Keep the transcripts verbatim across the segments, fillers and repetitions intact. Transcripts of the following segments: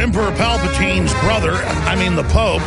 Emperor Palpatine's brother, I mean the Pope,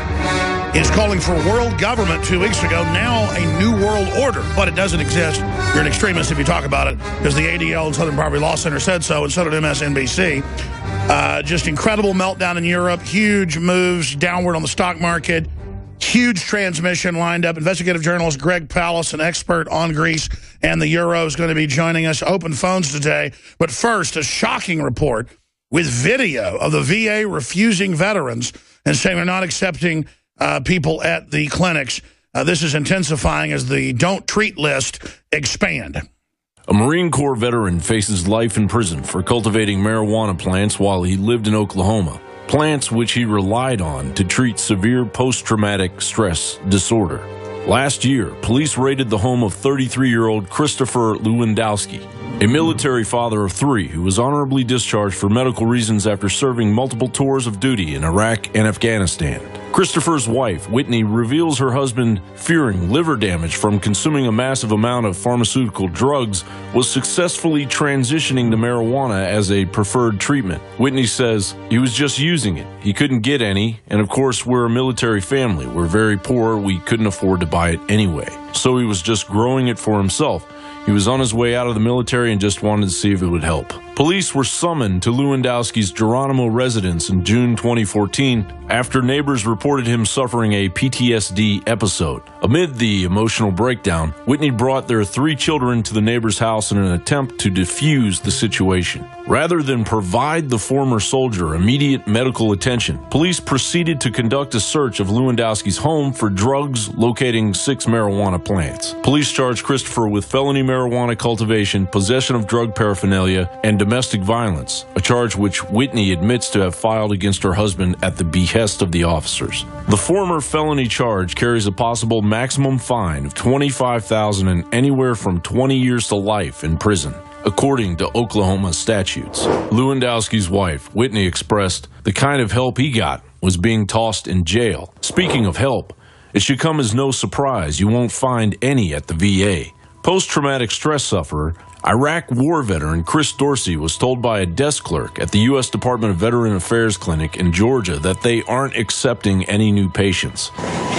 is calling for world government two weeks ago. Now a new world order, but it doesn't exist. You're an extremist if you talk about it, because the A D L and Southern Poverty Law Center said so, and so did M S N B C. Uh, just incredible meltdown in Europe, huge moves downward on the stock market, huge transmission lined up. Investigative journalist Greg Palast, an expert on Greece and the euro, is going to be joining us. Open phones today. But first, a shocking report with video of the V A refusing veterans and saying they're not accepting uh, people at the clinics. Uh, this is intensifying as the don't treat list expand. A Marine Corps veteran faces life in prison for cultivating marijuana plants while he lived in Oklahoma. Plants which he relied on to treat severe post-traumatic stress disorder. Last year, police raided the home of thirty-three-year-old Christopher Lewandowski, a military father of three who was honorably discharged for medical reasons after serving multiple tours of duty in Iraq and Afghanistan. Christopher's wife, Whitney, reveals her husband, fearing liver damage from consuming a massive amount of pharmaceutical drugs, was successfully transitioning to marijuana as a preferred treatment. Whitney says he was just using it. He couldn't get any, and of course we're a military family. We're very poor. We couldn't afford to buy it anyway. So he was just growing it for himself. He was on his way out of the military and just wanted to see if it would help. Police were summoned to Lewandowski's Geronimo residence in June twenty fourteen after neighbors reported him suffering a P T S D episode. Amid the emotional breakdown, Whitney brought their three children to the neighbor's house in an attempt to defuse the situation. Rather than provide the former soldier immediate medical attention, police proceeded to conduct a search of Lewandowski's home for drugs, locating six marijuana plants. Police charged Christopher with felony marijuana cultivation, possession of drug paraphernalia, and domestic violence, a charge which Whitney admits to have filed against her husband at the behest of the officers. The former felony charge carries a possible maximum fine of twenty-five thousand dollars and anywhere from twenty years to life in prison, according to Oklahoma statutes. Lewandowski's wife, Whitney, expressed the kind of help he got was being tossed in jail. Speaking of help, it should come as no surprise you won't find any at the V A. Post-traumatic stress sufferer, Iraq war veteran Chris Dorsey was told by a desk clerk at the U S Department of Veteran Affairs Clinic in Georgia that they aren't accepting any new patients.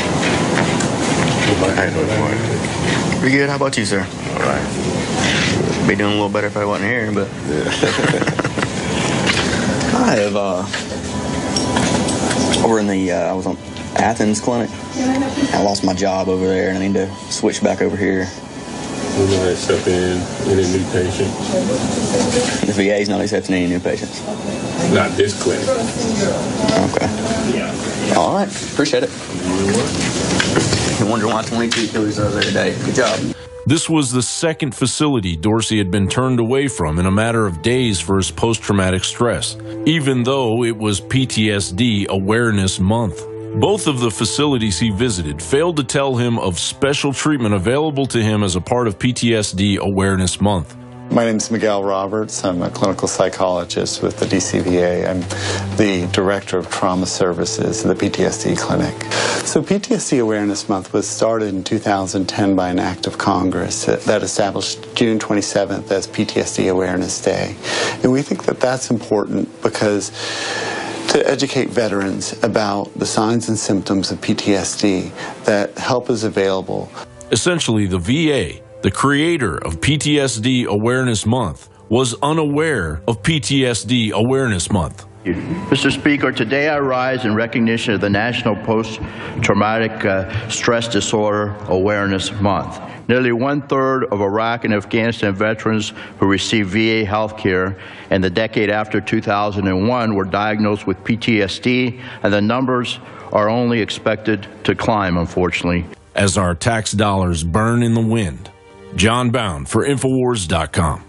Pretty good. How about you, sir? All right. Be doing a little better if I wasn't here, but I have uh, over in the uh, I was on Athens clinic. I lost my job over there, and I need to switch back over here. We're not accepting any new patients. The V A's not accepting any new patients. Not this clinic. Okay. Yeah. All right. Appreciate it. I wonder why twenty-two killers are there today. Good job. This was the second facility Dorsey had been turned away from in a matter of days for his post-traumatic stress, even though it was P T S D Awareness Month. Both of the facilities he visited failed to tell him of special treatment available to him as a part of P T S D Awareness Month. My name is Miguel Roberts. I'm a clinical psychologist with the D C V A. I'm the director of trauma services at the P T S D clinic. So P T S D Awareness Month was started in two thousand ten by an act of Congress that established June twenty-seventh as P T S D Awareness Day. And we think that that's important because to educate veterans about the signs and symptoms of P T S D, that help is available. Essentially, the V A, the creator of P T S D Awareness Month, was unaware of P T S D Awareness Month. Mister Speaker, today I rise in recognition of the National Post-Traumatic uh, Stress Disorder Awareness Month. Nearly one-third of Iraq and Afghanistan veterans who received V A health care in the decade after two thousand one were diagnosed with P T S D, and the numbers are only expected to climb, unfortunately. As our tax dollars burn in the wind. John Bound for Infowars dot com.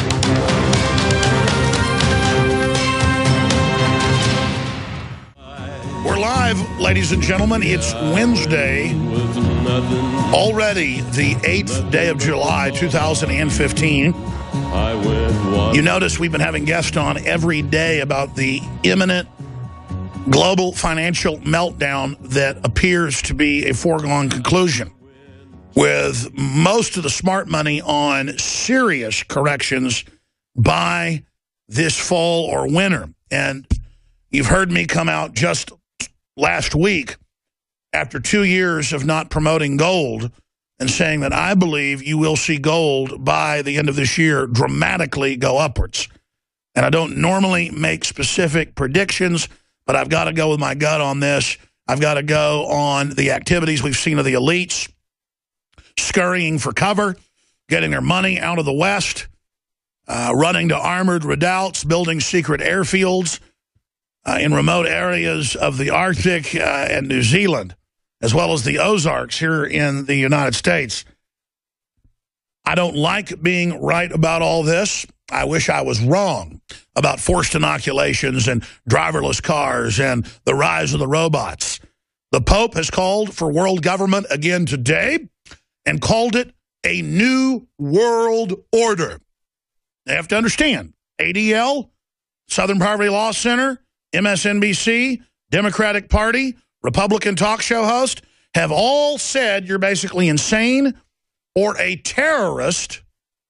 We're live, ladies and gentlemen. It's Wednesday, already the eighth day of July, two thousand fifteen. You notice we've been having guests on every day about the imminent global financial meltdown that appears to be a foregone conclusion, with most of the smart money on serious corrections by this fall or winter. And You've heard me come out just last week after two years of not promoting gold and saying that I believe you will see gold by the end of this year dramatically go upwards. And I don't normally make specific predictions, but I've got to go with my gut on this. I've got to go on the activities we've seen of the elites scurrying for cover, getting their money out of the West, uh, running to armored redoubts, building secret airfields uh, in remote areas of the Arctic uh, and New Zealand, as well as the Ozarks here in the United States. I don't like being right about all this. I wish I was wrong about forced inoculations and driverless cars and the rise of the robots. The Pope has called for world government again today and called it a new world order. They have to understand, A D L, Southern Poverty Law Center, M S N B C, Democratic Party, Republican talk show host, have all said you're basically insane or a terrorist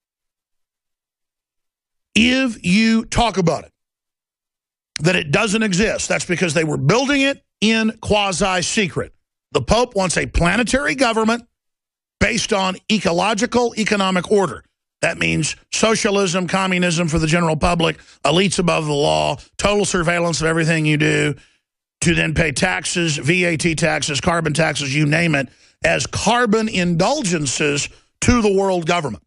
if you talk about it, that it doesn't exist. That's because they were building it in quasi-secret. The Pope wants a planetary government based on ecological economic order. That means socialism, communism for the general public, elites above the law, total surveillance of everything you do, to then pay taxes, V A T taxes, carbon taxes, you name it, as carbon indulgences to the world government.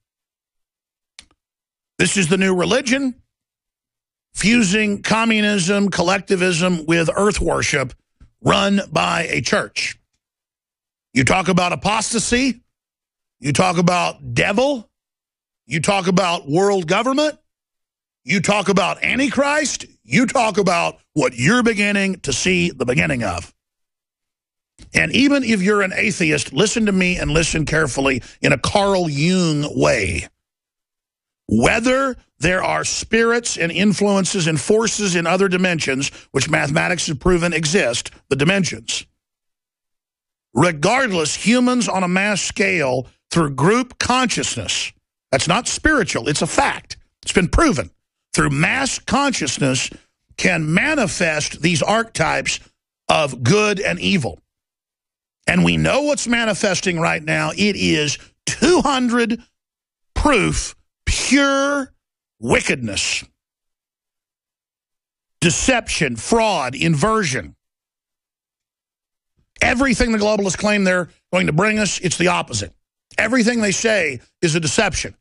This is the new religion, fusing communism, collectivism with earth worship, run by a church. You talk about apostasy, you talk about devil, you talk about world government, you talk about Antichrist, you talk about what you're beginning to see the beginning of. And even if you're an atheist, listen to me and listen carefully in a Carl Jung way. Whether there are spirits and influences and forces in other dimensions, which mathematics has proven exist, the dimensions, regardless, humans on a mass scale through group consciousness, that's not spiritual, it's a fact. It's been proven. Through mass consciousness can manifest these archetypes of good and evil. And we know what's manifesting right now. It is two hundred proof pure wickedness, deception, fraud, inversion. Everything the globalists claim they're going to bring us, it's the opposite. Everything they say is a deception.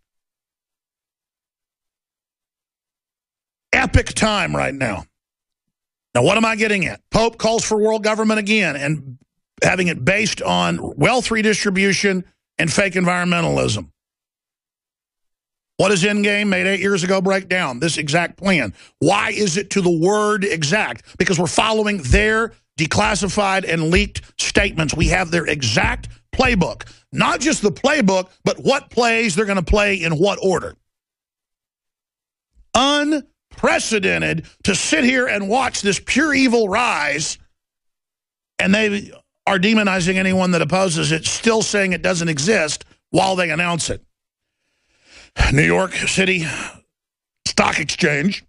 Epic time right now. Now, what am I getting at? Pope calls for world government again and having it based on wealth redistribution and fake environmentalism. What does Endgame, made eight years ago, break down? This exact plan. Why is it to the word exact? Because we're following their declassified and leaked statements. We have their exact playbook. Not just the playbook, but what plays they're going to play in what order. Unprecedented to sit here and watch this pure evil rise, and they are demonizing anyone that opposes it, still saying it doesn't exist while they announce it. New York City Stock Exchange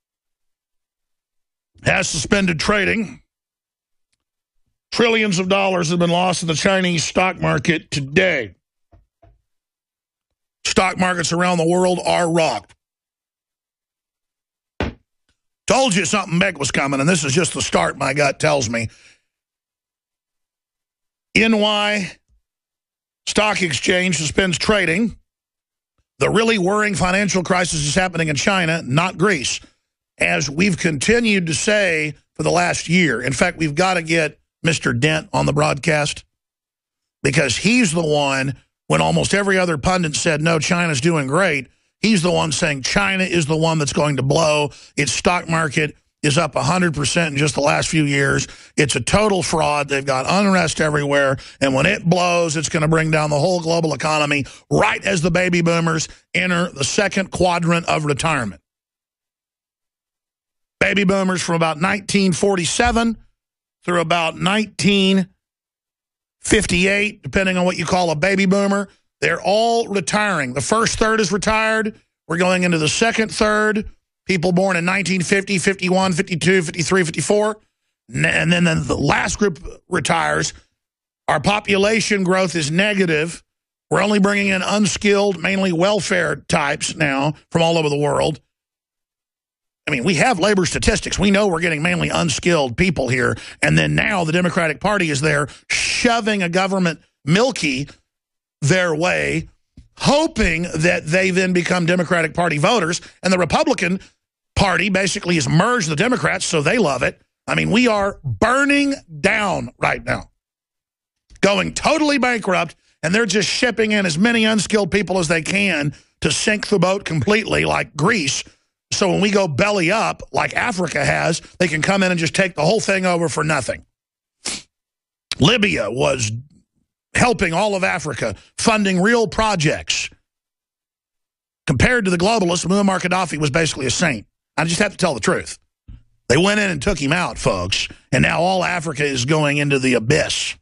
has suspended trading. Trillions of dollars have been lost in the Chinese stock market today. Stock markets around the world are rocked. Told you something big was coming, and this is just the start, my gut tells me. N Y Stock Exchange suspends trading. The really worrying financial crisis is happening in China, not Greece, as we've continued to say for the last year. In fact, we've got to get Mister Dent on the broadcast because he's the one, when almost every other pundit said, no, China's doing great, he's the one saying China is the one that's going to blow. Its stock market is up one hundred percent in just the last few years. It's a total fraud. They've got unrest everywhere. And when it blows, it's going to bring down the whole global economy right as the baby boomers enter the second quadrant of retirement. Baby boomers from about nineteen forty-seven through about nineteen fifty-eight, depending on what you call a baby boomer, they're all retiring. The first third is retired. We're going into the second third. people born in nineteen fifty, fifty-one, fifty-two, fifty-three, fifty-four, and then the last group retires. Our population growth is negative. We're only bringing in unskilled, mainly welfare types now from all over the world. I mean, we have labor statistics. We know we're getting mainly unskilled people here. And then now the Democratic Party is there shoving a government milky their way, hoping that they then become Democratic Party voters. And the Republican Party basically has merged the Democrats, so they love it. I mean, we are burning down right now, going totally bankrupt, and they're just shipping in as many unskilled people as they can to sink the boat completely like Greece. So when we go belly up, like Africa has, they can come in and just take the whole thing over for nothing. Libya was helping all of Africa, funding real projects. Compared to the globalists, Muammar Gaddafi was basically a saint. I just have to tell the truth. They went in and took him out, folks, and now all Africa is going into the abyss.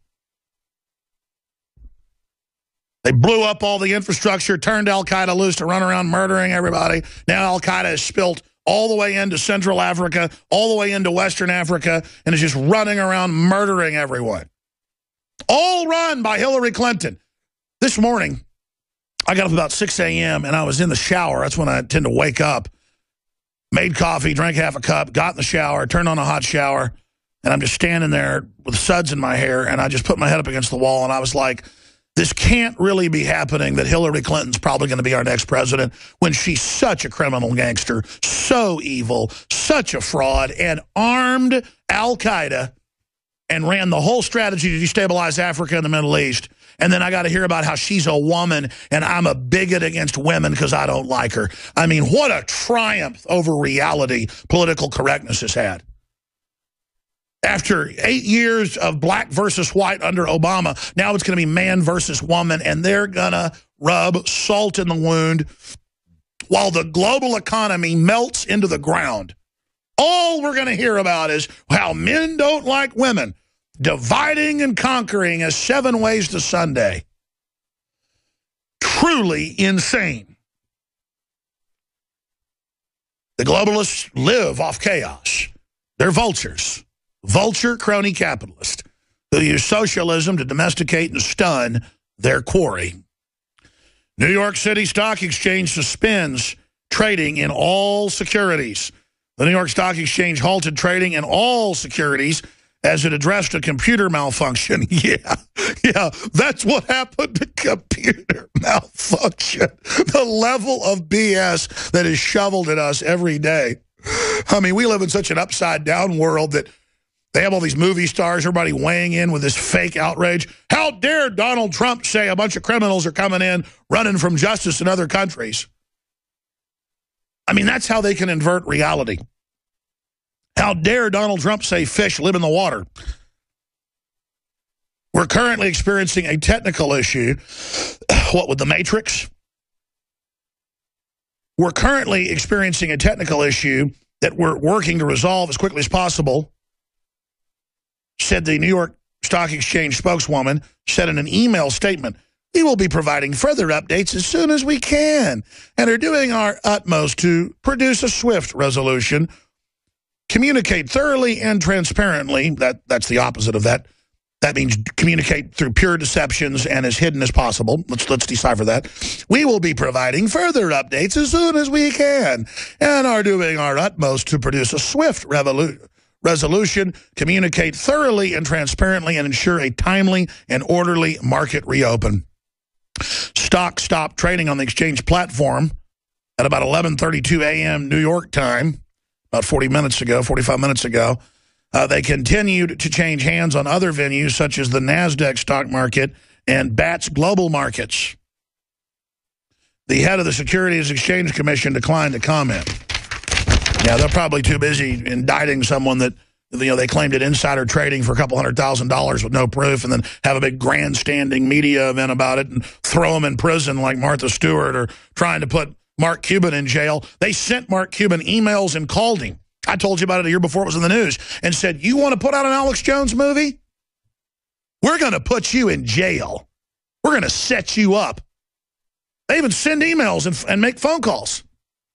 They blew up all the infrastructure, turned al-Qaeda loose to run around murdering everybody. Now al-Qaeda has spilt all the way into Central Africa, all the way into Western Africa, and is just running around murdering everyone. All run by Hillary Clinton. This morning, I got up about six A M and I was in the shower. That's when I tend to wake up. Made coffee, drank half a cup, got in the shower, turned on a hot shower, and I'm just standing there with suds in my hair, and I just put my head up against the wall, and I was like, this can't really be happening, that Hillary Clinton's probably going to be our next president when she's such a criminal gangster, so evil, such a fraud, and armed al-Qaeda and ran the whole strategy to destabilize Africa and the Middle East. And then I got to hear about how she's a woman and I'm a bigot against women because I don't like her. I mean, what a triumph over reality political correctness has had. After eight years of black versus white under Obama, now it's going to be man versus woman, and they're going to rub salt in the wound while the global economy melts into the ground. All we're going to hear about is how men don't like women, dividing and conquering as seven ways to Sunday. Truly insane. The globalists live off chaos. They're vultures. Vulture crony capitalists who use socialism to domesticate and stun their quarry. New York City Stock Exchange suspends trading in all securities. The New York Stock Exchange halted trading in all securities as it addressed a computer malfunction. Yeah, yeah, that's what happened to computer malfunction. The level of B S that is shoveled at us every day. I mean, we live in such an upside-down world that they have all these movie stars, everybody weighing in with this fake outrage. How dare Donald Trump say a bunch of criminals are coming in, running from justice in other countries? I mean, that's how they can invert reality. How dare Donald Trump say fish live in the water? We're currently experiencing a technical issue. What, with the Matrix? We're currently experiencing a technical issue that we're working to resolve as quickly as possible, said the New York Stock Exchange spokeswoman, said in an email statement. We will be providing further updates as soon as we can and are doing our utmost to produce a swift resolution, communicate thoroughly and transparently. That, that's the opposite of that. That means communicate through pure deceptions and as hidden as possible. Let's, let's decipher that. We will be providing further updates as soon as we can and are doing our utmost to produce a swift revolution. resolution, communicate thoroughly and transparently, and ensure a timely and orderly market reopen. Stock stopped trading on the exchange platform at about eleven thirty-two A M New York time, about forty minutes ago, forty-five minutes ago. Uh, they continued to change hands on other venues, such as the NASDAQ stock market and Bats Global Markets. The head of the Securities Exchange Commission declined to comment. Yeah, they're probably too busy indicting someone that, you know, they claimed did insider trading for a couple hundred thousand dollars with no proof and then have a big grandstanding media event about it and throw them in prison like Martha Stewart, or trying to put Mark Cuban in jail. They sent Mark Cuban emails and called him. I told you about it a year before it was in the news, and said, you want to put out an Alex Jones movie? We're going to put you in jail. We're going to set you up. They even send emails and, and make phone calls.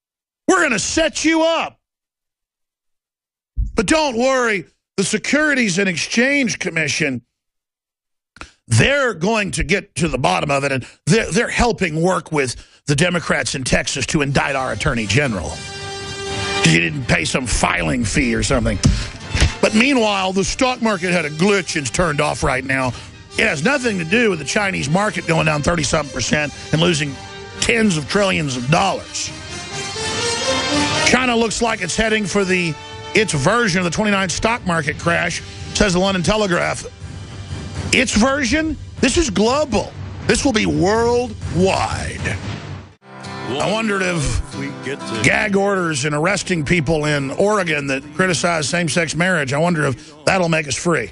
We're going to set you up. But don't worry, the Securities and Exchange Commission, they're going to get to the bottom of it, and they're, they're helping work with the Democrats in Texas to indict our Attorney General. Because you didn't pay some filing fee or something. But meanwhile, the stock market had a glitch and it's turned off right now. It has nothing to do with the Chinese market going down thirty-something percent and losing tens of trillions of dollars. China looks like it's heading for the its version of the twenty-nine stock market crash, says the London Telegraph. Its version? This is global. This will be worldwide. I wondered if we get to gag orders and arresting people in Oregon that criticize same-sex marriage, I wonder if that'll make us free.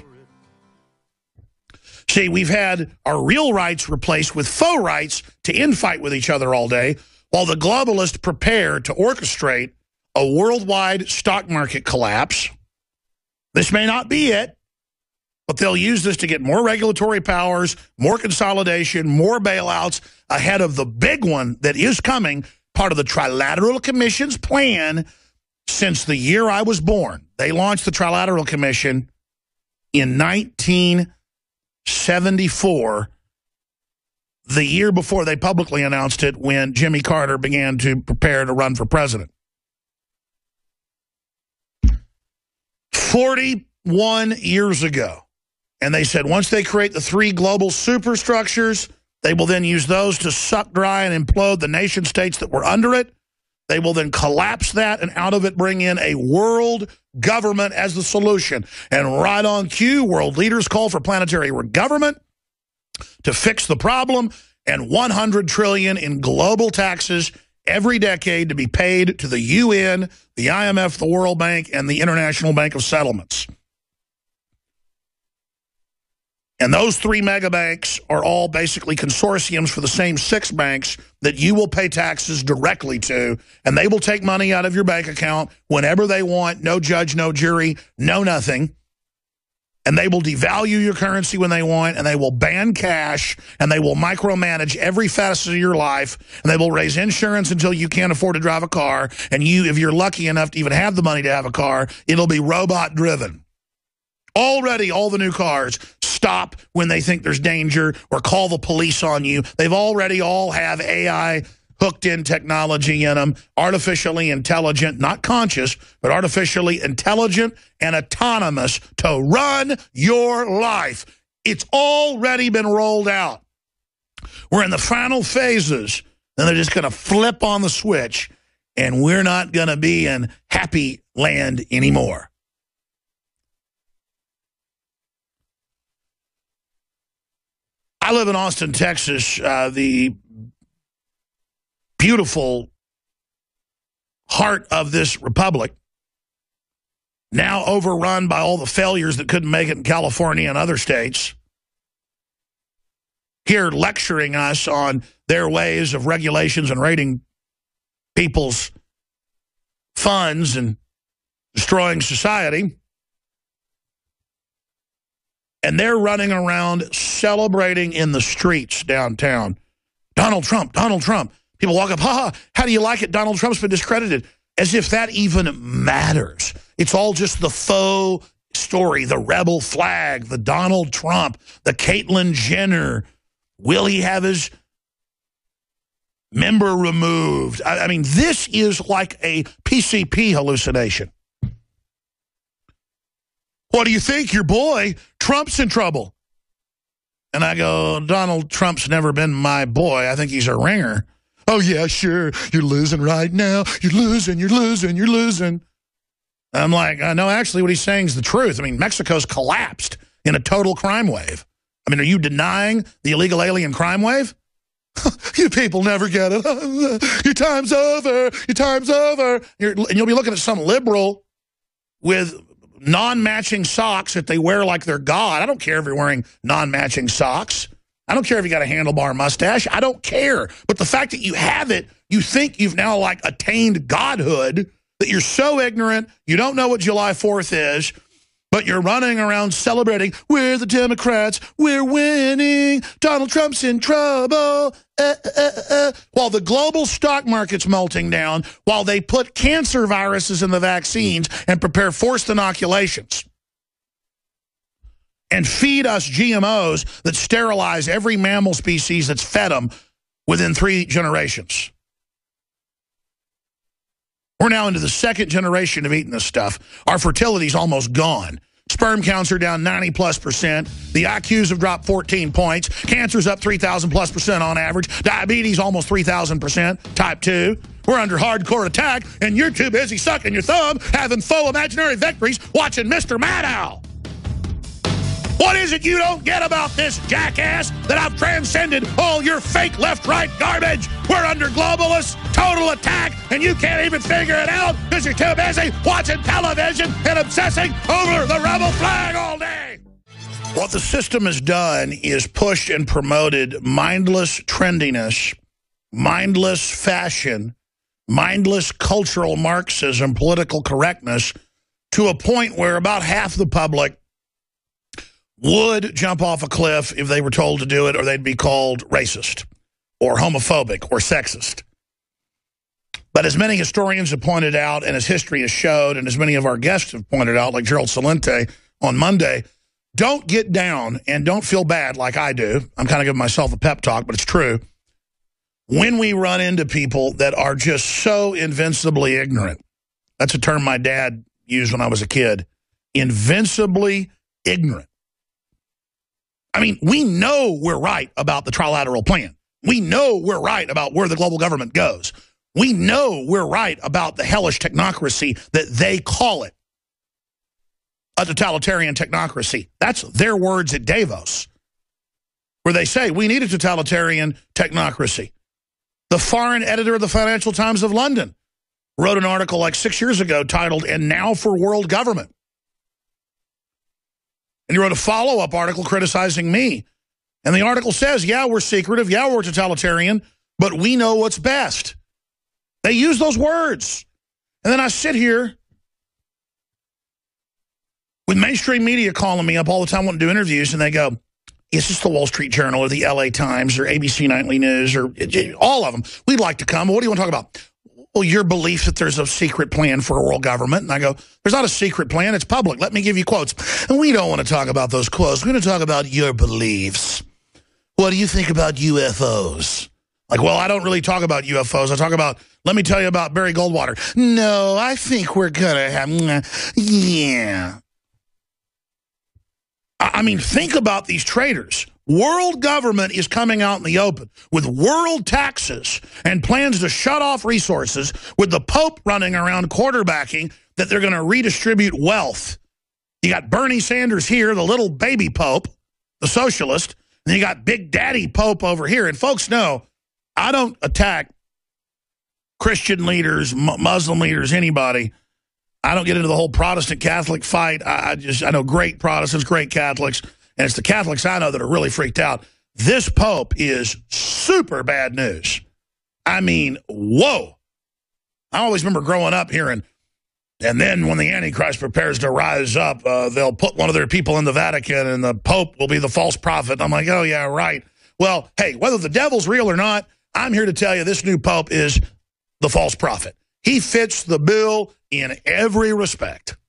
See, we've had our real rights replaced with faux rights to infight with each other all day, while the globalists prepare to orchestrate a worldwide stock market collapse. This may not be it, but they'll use this to get more regulatory powers, more consolidation, more bailouts ahead of the big one that is coming, part of the Trilateral Commission's plan since the year I was born. They launched the Trilateral Commission in nineteen seventy-four, the year before they publicly announced it when Jimmy Carter began to prepare to run for president. forty-one years ago. And they said once they create the three global superstructures, they will then use those to suck dry and implode the nation states that were under it. They will then collapse that and out of it bring in a world government as the solution. And right on cue, world leaders call for planetary government to fix the problem and one hundred trillion dollars in global taxes every decade to be paid to the U N, the I M F, the World Bank, and the International Bank of Settlements. And those three mega banks are all basically consortiums for the same six banks that you will pay taxes directly to, and they will take money out of your bank account whenever they want, no judge, no jury, no nothing. And they will devalue your currency when they want, and they will ban cash, and they will micromanage every facet of your life, and they will raise insurance until you can't afford to drive a car, and you, if you're lucky enough to even have the money to have a car, it'll be robot-driven. Already, all the new cars stop when they think there's danger or call the police on you. They've already all have A I hooked-in technology in them, artificially intelligent, not conscious, but artificially intelligent and autonomous to run your life. It's already been rolled out. We're in the final phases, and they're just going to flip on the switch, and we're not going to be in happy land anymore. I live in Austin, Texas, uh, the beautiful heart of this republic, now overrun by all the failures that couldn't make it in California and other states, here lecturing us on their ways of regulations and raiding people's funds and destroying society. And they're running around celebrating in the streets downtown. Donald Trump, Donald Trump. People walk up, ha ha, how do you like it? Donald Trump's been discredited. As if that even matters. It's all just the faux story, the rebel flag, the Donald Trump, the Caitlyn Jenner. Will he have his member removed? I, I mean, this is like a P C P hallucination. What do you think? Your boy, Trump's in trouble. And I go, Donald Trump's never been my boy. I think he's a ringer. Oh, yeah, sure. You're losing right now. You're losing, you're losing, you're losing. I'm like, uh, no, actually what he's saying is the truth. I mean, Mexico's collapsed in a total crime wave. I mean, are you denying the illegal alien crime wave? You people never get it. Your time's over. Your time's over. You're, and you'll be looking at some liberal with non-matching socks that they wear like they're God. I don't care if you're wearing non-matching socks. I don't care if you got a handlebar mustache. I don't care. But the fact that you have it, you think you've now like attained godhood, that you're so ignorant, you don't know what July fourth is, But you're running around celebrating, we're the Democrats, we're winning, Donald Trump's in trouble, uh, uh, uh, while the global stock market's melting down, while they put cancer viruses in the vaccines and prepare forced inoculations and feed us G M Os that sterilize every mammal species that's fed them within three generations. We're now into the second generation of eating this stuff. Our fertility's almost gone. Sperm counts are down ninety plus percent. The I Qs have dropped fourteen points. Cancer's up three thousand plus percent on average. Diabetes almost three thousand percent, type two. We're under hardcore attack, and you're too busy sucking your thumb, having faux imaginary victories, watching Mister Maddow. What is it you don't get about this, jackass, that I've transcended all your fake left-right garbage? We're under globalist total attack, and you can't even figure it out because you're too busy watching television and obsessing over the rebel flag all day. What the system has done is pushed and promoted mindless trendiness, mindless fashion, mindless cultural Marxism, political correctness, to a point where about half the public would jump off a cliff if they were told to do it, or they'd be called racist or homophobic or sexist. But as many historians have pointed out, and as history has showed, and as many of our guests have pointed out, like Gerald Celente on Monday, don't get down and don't feel bad like I do. I'm kind of giving myself a pep talk, but it's true. When we run into people that are just so invincibly ignorant, that's a term my dad used when I was a kid, invincibly ignorant. I mean, we know we're right about the trilateral plan. We know we're right about where the global government goes. We know we're right about the hellish technocracy that they call it, a totalitarian technocracy. That's their words at Davos, where they say we need a totalitarian technocracy. The foreign editor of the Financial Times of London wrote an article like six years ago titled, "And Now for World Government." And he wrote a follow-up article criticizing me. And the article says, yeah, we're secretive, yeah, we're totalitarian, but we know what's best. They use those words. And then I sit here with mainstream media calling me up all the time wanting to do interviews, and they go, is this the Wall Street Journal or the L A Times or A B C Nightly News or all of them? We'd like to come. What do you want to talk about? Well, your belief that there's a secret plan for a world government. And I go, there's not a secret plan. It's public. Let me give you quotes. And we don't want to talk about those quotes. We're going to talk about your beliefs. What do you think about U F Os? Like, well, I don't really talk about U F Os. I talk about, let me tell you about Barry Goldwater. No, I think we're going to have, yeah. I mean, think about these traitors. World government is coming out in the open with world taxes and plans to shut off resources, with the Pope running around quarterbacking that they're going to redistribute wealth. You got Bernie Sanders here, the little baby Pope, the socialist, and you got Big Daddy Pope over here. And folks know, I don't attack Christian leaders, Muslim leaders, anybody. I don't get into the whole Protestant Catholic fight. I, I just I know great Protestants, great Catholics. And it's the Catholics I know that are really freaked out. This Pope is super bad news. I mean, whoa. I always remember growing up hearing, and then when the Antichrist prepares to rise up, uh, they'll put one of their people in the Vatican and the Pope will be the false prophet. I'm like, oh, yeah, right. Well, hey, whether the devil's real or not, I'm here to tell you this new Pope is the false prophet. He fits the bill in every respect.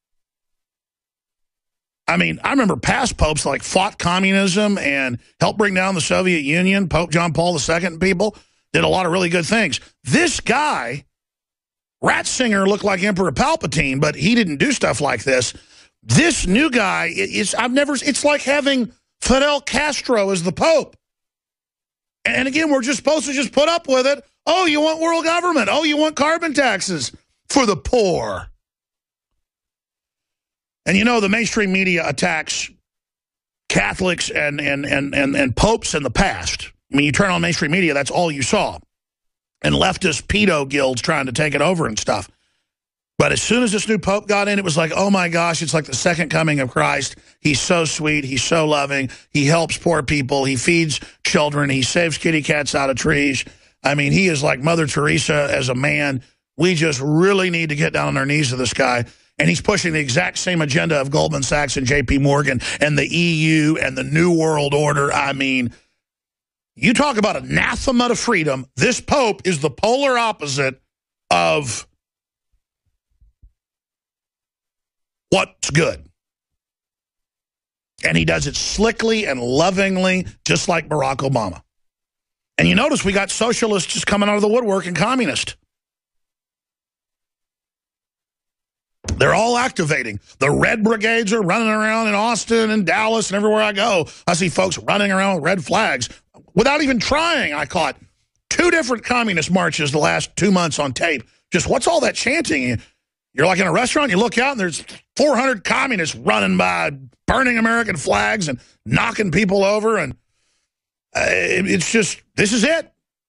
I mean, I remember past popes like fought communism and helped bring down the Soviet Union. Pope John Paul the Second and people did a lot of really good things. This guy, Ratzinger, looked like Emperor Palpatine, but he didn't do stuff like this. This new guy, is I've never, it's like having Fidel Castro as the Pope. And again, we're just supposed to just put up with it. Oh, you want world government. Oh, you want carbon taxes for the poor. And you know, the mainstream media attacks Catholics and, and, and, and, and popes in the past. I mean, you turn on mainstream media, that's all you saw. And leftist pedo guilds trying to take it over and stuff. But as soon as this new pope got in, it was like, oh my gosh, it's like the second coming of Christ. He's so sweet. He's so loving. He helps poor people. He feeds children. He saves kitty cats out of trees. I mean, he is like Mother Teresa as a man. We just really need to get down on our knees to this guy. and he's pushing the exact same agenda of Goldman Sachs and J P Morgan and the E U and the New World Order. I mean, you talk about anathema to freedom. This Pope is the polar opposite of what's good. And he does it slickly and lovingly, just like Barack Obama. And you notice we got socialists just coming out of the woodwork and communists. They're all activating. The Red Brigades are running around in Austin and Dallas and everywhere I go. I see folks running around with red flags without even trying. I caught two different communist marches the last two months on tape. Just what's all that chanting? You're like in a restaurant, you look out and there's four hundred communists running by, burning American flags and knocking people over. And uh, it's just, this is it.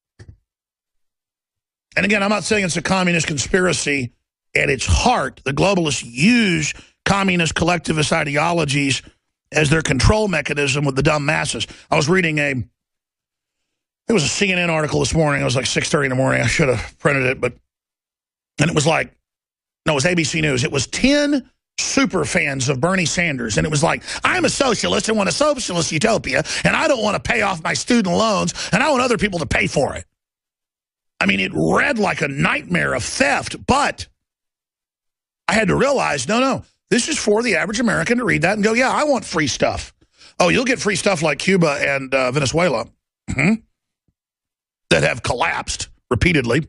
And again, I'm not saying it's a communist conspiracy. At its heart, the globalists use communist collectivist ideologies as their control mechanism with the dumb masses. I was reading a, it was a C N N article this morning. It was like six thirty in the morning. I should have printed it, but, and it was like, no, it was A B C News. It was ten super fans of Bernie Sanders. And it was like, I'm a socialist and want a socialist utopia, and I don't want to pay off my student loans, and I want other people to pay for it. I mean, it read like a nightmare of theft, but I had to realize, no, no, this is for the average American to read that and go, yeah, I want free stuff. Oh, you'll get free stuff like Cuba and uh, Venezuela mm-hmm, that have collapsed repeatedly.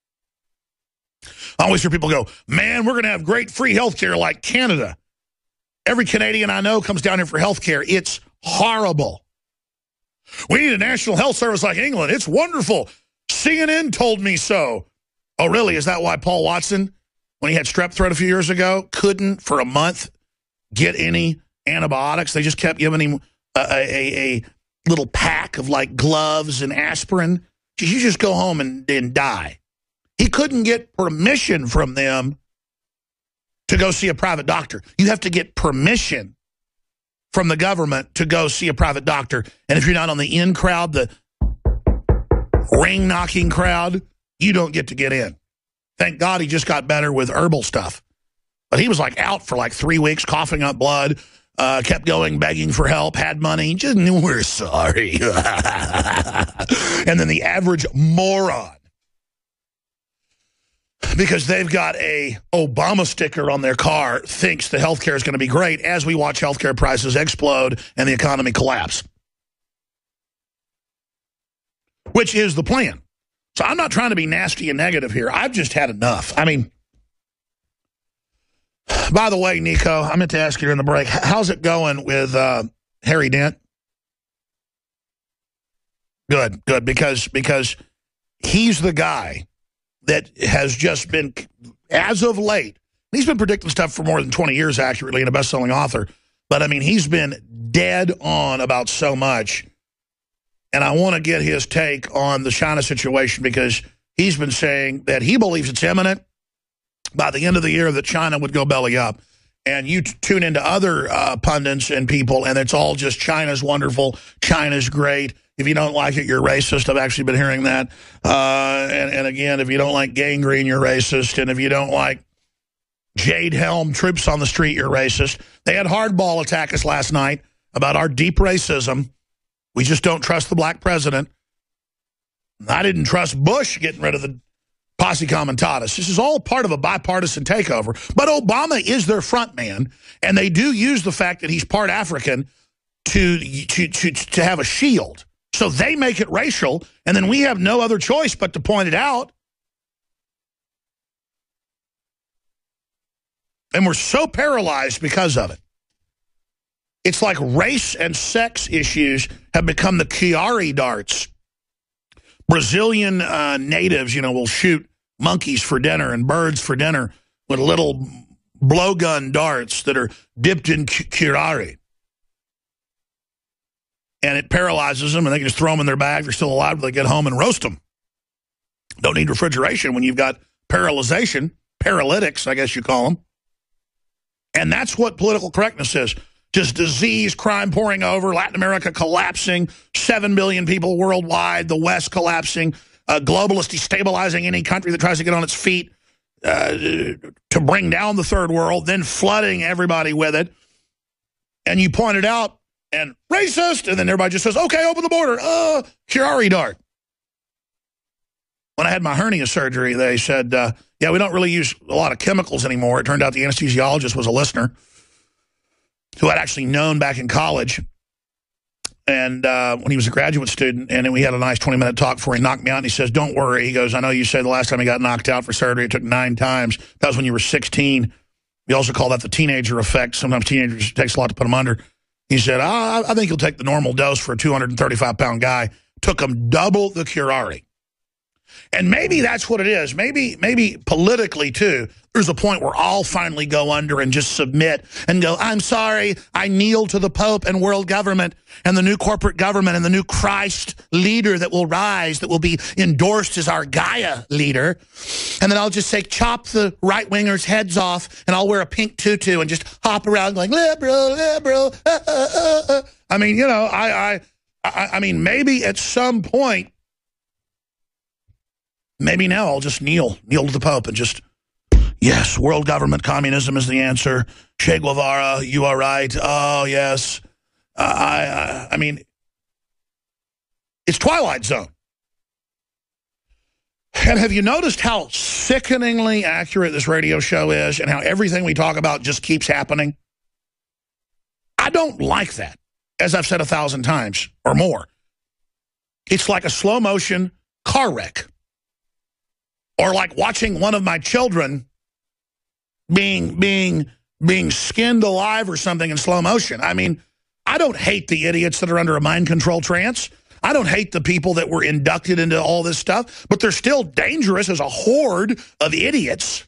I always hear people go, man, we're going to have great free health care like Canada. Every Canadian I know comes down here for health care. It's horrible. We need a national health service like England. It's wonderful. C N N told me so. Oh, really? Is that why Paul Watson, when he had strep throat a few years ago, couldn't for a month get any antibiotics? They just kept giving him a, a, a little pack of like gloves and aspirin. You just go home and, and die. He couldn't get permission from them to go see a private doctor. You have to get permission from the government to go see a private doctor. And if you're not on the in crowd, the ring-knocking crowd, you don't get to get in. Thank God he just got better with herbal stuff. But he was like out for like three weeks, coughing up blood, uh, kept going, begging for help, had money. Just, we're sorry. And then the average moron, because they've got a Obama sticker on their car, thinks the healthcare is going to be great as we watch healthcare prices explode and the economy collapse. Which is the plan. So I'm not trying to be nasty and negative here. I've just had enough. I mean, by the way, Nico, I meant to ask you during the break, how's it going with uh, Harry Dent? Good, good, because because he's the guy that has just been, as of late, he's been predicting stuff for more than twenty years accurately and a best-selling author, but I mean, he's been dead on about so much. And I want to get his take on the China situation because he's been saying that he believes it's imminent by the end of the year that China would go belly up. And you tune into other uh, pundits and people, and it's all just China's wonderful, China's great. If you don't like it, you're racist. I've actually been hearing that. Uh, and, and again, if you don't like gangrene, you're racist. And if you don't like Jade Helm troops on the street, you're racist. They had hardball attack us last night about our deep racism. We just don't trust the black president. I didn't trust Bush getting rid of the posse comitatus. This is all part of a bipartisan takeover. But Obama is their front man, and they do use the fact that he's part African to, to, to, to have a shield. So they make it racial, and then we have no other choice but to point it out. And we're so paralyzed because of it. It's like race and sex issues have become the Chiari darts. Brazilian uh, natives, you know, will shoot monkeys for dinner and birds for dinner with little blowgun darts that are dipped in Chiari. And it paralyzes them, and they can just throw them in their bag. They're still alive till they get home and roast them. Don't need refrigeration when you've got paralyzation, paralytics, I guess you call them. And that's what political correctness is. Just disease, crime pouring over, Latin America collapsing, seven billion people worldwide, the West collapsing, uh, globalists destabilizing any country that tries to get on its feet. uh, to bring down the third world, then flooding everybody with it. And you pointed out, and racist, and then everybody just says, okay, open the border. Uh, Curare dart. When I had my hernia surgery, they said, uh, yeah, we don't really use a lot of chemicals anymore. It turned out the anesthesiologist was a listener who had actually known back in college. And uh, when he was a graduate student, and then we had a nice twenty-minute talk before he knocked me out, and he says, don't worry. He goes, I know you said the last time he got knocked out for surgery, it took nine times. That was when you were sixteen. We also call that the teenager effect. Sometimes teenagers, it takes a lot to put them under. He said, I, I think you'll take the normal dose for a two hundred thirty-five pound guy. Took him double the Curare. And maybe that's what it is. Maybe, maybe politically, too, there's a point where I'll finally go under and just submit and go, I'm sorry, I kneel to the Pope and world government and the new corporate government and the new Christ leader that will rise, that will be endorsed as our Gaia leader. And then I'll just say, chop the right-wingers' heads off, and I'll wear a pink tutu and just hop around going, liberal, liberal, uh, uh, uh, uh. I mean, you know, I, I, I, I mean, maybe at some point, maybe now I'll just kneel, kneel to the Pope and just, yes, world government, communism is the answer. Che Guevara, you are right. Oh, yes. Uh, I, I, I mean, it's Twilight Zone. And have you noticed how sickeningly accurate this radio show is and how everything we talk about just keeps happening? I don't like that, as I've said a thousand times or more. It's like a slow motion car wreck. Or like watching one of my children being being being skinned alive or something in slow motion. I mean, I don't hate the idiots that are under a mind control trance. I don't hate the people that were inducted into all this stuff, but they're still dangerous as a horde of idiots.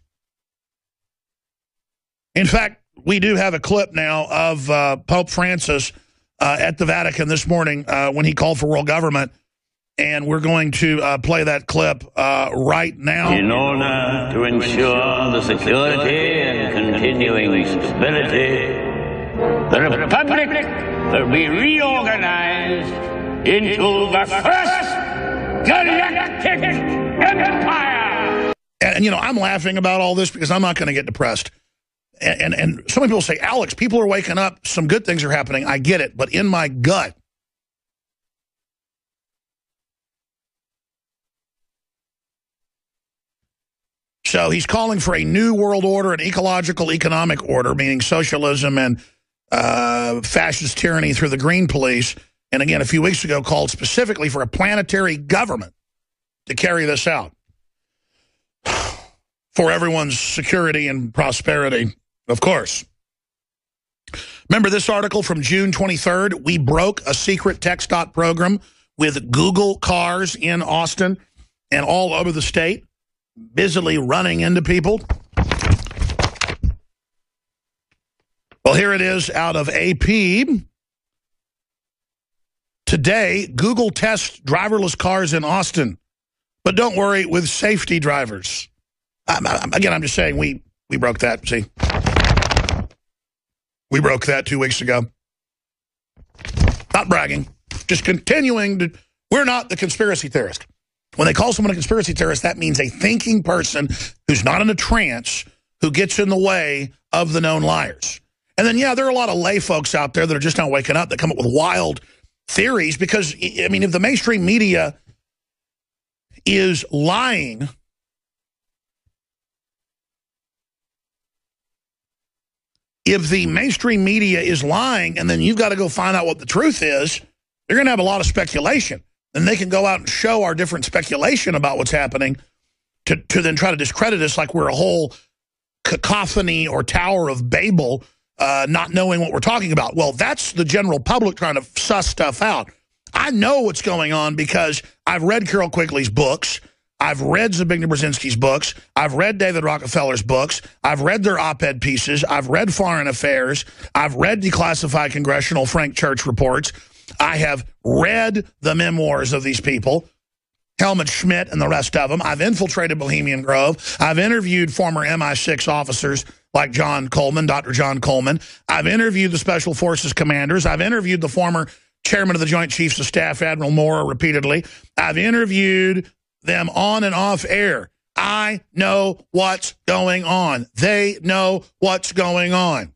In fact, we do have a clip now of uh, Pope Francis uh, at the Vatican this morning uh, when he called for world government. And we're going to uh, play that clip uh, right now. In order to ensure the security and continuing stability, the Republic will be reorganized into the first galactic empire. And, and, you know, I'm laughing about all this because I'm not going to get depressed. And, and, and so many people say, Alex, people are waking up. Some good things are happening. I get it. But in my gut, so he's calling for a new world order, an ecological economic order, meaning socialism and uh, fascist tyranny through the green police. And again, a few weeks ago, called specifically for a planetary government to carry this out for everyone's security and prosperity, of course. Remember this article from June twenty-third? We broke a secret TxDOT program with Google cars in Austin and all over the state, busily running into people. Well, here it is out of A P. Today, Google tests driverless cars in Austin. But don't worry, with safety drivers. Um, again, I'm just saying we, we broke that, see. We broke that two weeks ago. Not bragging. Just continuing to... We're not the conspiracy theorist. When they call someone a conspiracy theorist, that means a thinking person who's not in a trance, who gets in the way of the known liars. And then, yeah, there are a lot of lay folks out there that are just now waking up that come up with wild theories because, I mean, if the mainstream media is lying, if the mainstream media is lying and then you've got to go find out what the truth is, you're going to have a lot of speculation. And they can go out and show our different speculation about what's happening to, to then try to discredit us like we're a whole cacophony or Tower of Babel, uh, not knowing what we're talking about. Well, that's the general public trying to suss stuff out. I know what's going on because I've read Carol Quigley's books. I've read Zbigniew Brzezinski's books. I've read David Rockefeller's books. I've read their op-ed pieces. I've read Foreign Affairs. I've read declassified congressional Frank Church reports. I have read the memoirs of these people, Helmut Schmidt and the rest of them. I've infiltrated Bohemian Grove. I've interviewed former M I six officers like John Coleman, Doctor John Coleman. I've interviewed the Special Forces commanders. I've interviewed the former chairman of the Joint Chiefs of Staff, Admiral Moore, repeatedly. I've interviewed them on and off air. I, I know what's going on. They know what's going on.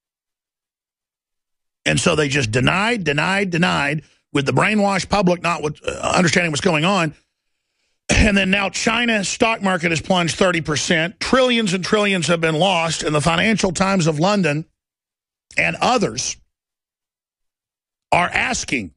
And so they just denied, denied, denied, with the brainwashed public not what, uh, understanding what's going on. And then now China's stock market has plunged thirty percent. Trillions and trillions have been lost. And the Financial Times of London and others are asking,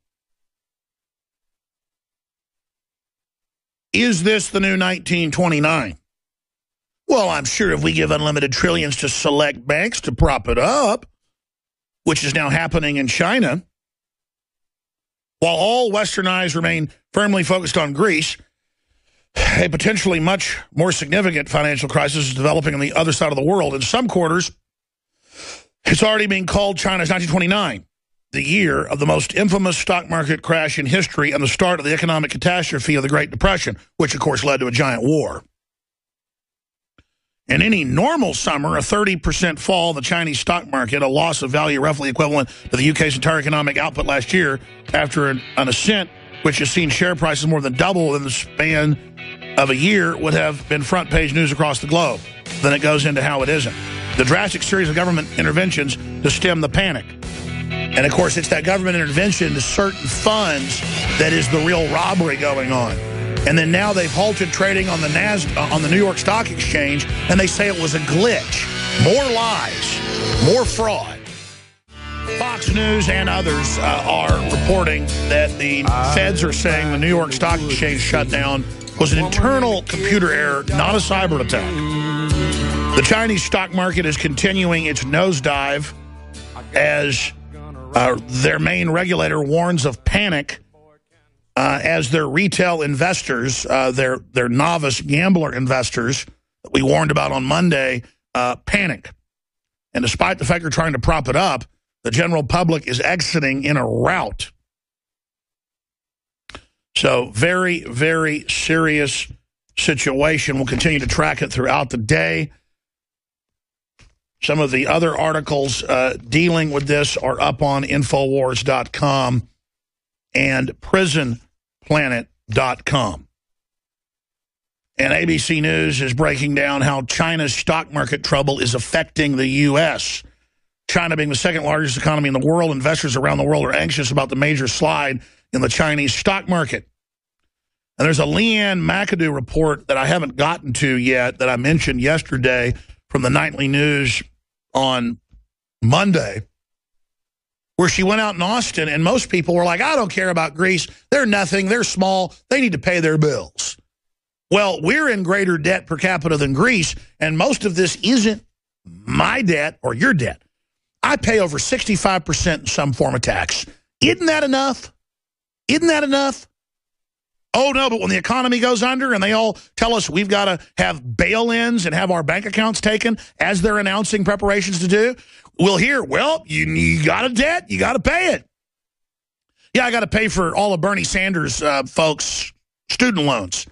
is this the new nineteen twenty-nine? Well, I'm sure if we give unlimited trillions to select banks to prop it up, which is now happening in China, while all Western eyes remain firmly focused on Greece, a potentially much more significant financial crisis is developing on the other side of the world. In some quarters, it's already being called China's nineteen twenty-nine, the year of the most infamous stock market crash in history and the start of the economic catastrophe of the Great Depression, which, of course, led to a giant war. In any normal summer, a thirty percent fall in the Chinese stock market, a loss of value roughly equivalent to the U K's entire economic output last year, after an, an ascent which has seen share prices more than double in the span of a year, would have been front-page news across the globe. Then it goes into how it isn't. The drastic series of government interventions to stem the panic. And, of course, it's that government intervention to certain funds that is the real robbery going on. And then now they've halted trading on the NASDAQ, on the New York Stock Exchange, and they say it was a glitch. More lies, more fraud. Fox News and others uh, are reporting that the feds are saying the New York Stock Exchange shutdown was an internal computer error, not a cyber attack. The Chinese stock market is continuing its nosedive as uh, their main regulator warns of panic uh, as their retail investors, uh, their, their novice gambler investors that we warned about on Monday, uh, panic. And despite the fact they're trying to prop it up, the general public is exiting in a rout. So very, very serious situation. We'll continue to track it throughout the day. Some of the other articles uh, dealing with this are up on Infowars dot com and Prison Planet dot com. And A B C News is breaking down how China's stock market trouble is affecting the U S China being the second largest economy in the world, investors around the world are anxious about the major slide in the Chinese stock market. And there's a Leanne McAdoo report that I haven't gotten to yet that I mentioned yesterday from the Nightly News on Monday, where she went out in Austin, and most people were like, I don't care about Greece. They're nothing. They're small. They need to pay their bills. Well, we're in greater debt per capita than Greece, and most of this isn't my debt or your debt. I pay over sixty-five percent in some form of tax. Isn't that enough? Isn't that enough? Oh, no, but when the economy goes under and they all tell us we've got to have bail-ins and have our bank accounts taken, as they're announcing preparations to do, we'll hear, well, you, you got a debt, you got to pay it. Yeah, I got to pay for all of Bernie Sanders' uh, folks' student loans.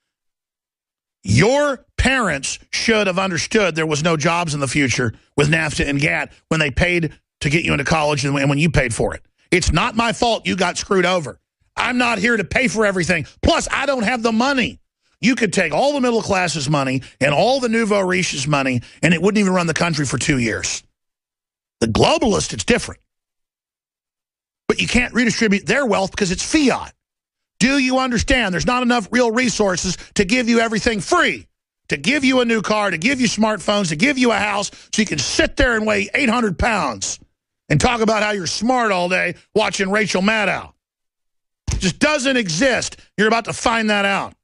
Your parents should have understood there was no jobs in the future with NAFTA and GATT when they paid to get you into college and when you paid for it. It's not my fault you got screwed over. I'm not here to pay for everything. Plus, I don't have the money. You could take all the middle class's money and all the nouveau riche's money, and it wouldn't even run the country for two years. The globalists, it's different. But you can't redistribute their wealth because it's fiat. Do you understand? There's not enough real resources to give you everything free, to give you a new car, to give you smartphones, to give you a house so you can sit there and weigh eight hundred pounds and talk about how you're smart all day watching Rachel Maddow. It just doesn't exist. You're about to find that out.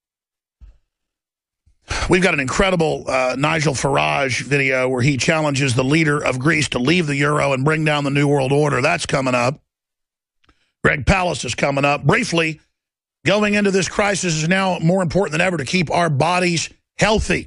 We've got an incredible uh, Nigel Farage video where he challenges the leader of Greece to leave the euro and bring down the New World Order. That's coming up. Greg Palast is coming up. Briefly, going into this crisis is now more important than ever to keep our bodies healthy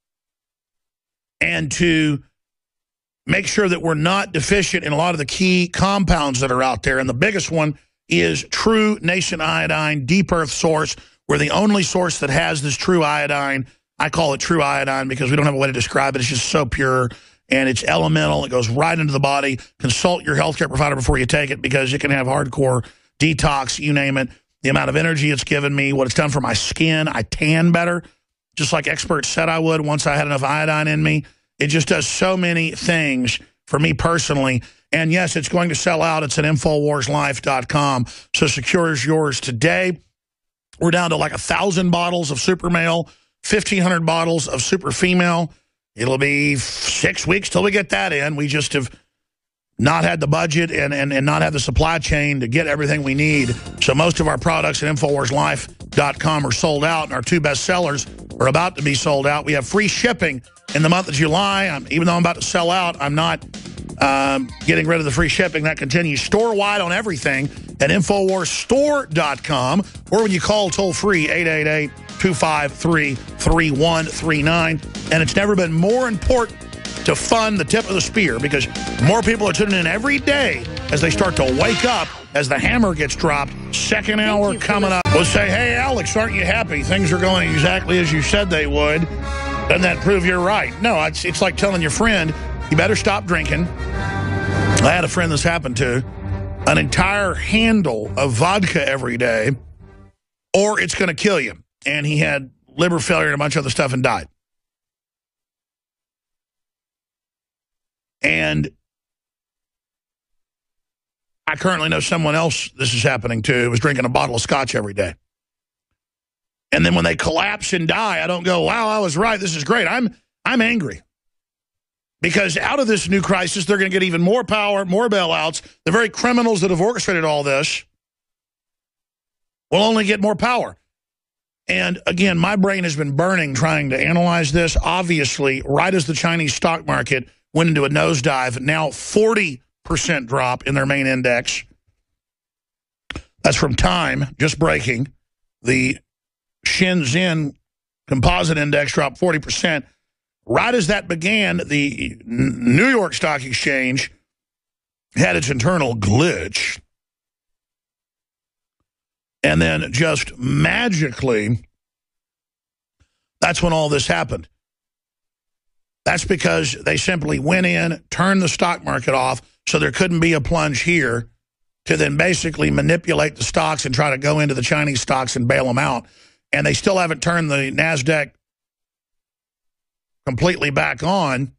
and to make sure that we're not deficient in a lot of the key compounds that are out there. And the biggest one is True Nation Iodine, Deep Earth Source. We're the only source that has this true iodine. I call it true iodine because we don't have a way to describe it. It's just so pure, and it's elemental. It goes right into the body. Consult your healthcare provider before you take it because it can have hardcore detox, you name it. The amount of energy it's given me, what it's done for my skin. I tan better. just like experts said I would once I had enough iodine in me. It just does so many things for me personally. And yes, it's going to sell out. It's at Infowars Life dot com. So secure yours today. We're down to like a thousand bottles of Super Male, fifteen hundred bottles of Super Female. It'll be six weeks till we get that in. We just have not had the budget and, and, and not have the supply chain to get everything we need. So most of our products at Infowars Life dot com are sold out, and our two best sellers are about to be sold out. We have free shipping in the month of July. I'm, even though I'm about to sell out, I'm not um, getting rid of the free shipping. That continues store-wide on everything at Infowars Store dot com, or when you call toll-free eight eight eight, two five three, three one three nine. And it's never been more important to fund the tip of the spear, because more people are tuning in every day as they start to wake up as the hammer gets dropped. Second hour coming up. We'll say, hey, Alex, aren't you happy? Things are going exactly as you said they would. Doesn't that prove you're right? No, it's, it's like telling your friend, you better stop drinking. I had a friend this happened to. An entire handle of vodka every day, or it's going to kill you. And he had liver failure and a bunch of other stuff and died. And I currently know someone else this is happening to, who was drinking a bottle of scotch every day. And then when they collapse and die, I don't go, wow, I was right, this is great. I'm, I'm angry. Because out of this new crisis, they're going to get even more power, more bailouts. The very criminals that have orchestrated all this will only get more power. And again, my brain has been burning trying to analyze this. Obviously, right as the Chinese stock market went into a nosedive, now forty percent drop in their main index. That's from Time, just breaking. The Shenzhen Composite Index dropped forty percent. Right as that began, the New York Stock Exchange had its internal glitch. And then just magically, that's when all this happened. That's because they simply went in, turned the stock market off, so there couldn't be a plunge here, to then basically manipulate the stocks and try to go into the Chinese stocks and bail them out. And they still haven't turned the NASDAQ completely back on,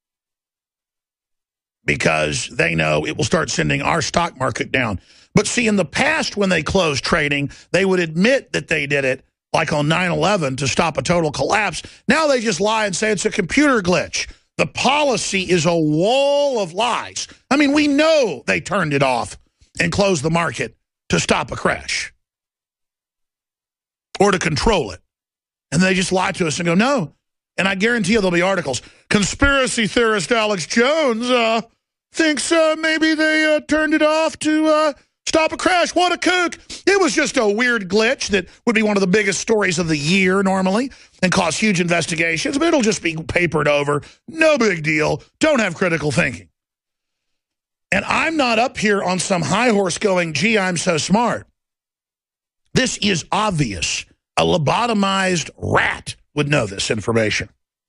because they know it will start sending our stock market down. But see, in the past, when they closed trading, they would admit that they did it, like on nine eleven, to stop a total collapse. Now they just lie and say it's a computer glitch. The policy is a wall of lies. I mean, we know they turned it off and closed the market to stop a crash or to control it. And they just lie to us and go, no. And I guarantee you there'll be articles. Conspiracy theorist Alex Jones uh, thinks uh, maybe they uh, turned it off to uh, stop a crash. What a kook. It was just a weird glitch that would be one of the biggest stories of the year normally and cause huge investigations, but it'll just be papered over. No big deal. Don't have critical thinking. And I'm not up here on some high horse going, gee, I'm so smart. This is obvious. A lobotomized rat would know this information.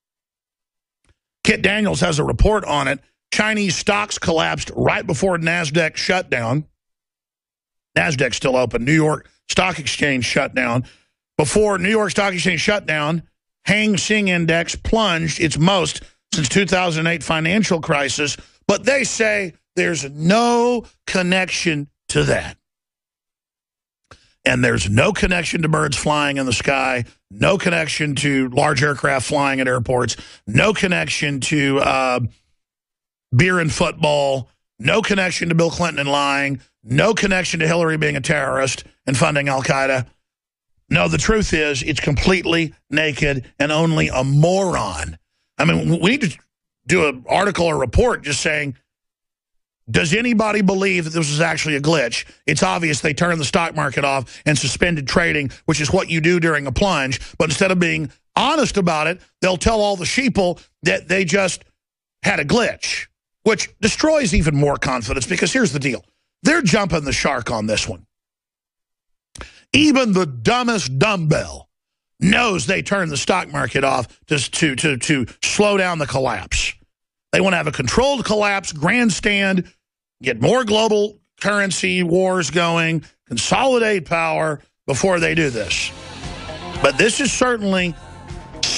Kit Daniels has a report on it. Chinese stocks collapsed right before NASDAQ shut down. NASDAQ's still open. New York Stock Exchange shut down. Before New York Stock Exchange shut down, Hang Seng Index plunged its most since two thousand eight financial crisis. But they say there's no connection to that. And there's no connection to birds flying in the sky, no connection to large aircraft flying at airports, no connection to uh, beer and football, no connection to Bill Clinton and lying, no connection to Hillary being a terrorist and funding al-Qaeda. No, the truth is it's completely naked and only a moron. I mean, we need to do an article or report just saying, does anybody believe that this was actually a glitch? It's obvious they turned the stock market off and suspended trading, which is what you do during a plunge. But instead of being honest about it, they'll tell all the sheeple that they just had a glitch, which destroys even more confidence, because here's the deal. They're jumping the shark on this one. Even the dumbest dumbbell knows they turned the stock market off just to, to, to slow down the collapse. They want to have a controlled collapse, grandstand, get more global currency wars going, consolidate power before they do this. But this is certainly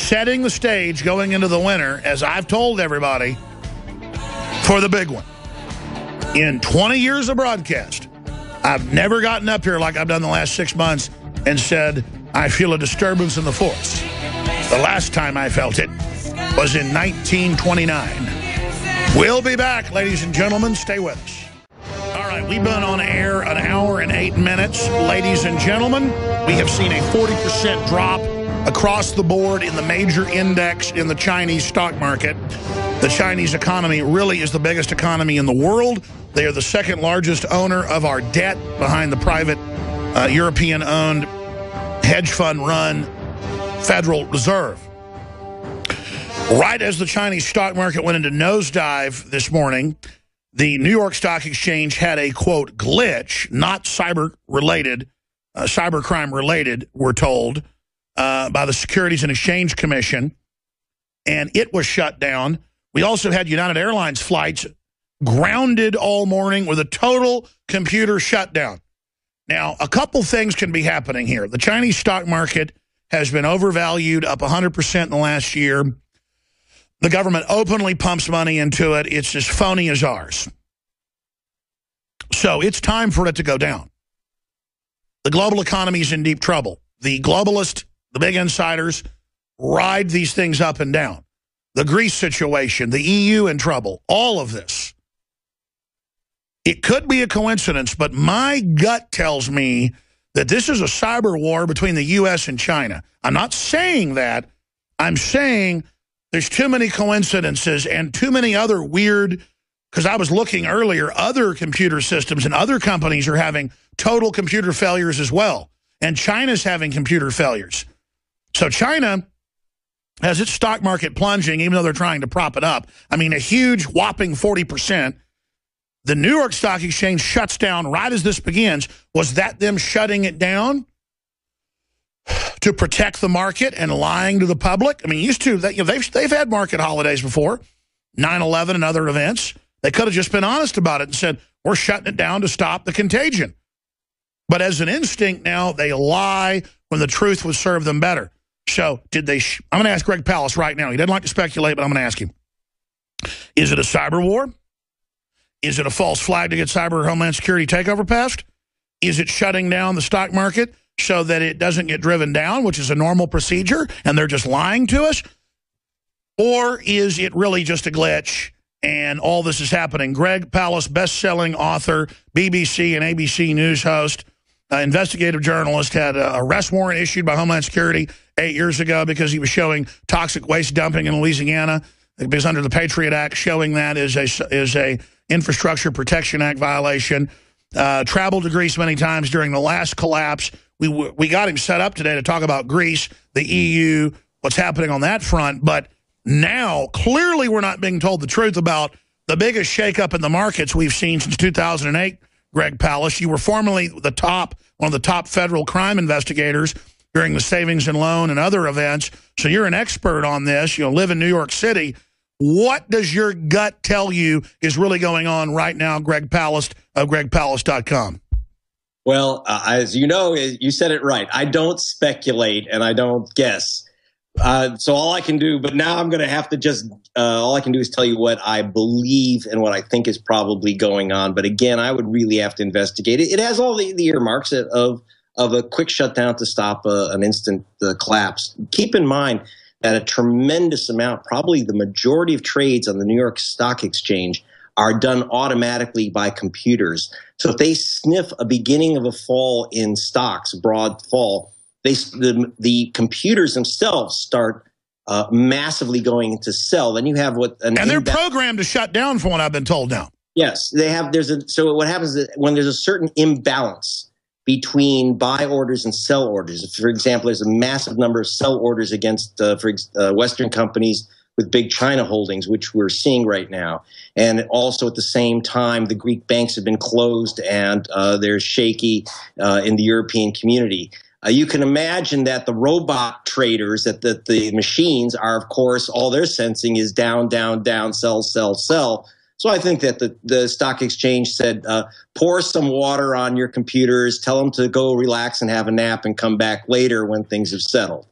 setting the stage going into the winter, as I've told everybody, for the big one. In twenty years of broadcast, I've never gotten up here like I've done the last six months and said, I feel a disturbance in the force. The last time I felt it was in nineteen twenty-nine. We'll be back, ladies and gentlemen. Stay with us. All right, we've been on air an hour and eight minutes. Ladies and gentlemen, we have seen a forty percent drop across the board in the major index in the Chinese stock market. The Chinese economy really is the biggest economy in the world. They are the second largest owner of our debt behind the private uh, European-owned, hedge fund-run Federal Reserve. Right as the Chinese stock market went into nosedive this morning, the New York Stock Exchange had a, quote, glitch, not cyber-related, uh, cybercrime-related, we're told, uh, by the Securities and Exchange Commission, and it was shut down. We also had United Airlines flights grounded all morning with a total computer shutdown. Now, a couple things can be happening here. The Chinese stock market has been overvalued, up one hundred percent in the last year. The government openly pumps money into it. It's as phony as ours. So it's time for it to go down. The global economy is in deep trouble. The globalists, the big insiders, ride these things up and down. The Greece situation, the E U in trouble, all of this. It could be a coincidence, but my gut tells me that this is a cyber war between the U S and China. I'm not saying that. I'm saying there's too many coincidences and too many other weird, because I was looking earlier, other computer systems and other companies are having total computer failures as well. And China's having computer failures. So China has its stock market plunging, even though they're trying to prop it up. I mean, a huge whopping forty percent. The New York Stock Exchange shuts down right as this begins. Was that them shutting it down to protect the market and lying to the public? I mean, used to, they, you know, they've, they've had market holidays before, nine eleven and other events. They could have just been honest about it and said, we're shutting it down to stop the contagion. But as an instinct now, they lie when the truth would serve them better. So did they, sh I'm going to ask Greg Palast right now. He doesn't like to speculate, but I'm going to ask him. Is it a cyber war? Is it a false flag to get cyber or homeland security takeover passed? Is it shutting down the stock market so that it doesn't get driven down, which is a normal procedure, and they're just lying to us? Or is it really just a glitch and all this is happening? Greg Palast, best-selling author, B B C and A B C News host, uh, investigative journalist, had an arrest warrant issued by Homeland Security eight years ago because he was showing toxic waste dumping in Louisiana, because under the Patriot Act, showing that is a, is a Infrastructure Protection Act violation. Uh, traveled to Greece many times during the last collapse. We, we got him set up today to talk about Greece, the E U, what's happening on that front. But now, clearly we're not being told the truth about the biggest shakeup in the markets we've seen since two thousand eight, Greg Palast. You were formerly the top, one of the top federal crime investigators during the savings and loan and other events. So you're an expert on this. You know, live in New York City. What does your gut tell you is really going on right now, Greg Palast of greg palast dot com? Well, uh, as you know, you said it right. I don't speculate and I don't guess. Uh, so all I can do, but now I'm going to have to just, uh, all I can do is tell you what I believe and what I think is probably going on. But again, I would really have to investigate it. It has all the, the earmarks of, of a quick shutdown to stop a, an instant uh, collapse. Keep in mind that a tremendous amount, probably the majority of trades on the New York Stock Exchange, are done automatically by computers. So if they sniff a beginning of a fall in stocks, a broad fall, they, the, the computers themselves start uh, massively going into sell. Then you have what... An and they're programmed to shut down from what I've been told now. Yes, they have. There's a, so what happens is when there's a certain imbalance between buy orders and sell orders. For example, there's a massive number of sell orders against uh, for uh, Western companies with big China holdings, which we're seeing right now. And also at the same time, the Greek banks have been closed and uh, they're shaky uh, in the European community. Uh, you can imagine that the robot traders, that the, the machines are, of course, all they're sensing is down, down, down, sell, sell, sell. So I think that the, the stock exchange said, uh, pour some water on your computers, tell them to go relax and have a nap and come back later when things have settled.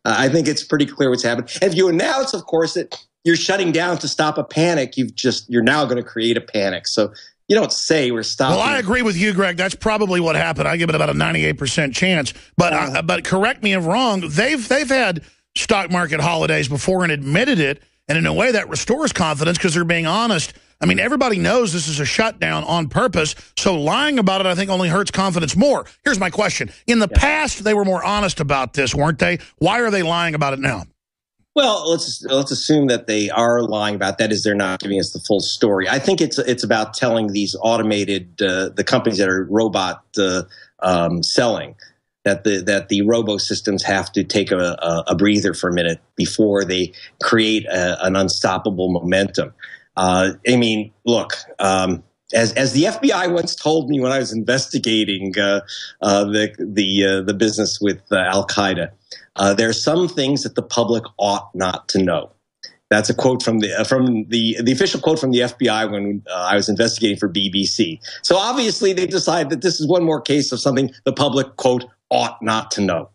Uh, I think it's pretty clear what's happened. And if you announce, of course, that you're shutting down to stop a panic, you've just you're now going to create a panic. So you don't say we're stopping. Well, I agree with you, Greg. That's probably what happened. I give it about a ninety-eight percent chance. But uh, but correct me if wrong. They've they've had stock market holidays before and admitted it, and in a way that restores confidence because they're being honest. I mean, everybody knows this is a shutdown on purpose, so lying about it, I think, only hurts confidence more. Here's my question. In the yeah. past, they were more honest about this, weren't they? Why are they lying about it now? Well, let's let's assume that they are lying about that. Is they're not giving us the full story. I think it's it's about telling these automated uh, the companies that are robot uh, um, selling that the that the robo systems have to take a, a, a breather for a minute before they create a, an unstoppable momentum. Uh, I mean, look. Um, As as the F B I once told me when I was investigating uh, uh, the the uh, the business with uh, Al Qaeda, uh, there are some things that the public ought not to know. That's a quote from the uh, from the the official quote from the F B I when uh, I was investigating for B B C. So obviously they decided that this is one more case of something the public quote ought not to know.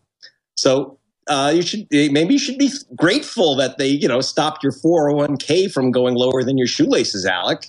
So uh, you should maybe you should be grateful that they you know stopped your four oh one K from going lower than your shoelaces, Alec.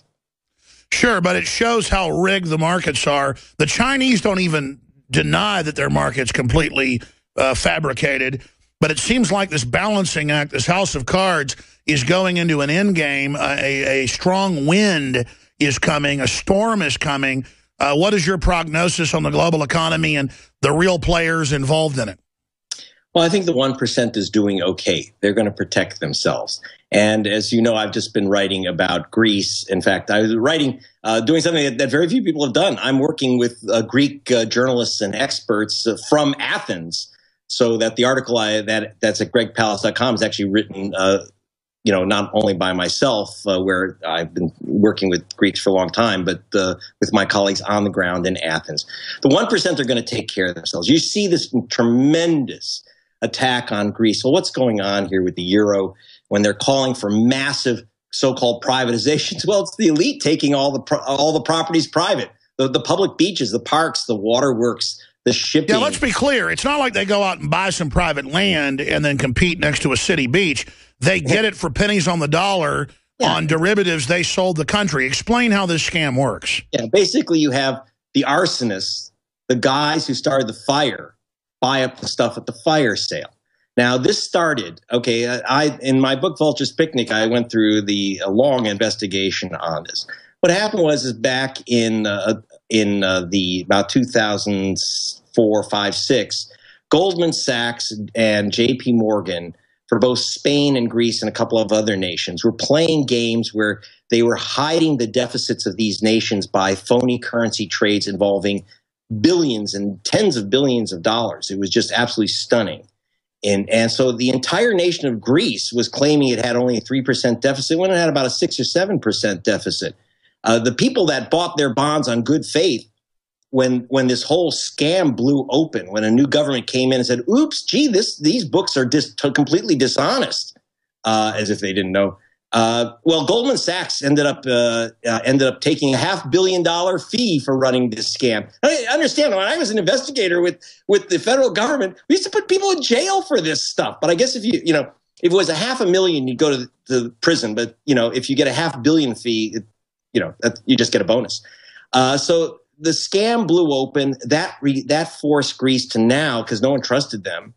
Sure, but it shows how rigged the markets are. The Chinese don't even deny that their market's completely uh, fabricated, but it seems like this balancing act, this house of cards, is going into an end game. Uh, a, a strong wind is coming. A storm is coming. Uh, what is your prognosis on the global economy and the real players involved in it? Well, I think the one percent is doing okay. They're going to protect themselves. And as you know, I've just been writing about Greece. In fact, I was writing, uh, doing something that, that very few people have done. I'm working with uh, Greek uh, journalists and experts uh, from Athens, so that the article I, that that's at greg palast dot com is actually written, uh, you know, not only by myself, uh, where I've been working with Greeks for a long time, but uh, with my colleagues on the ground in Athens. The one percent are going to take care of themselves. You see this tremendous attack on Greece. Well, what's going on here with the euro when they're calling for massive so-called privatizations? Well, it's the elite taking all the pro- all the properties private, the, the public beaches, the parks, the waterworks, the shipping. Yeah, let's be clear. It's not like they go out and buy some private land and then compete next to a city beach. They get it for pennies on the dollar yeah. on derivatives they sold the country. Explain how this scam works. Yeah, basically you have the arsonists, the guys who started the fire, buy up the stuff at the fire sale. Now, this started, okay, I in my book, Vulture's Picnic, I went through the a long investigation on this. What happened was is back in uh, in uh, the about two thousand four, five, six, Goldman Sachs and J P Morgan, for both Spain and Greece and a couple of other nations, were playing games where they were hiding the deficits of these nations by phony currency trades involving billions and tens of billions of dollars. It was just absolutely stunning. And, and so the entire nation of Greece was claiming it had only a three percent deficit when it had about a six or seven percent deficit. Uh, the people that bought their bonds on good faith, when when this whole scam blew open, when a new government came in and said, oops, gee, this these books are dis- completely dishonest, uh, as if they didn't know. Uh, well, Goldman Sachs ended up uh, uh, ended up taking a half billion dollar fee for running this scam. I understand, when I was an investigator with with the federal government, we used to put people in jail for this stuff. But I guess if you you know if it was a half a million, you'd go to the, to the prison. But you know if you get a half billion fee, it, you know that, you just get a bonus. Uh, so the scam blew open. That re, that forced Greece to now, because no one trusted them,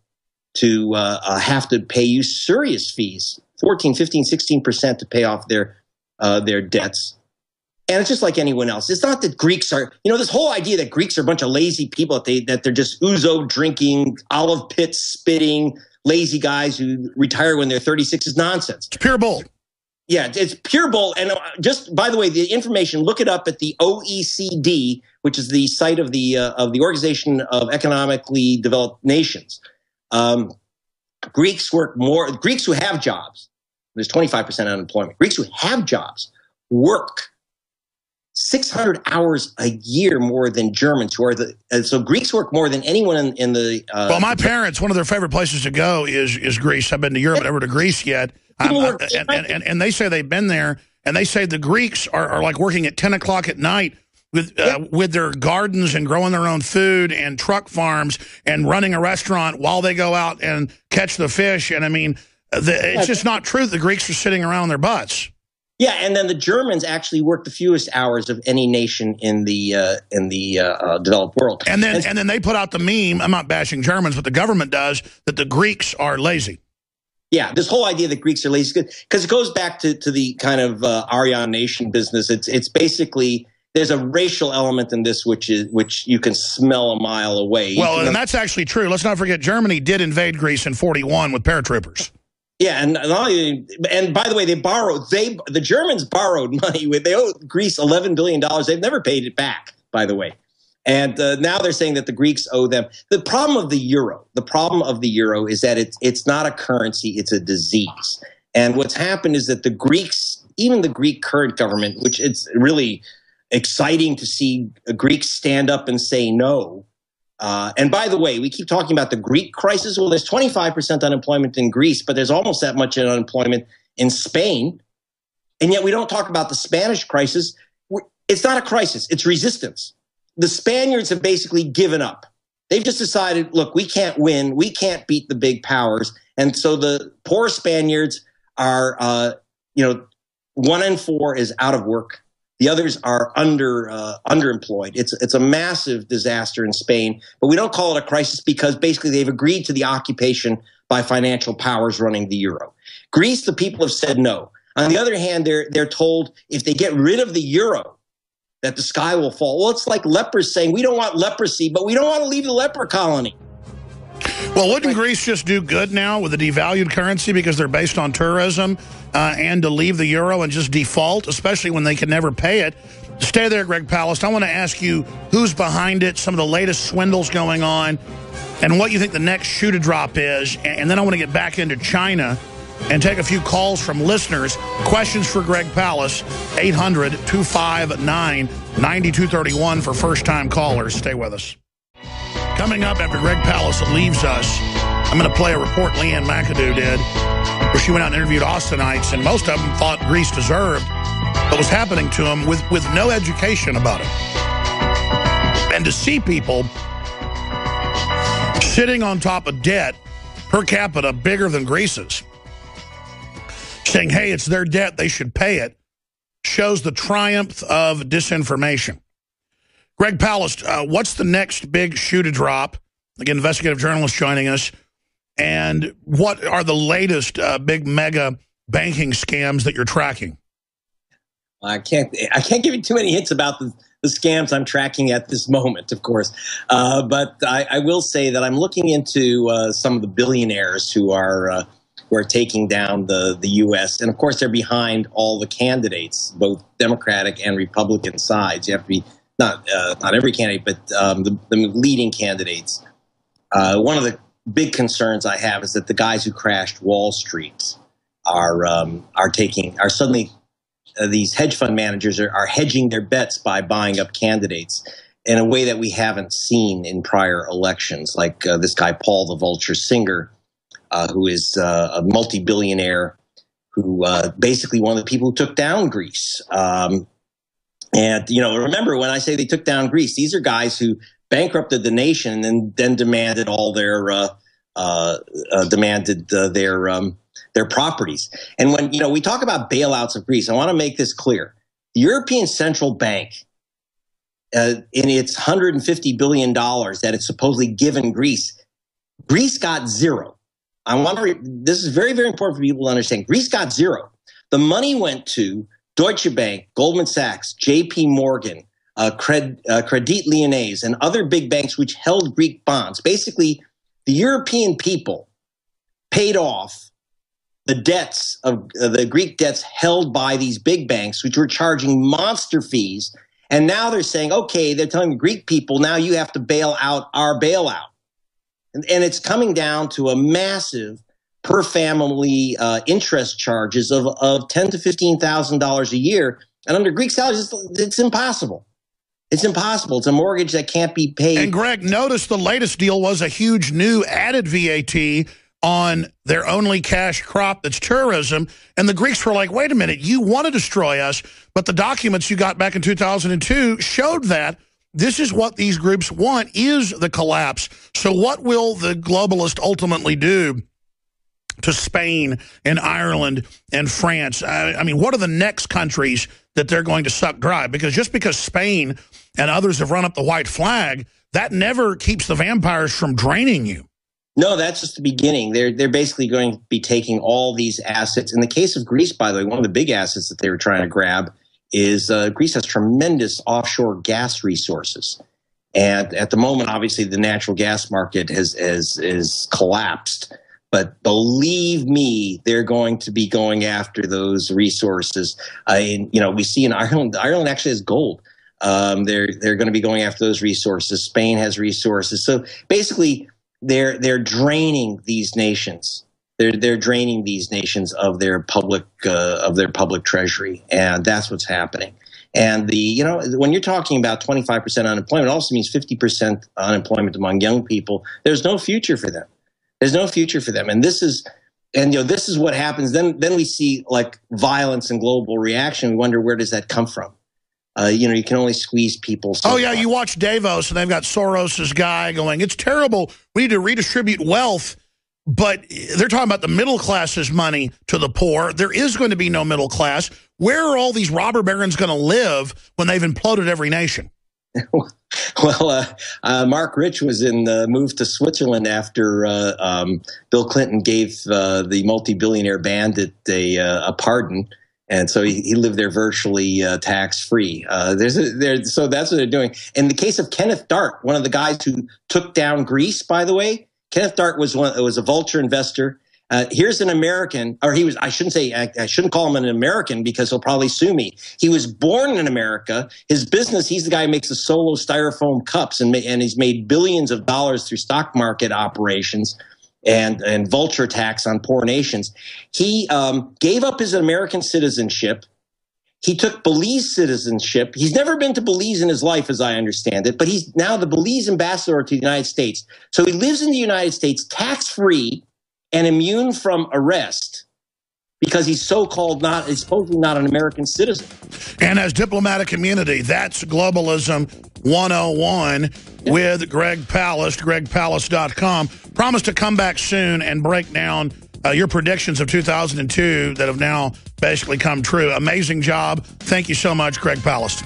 to uh, uh, have to pay usurious fees. fourteen, fifteen, sixteen percent to pay off their uh, their debts. And it's just like anyone else. It's not that Greeks are, you know, this whole idea that Greeks are a bunch of lazy people, that, they, that they're just ouzo drinking, olive pit spitting, lazy guys who retire when they're thirty-six is nonsense. It's pure bull. Yeah, it's pure bull. And just, by the way, the information, look it up at the O E C D, which is the site of the, uh, of the Organization of Economically Developed Nations. Um, Greeks work more, Greeks who have jobs, there's twenty-five percent unemployment. Greeks who have jobs work six hundred hours a year more than Germans who are the, uh, so Greeks work more than anyone in, in the. Uh, well, my parents, one of their favorite places to go is is Greece. I've been to Europe, but never to Greece yet. I, and, and, and, and they say they've been there, and they say the Greeks are, are like working at ten o'clock at night with, uh, yep. with their gardens and growing their own food and truck farms and running a restaurant while they go out and catch the fish. And I mean, the, it's just not true that the Greeks are sitting around on their butts. Yeah, and then the Germans actually work the fewest hours of any nation in the uh, in the uh, uh, developed world. And then and, and then they put out the meme. I'm not bashing Germans, but the government does, that the Greeks are lazy. Yeah, this whole idea that Greeks are lazy, because it goes back to to the kind of uh, Aryan nation business. It's it's basically, there's a racial element in this, which is which you can smell a mile away. Well, and that's actually true. Let's not forget, Germany did invade Greece in forty-one with paratroopers. Yeah, and and by the way, they borrowed. They the Germans borrowed money. They owe Greece eleven billion dollars. They've never paid it back, by the way. And uh, now they're saying that the Greeks owe them. The problem of the euro, the problem of the euro is that it's it's not a currency; it's a disease. And what's happened is that the Greeks, even the Greek current government, which it's really exciting to see Greeks stand up and say no. Uh, and by the way, we keep talking about the Greek crisis. Well, there's twenty-five percent unemployment in Greece, but there's almost that much unemployment in Spain. And yet we don't talk about the Spanish crisis. It's not a crisis. It's resistance. The Spaniards have basically given up. They've just decided, look, we can't win. We can't beat the big powers. And so the poor Spaniards are, uh, you know, one in four is out of work. The others are under uh, underemployed. It's it's a massive disaster in Spain, but we don't call it a crisis because basically they've agreed to the occupation by financial powers running the euro. Greece, the people have said no. On the other hand, they're they're told if they get rid of the euro, that the sky will fall. Well, it's like lepers saying we don't want leprosy, but we don't want to leave the leper colony. Well, wouldn't Greece just do good now with a devalued currency because they're based on tourism uh, and to leave the euro and just default, especially when they can never pay it? Stay there, Greg Palast. I want to ask you who's behind it, some of the latest swindles going on, and what you think the next shoe to drop is. And then I want to get back into China and take a few calls from listeners. Questions for Greg Palast, eight hundred, two five nine, nine two three one for first-time callers. Stay with us. Coming up after Greg Palast leaves us, I'm going to play a report Leanne McAdoo did, where she went out and interviewed Austinites, and most of them thought Greece deserved what was happening to them with, with no education about it. And to see people sitting on top of debt per capita bigger than Greece's, saying, hey, it's their debt, they should pay it, shows the triumph of disinformation. Greg Palast, uh, what's the next big shoe to drop? Again, investigative journalist joining us. And what are the latest uh, big mega banking scams that you're tracking? I can't I can't give you too many hints about the, the scams I'm tracking at this moment, of course. Uh, but I, I will say that I'm looking into uh, some of the billionaires who are uh, who are taking down the, the U S. And, of course, they're behind all the candidates, both Democratic and Republican sides. You have to be Not uh, not every candidate, but um, the, the leading candidates. Uh, one of the big concerns I have is that the guys who crashed Wall Street are um, are taking are suddenly uh, these hedge fund managers are, are hedging their bets by buying up candidates in a way that we haven't seen in prior elections. Like uh, this guy Paul the Vulture Singer, uh, who is uh, a multi-billionaire, who uh, basically one of the people who took down Greece. Um, And, you know, remember when I say they took down Greece, these are guys who bankrupted the nation and then, then demanded all their uh, uh, uh, demanded uh, their um, their properties. And when, you know, we talk about bailouts of Greece, I want to make this clear. The European Central Bank, uh, in its one hundred fifty billion dollars that it's supposedly given Greece, Greece got zero. I want to, this is very, very important for people to understand. Greece got zero. The money went to Deutsche Bank, Goldman Sachs, J P Morgan, uh, Cred, uh, Credit Lyonnais, and other big banks which held Greek bonds. Basically, the European people paid off the debts of uh, the Greek debts held by these big banks, which were charging monster fees. And now they're saying, okay, they're telling the Greek people, now you have to bail out our bailout. And, and it's coming down to a massive per family uh, interest charges of, of ten to fifteen thousand dollars a year, and under Greek salaries, it's, it's impossible. It's impossible. It's a mortgage that can't be paid. And Greg, notice the latest deal was a huge new added V A T on their only cash crop that's tourism. And the Greeks were like, wait a minute, you want to destroy us, but the documents you got back in two thousand two showed that this is what these groups want, is the collapse. So what will the globalists ultimately do to Spain and Ireland and France? I, I mean, what are the next countries that they're going to suck dry? Because just because Spain and others have run up the white flag, that never keeps the vampires from draining you. No, that's just the beginning. They're they're basically going to be taking all these assets. In the case of Greece, by the way, one of the big assets that they were trying to grab is uh, Greece has tremendous offshore gas resources. And at the moment, obviously, the natural gas market has, has, has collapsed. But believe me, they're going to be going after those resources. Uh, and, you know, we see in Ireland, Ireland actually has gold. Um, they're they're going to be going after those resources. Spain has resources. So basically, they're they're draining these nations. They're they're draining these nations of their public uh, of their public treasury, and that's what's happening. And the you know when you're talking about twenty-five percent unemployment, it also means fifty percent unemployment among young people. There's no future for them. There's no future for them, and this is. And you know this is what happens. Then, then we see like violence and global reaction. We wonder, where does that come from? Uh, you know, you can only squeeze people. So oh, yeah, far. you watch Davos, and they've got Soros's guy going, it's terrible. We need to redistribute wealth. But they're talking about the middle class's money to the poor. There is going to be no middle class. Where are all these robber barons going to live when they've imploded every nation? Well, uh, uh, Mark Rich was in the move to Switzerland after uh, um, Bill Clinton gave uh, the multi-billionaire bandit a, uh, a pardon. And so he, he lived there virtually uh, tax-free. Uh, there's a, there, so that's what they're doing. In the case of Kenneth Dart, one of the guys who took down Greece, by the way, Kenneth Dart was one was a vulture investor. Uh, here's an American, or he was, I shouldn't say, I, I shouldn't call him an American because he'll probably sue me. He was born in America. His business, he's the guy who makes the Solo styrofoam cups, and, and he's made billions of dollars through stock market operations and, and vulture tax on poor nations. He um, gave up his American citizenship. He took Belize citizenship. He's never been to Belize in his life, as I understand it, but he's now the Belize ambassador to the United States. So he lives in the United States tax-free and immune from arrest because he's so-called not, he's supposedly not an American citizen. And as diplomatic immunity, that's Globalism one oh one yeah. with Greg Palast, greg palast dot com. Promise to come back soon and break down uh, your predictions of two thousand two that have now basically come true. Amazing job. Thank you so much, Greg Palast.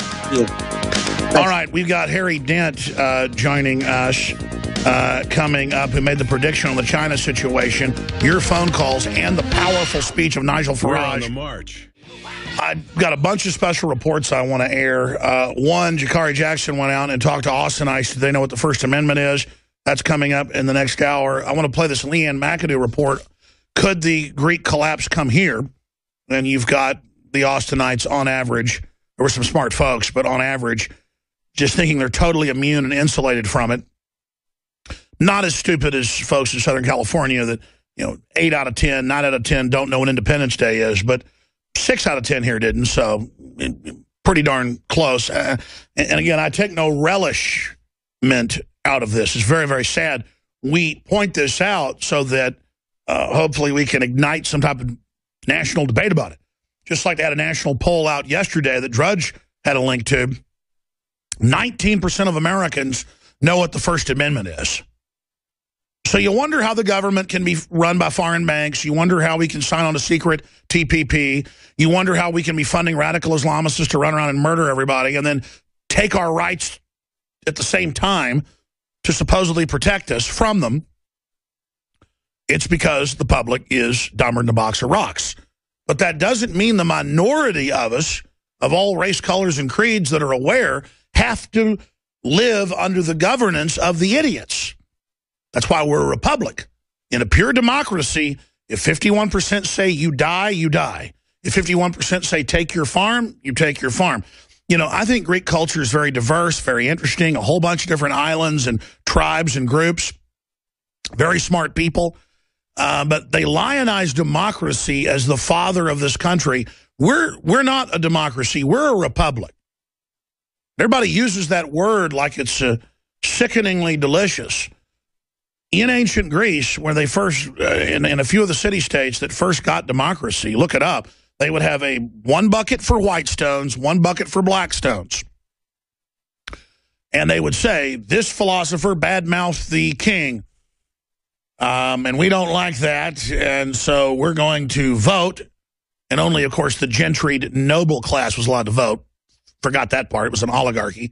Yeah. All right, we've got Harry Dent uh, joining us. Uh, coming up, who made the prediction on the China situation, your phone calls, and the powerful speech of Nigel Farage. We're on the march. I've got a bunch of special reports I want to air. Uh, one, Jakari Jackson went out and talked to Austinites. Do they know what the First Amendment is? That's coming up in the next hour. I want to play this Leanne McAdoo report. Could the Greek collapse come here? And you've got the Austinites on average. There were some smart folks, but on average, just thinking they're totally immune and insulated from it. Not as stupid as folks in Southern California that, you know, eight out of ten, nine out of ten don't know what Independence Day is, but six out of ten here didn't, so pretty darn close. Uh, and, and again, I take no relishment out of this. It's very, very sad. We point this out so that uh, hopefully we can ignite some type of national debate about it. Just like they had a national poll out yesterday that Drudge had a link to. nineteen percent of Americans know what the First Amendment is. So you wonder how the government can be run by foreign banks. You wonder how we can sign on a secret T P P. You wonder how we can be funding radical Islamists to run around and murder everybody and then take our rights at the same time to supposedly protect us from them. It's because the public is dumber than a box of rocks. But that doesn't mean the minority of us, of all race, colors, and creeds that are aware, have to live under the governance of the idiots. That's why we're a republic. In a pure democracy, if fifty-one percent say you die, you die. If fifty-one percent say take your farm, you take your farm. You know, I think Greek culture is very diverse, very interesting, a whole bunch of different islands and tribes and groups. Very smart people. Uh, but they lionize democracy as the father of this country. We're, we're not a democracy. We're a republic. Everybody uses that word like it's uh, sickeningly delicious. in ancient Greece, where they first, uh, in, in a few of the city-states that first got democracy, look it up, they would have a one bucket for white stones, one bucket for black stones. And they would say, this philosopher badmouthed the king, um, and we don't like that, and so we're going to vote. And only, of course, the gentried noble class was allowed to vote. Forgot that part. It was an oligarchy.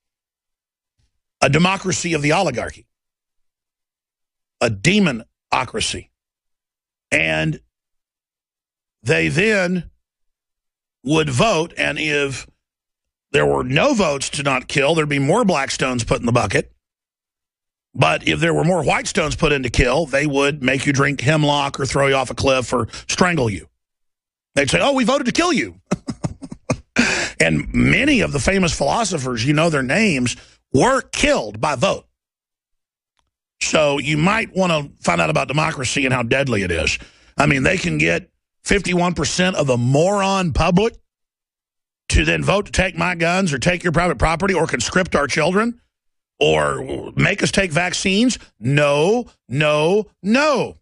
A democracy of the oligarchy. A demonocracy. And they then would vote, and if there were no votes to not kill, there'd be more black stones put in the bucket. But if there were more white stones put in to kill, they would make you drink hemlock or throw you off a cliff or strangle you. They'd say, oh, we voted to kill you. And many of the famous philosophers, you know their names, were killed by vote. So you might want to find out about democracy and how deadly it is. I mean, they can get fifty-one percent of the moron public to then vote to take my guns or take your private property or conscript our children or make us take vaccines. No, no, no.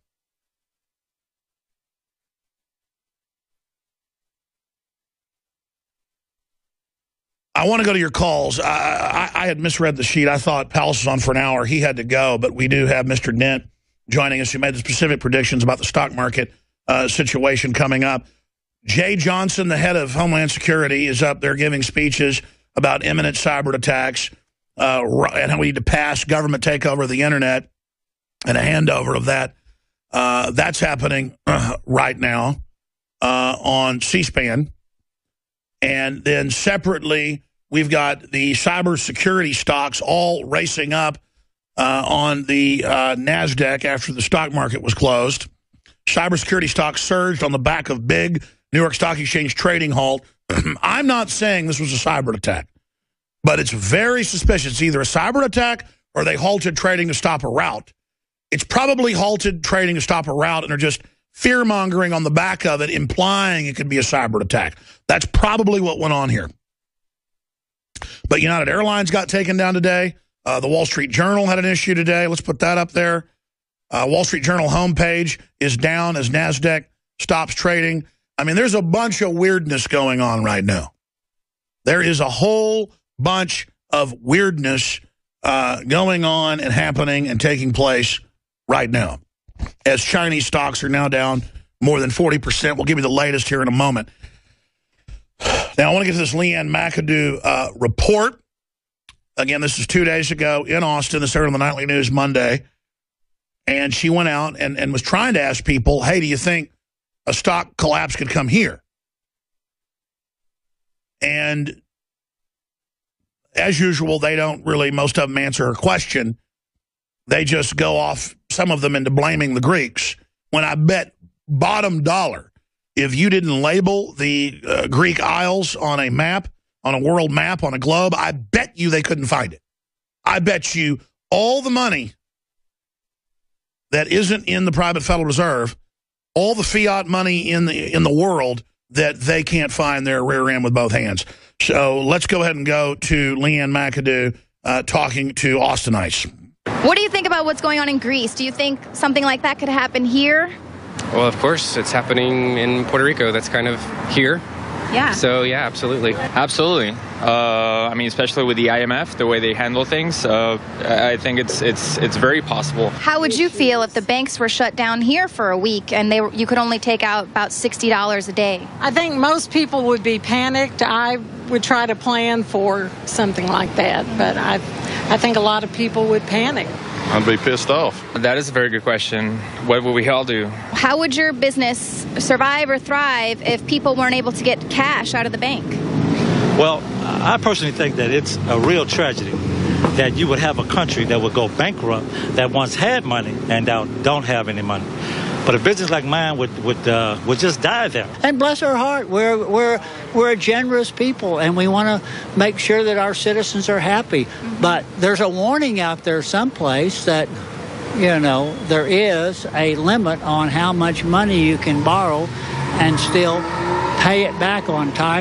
I want to go to your calls. I, I, I had misread the sheet. I thought Palace was on for an hour. He had to go, but we do have Mister Dent joining us who made the specific predictions about the stock market uh, situation coming up. Jay Johnson, the head of Homeland Security, is up there giving speeches about imminent cyber attacks uh, and how we need to pass government takeover of the internet and a handover of that. Uh, that's happening uh, right now uh, on C-SPAN. And then separately, we've got the cybersecurity stocks all racing up uh, on the uh, NASDAQ after the stock market was closed. Cybersecurity stocks surged on the back of big New York Stock Exchange trading halt. I'm not saying this was a cyber attack, but it's very suspicious. It's either a cyber attack or they halted trading to stop a rout. It's probably halted trading to stop a rout and are just fear-mongering on the back of it, implying it could be a cyber attack. That's probably what went on here. But United Airlines got taken down today. Uh, the Wall Street Journal had an issue today. Let's put that up there. Uh, Wall Street Journal homepage is down as NASDAQ stops trading. I mean, there's a bunch of weirdness going on right now. There is a whole bunch of weirdness uh, going on and happening and taking place right now, as Chinese stocks are now down more than forty percent. We'll give you the latest here in a moment. Now, I want to get to this Leanne McAdoo uh, report. Again, this is two days ago in Austin. This aired on the Nightly News Monday. And she went out and, and was trying to ask people, hey, do you think a stock collapse could come here? And as usual, they don't really, most of them answer her question. They just go off, some of them, into blaming the Greeks. When I bet bottom dollar, if you didn't label the uh, Greek Isles on a map, on a world map, on a globe, I bet you they couldn't find it. I bet you all the money that isn't in the private Federal Reserve, all the fiat money in the in the world, that they can't find their rear end with both hands. So let's go ahead and go to Leanne McAdoo uh, talking to Austinites. What do you think about what's going on in Greece? Do you think something like that could happen here? Well, of course, it's happening in Puerto Rico. That's kind of here. Yeah. So, yeah, absolutely. Absolutely. Uh, I mean, especially with the I M F, the way they handle things, uh, I think it's it's it's very possible. How would you feel if the banks were shut down here for a week and they were, you could only take out about sixty dollars a day? I think most people would be panicked. I would try to plan for something like that, but I, I think a lot of people would panic. I'd be pissed off. That is a very good question. What would we all do? How would your business survive or thrive if people weren't able to get cash out of the bank? Well, I personally think that it's a real tragedy that you would have a country that would go bankrupt that once had money and now don't have any money. But a business like mine would would uh, would just die there. And bless our heart, we're we're we're a generous people, and we want to make sure that our citizens are happy. Mm-hmm. But there's a warning out there someplace that, you know, there is a limit on how much money you can borrow and still pay it back on time. Right.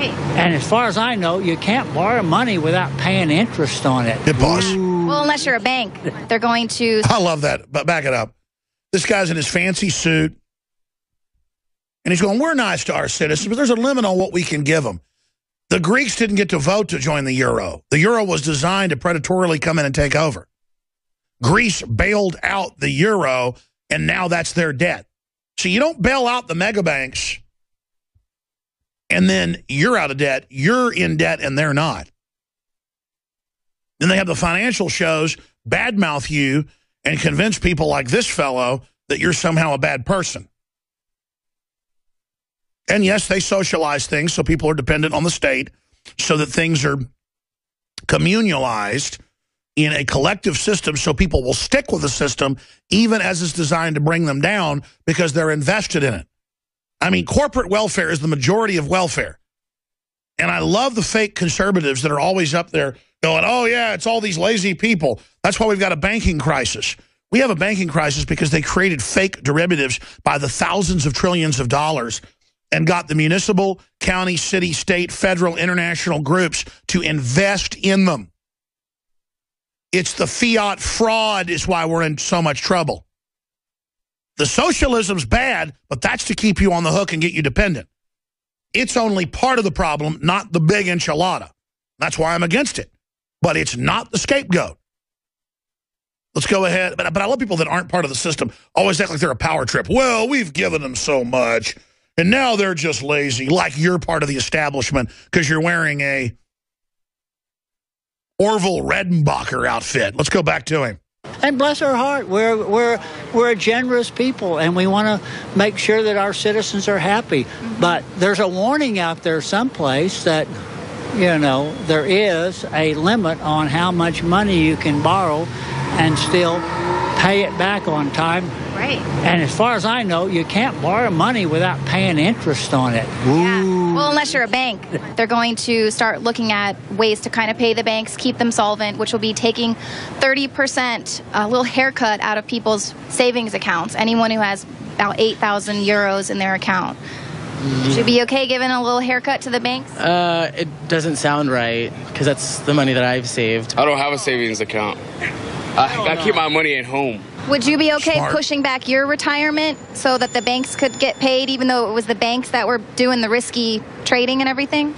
Right. And as far as I know, you can't borrow money without paying interest on it. Good boss. Well, unless you're a bank, they're going to... I love that, but back it up. This guy's in his fancy suit, and he's going, we're nice to our citizens, but there's a limit on what we can give them. The Greeks didn't get to vote to join the euro. The euro was designed to predatorily come in and take over. Greece bailed out the euro, and now that's their debt. So you don't bail out the mega banks, and then you're out of debt. You're in debt, and they're not. Then they have the financial shows badmouth you and convince people like this fellow that you're somehow a bad person. And yes, they socialize things so people are dependent on the state so that things are communalized in a collective system so people will stick with the system even as it's designed to bring them down because they're invested in it. I mean, corporate welfare is the majority of welfare. And I love the fake conservatives that are always up there going, oh, yeah, it's all these lazy people. That's why we've got a banking crisis. We have a banking crisis because they created fake derivatives by the thousands of trillions of dollars and got the municipal, county, city, state, federal, international groups to invest in them. It's the fiat fraud is why we're in so much trouble. The socialism's bad, but that's to keep you on the hook and get you dependent. It's only part of the problem, not the big enchilada. That's why I'm against it. But it's not the scapegoat. Let's go ahead. But, but I love people that aren't part of the system always act like they're a power trip. Well, we've given them so much, and now they're just lazy, like you're part of the establishment because you're wearing a Orville Redenbacher outfit. Let's go back to him. And bless our heart, we're we're we're a generous people, and we want to make sure that our citizens are happy. Mm-hmm. But there's a warning out there someplace that, you know, there is a limit on how much money you can borrow and still pay it back on time. Right. And as far as I know, you can't borrow money without paying interest on it. Yeah. Well, unless you're a bank, they're going to start looking at ways to kind of pay the banks, keep them solvent, which will be taking thirty percent, a little haircut out of people's savings accounts. Anyone who has about eight thousand euros in their account. Should it be okay giving a little haircut to the banks? Uh, it doesn't sound right, because that's the money that I've saved. I don't have a savings account. I, I keep my money at home. Would you be okay Smart. pushing back your retirement so that the banks could get paid, even though it was the banks that were doing the risky trading and everything?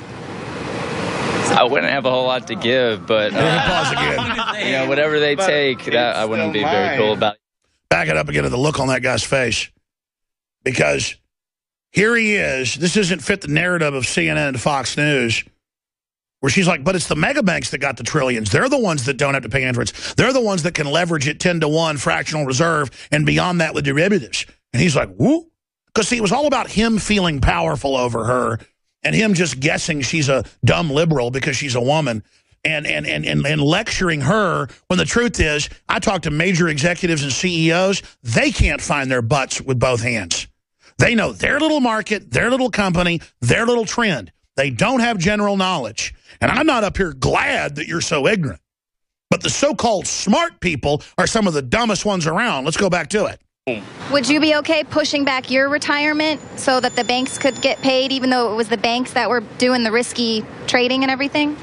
I wouldn't have a whole lot to give, but uh, pause again. You know, whatever they But take, that I wouldn't be very cool about. Back it up again to the look on that guy's face. Because here he is. This doesn't fit the narrative of C N N and Fox News, where she's like, but it's the mega banks that got the trillions. They're the ones that don't have to pay interest. They're the ones that can leverage it ten to one fractional reserve and beyond that with derivatives. And he's like, whoo? Because, see, it was all about him feeling powerful over her and him just guessing she's a dumb liberal because she's a woman and, and, and, and, and lecturing her when the truth is, I talk to major executives and C E Os, they can't find their butts with both hands. They know their little market, their little company, their little trend. They don't have general knowledge. And I'm not up here glad that you're so ignorant. But the so-called smart people are some of the dumbest ones around. Let's go back to it. Would you be okay pushing back your retirement so that the banks could get paid, even though it was the banks that were doing the risky trading and everything?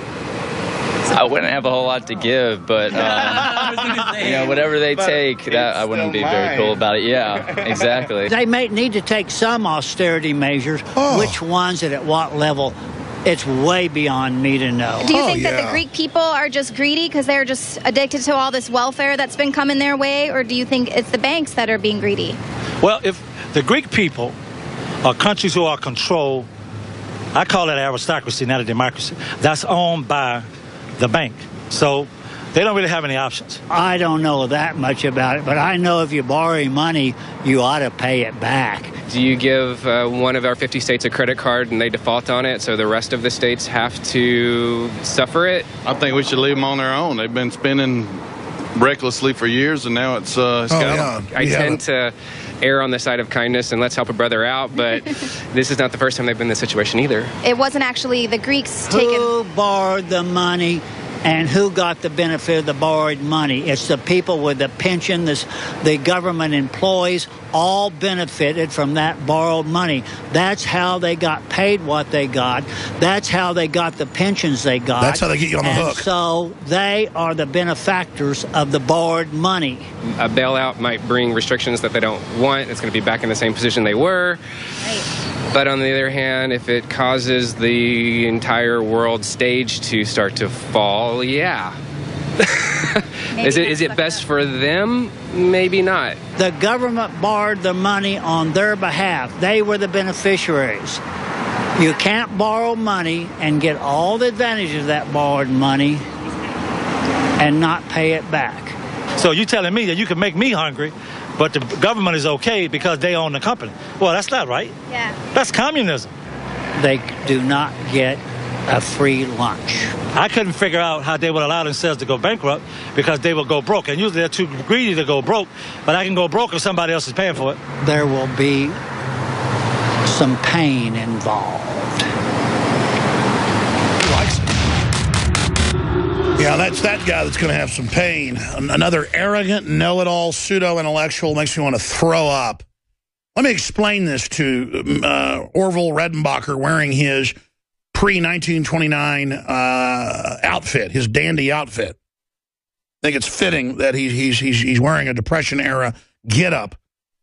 I wouldn't have a whole lot to give, but um, you know, whatever they take, that I wouldn't be very cool about it. Yeah, exactly. They may need to take some austerity measures. Oh. Which ones and at what level? It's way beyond me to know. Do you think that the Greek people are just greedy because they're just addicted to all this welfare that's been coming their way, or do you think it's the banks that are being greedy? Well, if the Greek people are countries who are controlled, I call it aristocracy, not a democracy, that's owned by the bank. So they don't really have any options. I don't know that much about it, but I know if you borrow money, you ought to pay it back. Do you give uh, one of our fifty states a credit card and they default on it, so the rest of the states have to suffer it? I think we should leave them on their own. They've been spending recklessly for years, and now it's, uh, it's oh, got yeah. them. I tend to err on the side of kindness and let's help a brother out, but this is not the first time they've been in this situation either. It wasn't actually the Greeks taking... Who borrowed the money And who got the benefit of the borrowed money? It's the people with the pension, this, the government employees, all benefited from that borrowed money. That's how they got paid what they got. That's how they got the pensions they got. That's how they get you on the and hook. So they are the benefactors of the borrowed money. A bailout might bring restrictions that they don't want. It's going to be back in the same position they were. Right. But on the other hand, if it causes the entire world stage to start to fall, yeah. is it is it best for them? Maybe not. The government borrowed the money on their behalf. They were the beneficiaries. You can't borrow money and get all the advantages of that borrowed money and not pay it back. So you telling me that you can make me hungry, but the government is okay because they own the company? Well, that's not right. Yeah. That's communism. They do not get a free lunch. I couldn't figure out how they would allow themselves to go bankrupt because they will go broke. And usually they're too greedy to go broke, but I can go broke if somebody else is paying for it. There will be some pain involved. He likes it. Yeah, that's that guy that's going to have some pain. Another arrogant, know-it-all, pseudo-intellectual makes me want to throw up. Let me explain this to uh, Orville Redenbacher wearing his pre nineteen twenty-nine uh, outfit, his dandy outfit. I think it's fitting that he, he's, he's, he's wearing a Depression-era get-up.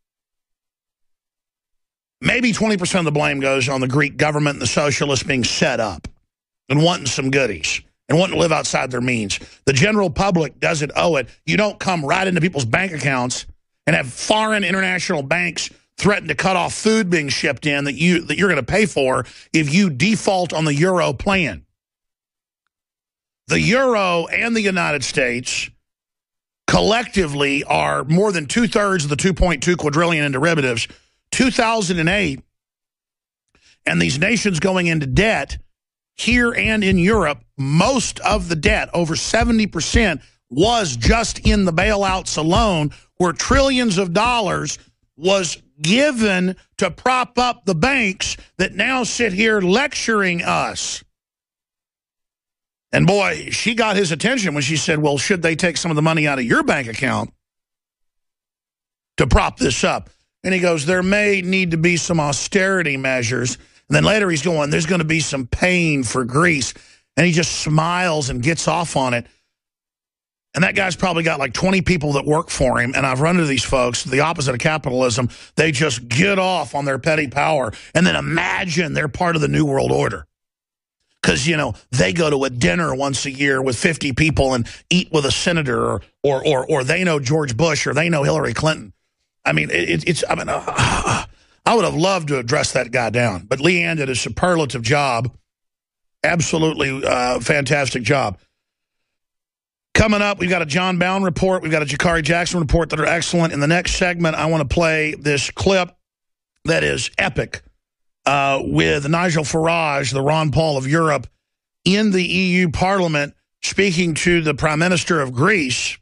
Maybe twenty percent of the blame goes on the Greek government and the socialists being set up and wanting some goodies and wanting to live outside their means. The general public doesn't owe it. You don't come right into people's bank accounts and have foreign international banks threaten to cut off food being shipped in that, you, that you're going to pay for if you default on the euro plan. The euro and the United States collectively are more than two-thirds of the two point two quadrillion in derivatives. two thousand eight, and these nations going into debt here and in Europe, most of the debt, over seventy percent, was just in the bailouts alone, where trillions of dollars was given to prop up the banks that now sit here lecturing us. And boy, she got his attention when she said, well, should they take some of the money out of your bank account to prop this up? And he goes, there may need to be some austerity measures. And then later he's going, there's going to be some pain for Greece. And he just smiles and gets off on it. And that guy's probably got like twenty people that work for him. And I've run into these folks, the opposite of capitalism. They just get off on their petty power and then imagine they're part of the New World Order. Because, you know, they go to a dinner once a year with fifty people and eat with a senator, or or or, or they know George Bush, or they know Hillary Clinton. I mean, it, it's, I mean, uh, I would have loved to address that guy down. But Leanne did a superlative job. Absolutely uh, fantastic job. Coming up, we've got a John Bound report. We've got a Jakari Jackson report that are excellent. In the next segment, I want to play this clip that is epic uh, with Nigel Farage, the Ron Paul of Europe, in the E U Parliament, speaking to the Prime Minister of Greece,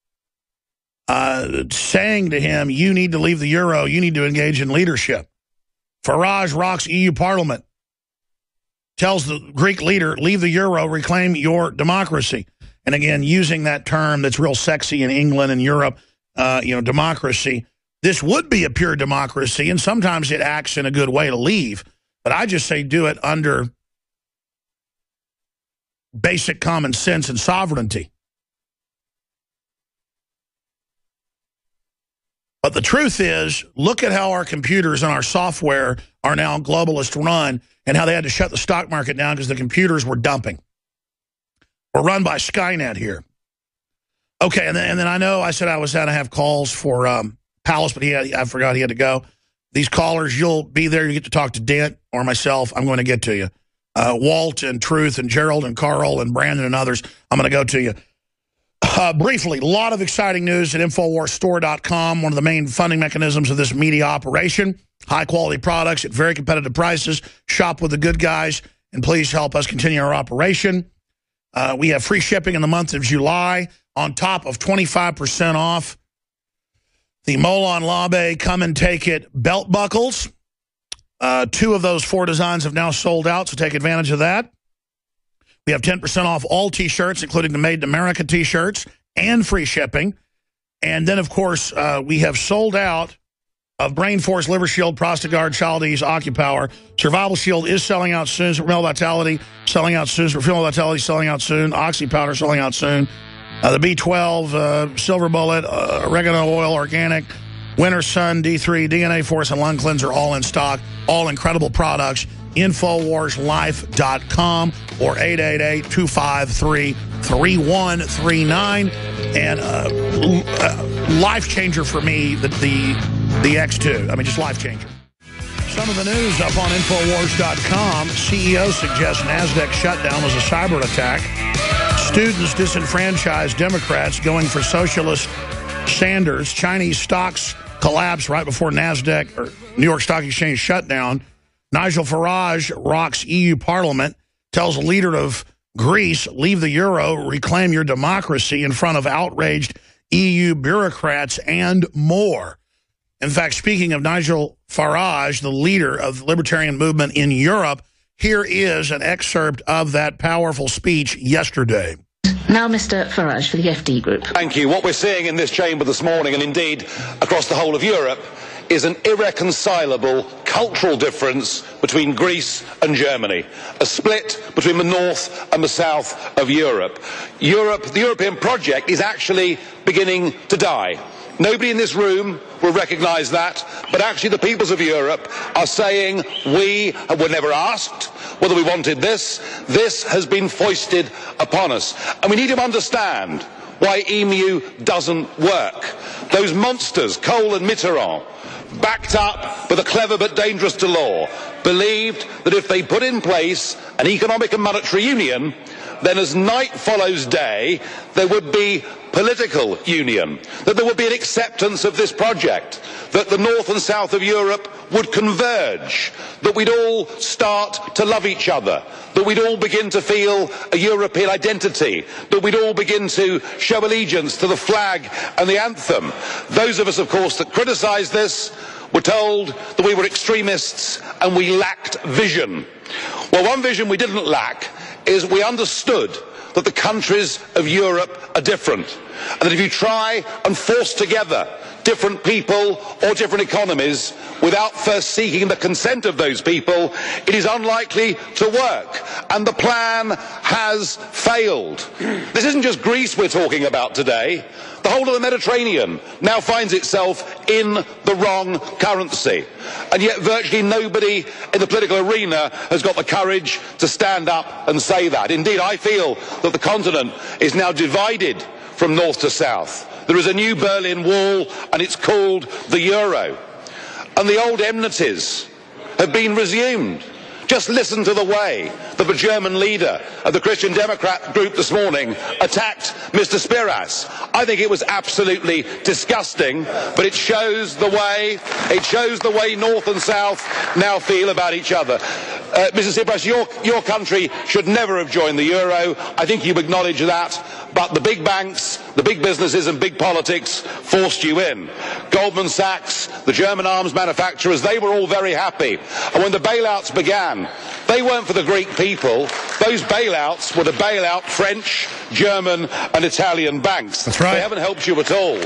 uh, saying to him, you need to leave the euro, you need to engage in leadership. Farage rocks E U Parliament, tells the Greek leader, leave the euro, reclaim your democracy. And again, using that term that's real sexy in England and Europe, uh, you know, democracy. This would be a pure democracy, and sometimes it acts in a good way to leave. But I just say do it under basic common sense and sovereignty. But the truth is, look at how our computers and our software are now globalist run, and how they had to shut the stock market down because the computers were dumping. We're run by Skynet here. Okay, and then, and then I know I said I was going to have calls for um, Palace, but he had, I forgot he had to go. These callers, you'll be there. You get to talk to Dent or myself. I'm going to get to you. Uh, Walt and Truth and Gerald and Carl and Brandon and others, I'm going to go to you. Uh, briefly, a lot of exciting news at Infowars Store dot com, one of the main funding mechanisms of this media operation. High-quality products at very competitive prices. Shop with the good guys, and please help us continue our operation. Uh, we have free shipping in the month of July, on top of twenty-five percent off the Molon Labe Come and Take It belt buckles. Uh, two of those four designs have now sold out, so take advantage of that. We have ten percent off all T-shirts, including the Made in America T-shirts, and free shipping. And then, of course, uh, we have sold out of Brain Force, Liver Shield, Prostagard, Child-Ease, OcuPower. Survival Shield is selling out soon. Female Vitality selling out soon. Female Vitality selling out soon. Oxy Powder selling out soon. Uh, the B twelve, uh, Silver Bullet, uh, Oregano Oil, Organic, Winter Sun, D three, D N A Force, and Lung Cleanser all in stock. All incredible products. Infowars Life dot com or eight eight eight, two five three, three one three nine. And uh, uh, life changer for me, the, the, the X two. I mean, just life changer. Some of the news up on Infowars dot com. C E O suggests NASDAQ shutdown was a cyber attack. Students disenfranchise Democrats going for socialist Sanders. Chinese stocks collapse right before NASDAQ or New York Stock Exchange shutdown. Nigel Farage rocks E U Parliament, tells a leader of Greece, leave the euro, reclaim your democracy in front of outraged E U bureaucrats and more. In fact, speaking of Nigel Farage, the leader of the libertarian movement in Europe, here is an excerpt of that powerful speech yesterday. Now, Mister Farage for the F D Group. Thank you. What we're seeing in this chamber this morning, and indeed across the whole of Europe, is an irreconcilable cultural difference between Greece and Germany, a split between the north and the south of Europe. Europe, the European project is actually beginning to die. Nobody in this room will recognise that, but actually the peoples of Europe are saying we were never asked whether we wanted this. This has been foisted upon us. And we need to understand why E M U doesn't work. Those monsters, Kohl and Mitterrand, backed up with a clever but dangerous Delors, believed that if they put in place an economic and monetary union, then as night follows day, there would be political union, that there would be an acceptance of this project, that the north and south of Europe would converge, that we'd all start to love each other, that we'd all begin to feel a European identity, that we'd all begin to show allegiance to the flag and the anthem. Those of us, of course, that criticised this were told that we were extremists and we lacked vision. Well, one vision we didn't lack is we understood that the countries of Europe are different, and that if you try and force together different people or different economies without first seeking the consent of those people, it is unlikely to work. And the plan has failed. This isn't just Greece we're talking about today. The whole of the Mediterranean now finds itself in the wrong currency. And yet virtually nobody in the political arena has got the courage to stand up and say that. Indeed, I feel that the continent is now divided from north to south. There is a new Berlin Wall, and it's called the euro. And the old enmities have been resumed. Just listen to the way that the German leader of the Christian Democrat group this morning attacked Mister Spiras. I think it was absolutely disgusting, but it shows the way, it shows the way North and South now feel about each other. Uh, Mister Tsipras, your, your country should never have joined the euro. I think you acknowledge that. But the big banks, the big businesses and big politics forced you in. Goldman Sachs, the German arms manufacturers, they were all very happy. And when the bailouts began, they weren't for the Greek people. Those bailouts were to bail out French, German and Italian banks. That's right. They haven't helped you at all.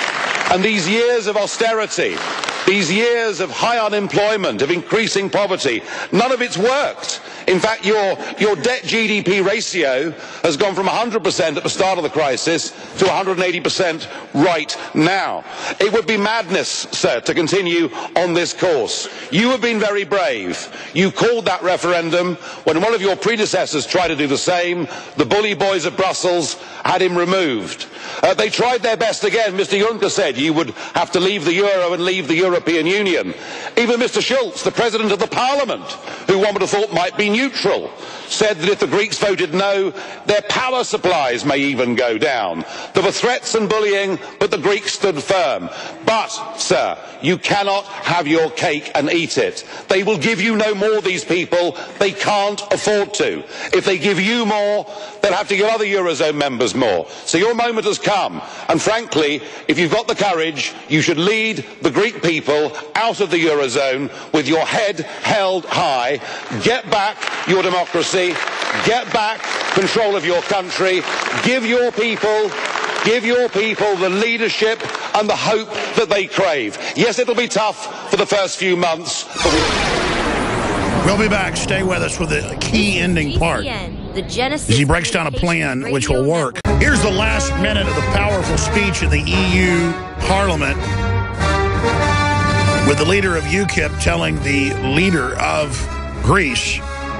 And these years of austerity, these years of high unemployment, of increasing poverty, none of it's worked. In fact, your, your debt G D P ratio has gone from one hundred percent at the start of the crisis to one hundred eighty percent right now. It would be madness, sir, to continue on this course. You have been very brave. You called that referendum when one of your predecessors tried to do the same. The bully boys of Brussels had him removed. Uh, they tried their best again. Mister Juncker said you would have to leave the euro and leave the European Union. Even Mister Schulz, the President of the Parliament, who one would have thought might be neutral, said that if the Greeks voted no, their power supplies may even go down. There were threats and bullying, but the Greeks stood firm. But, sir, you cannot have your cake and eat it. They will give you no more, these people. They can't afford to. If they give you more, they'll have to give other Eurozone members more. So your moment has come. And frankly, if you've got the courage, you should lead the Greek people out of the Eurozone with your head held high. Get back your democracy. Get back control of your country. Give your people, give your people the leadership and the hope that they crave. Yes, it'll be tough for the first few months, but we... We'll be back. Stay with us with the key ending part. The Genesis As he breaks down a plan which will work. Here's the last minute of the powerful speech in the E U Parliament with the leader of UKIP telling the leader of Greece,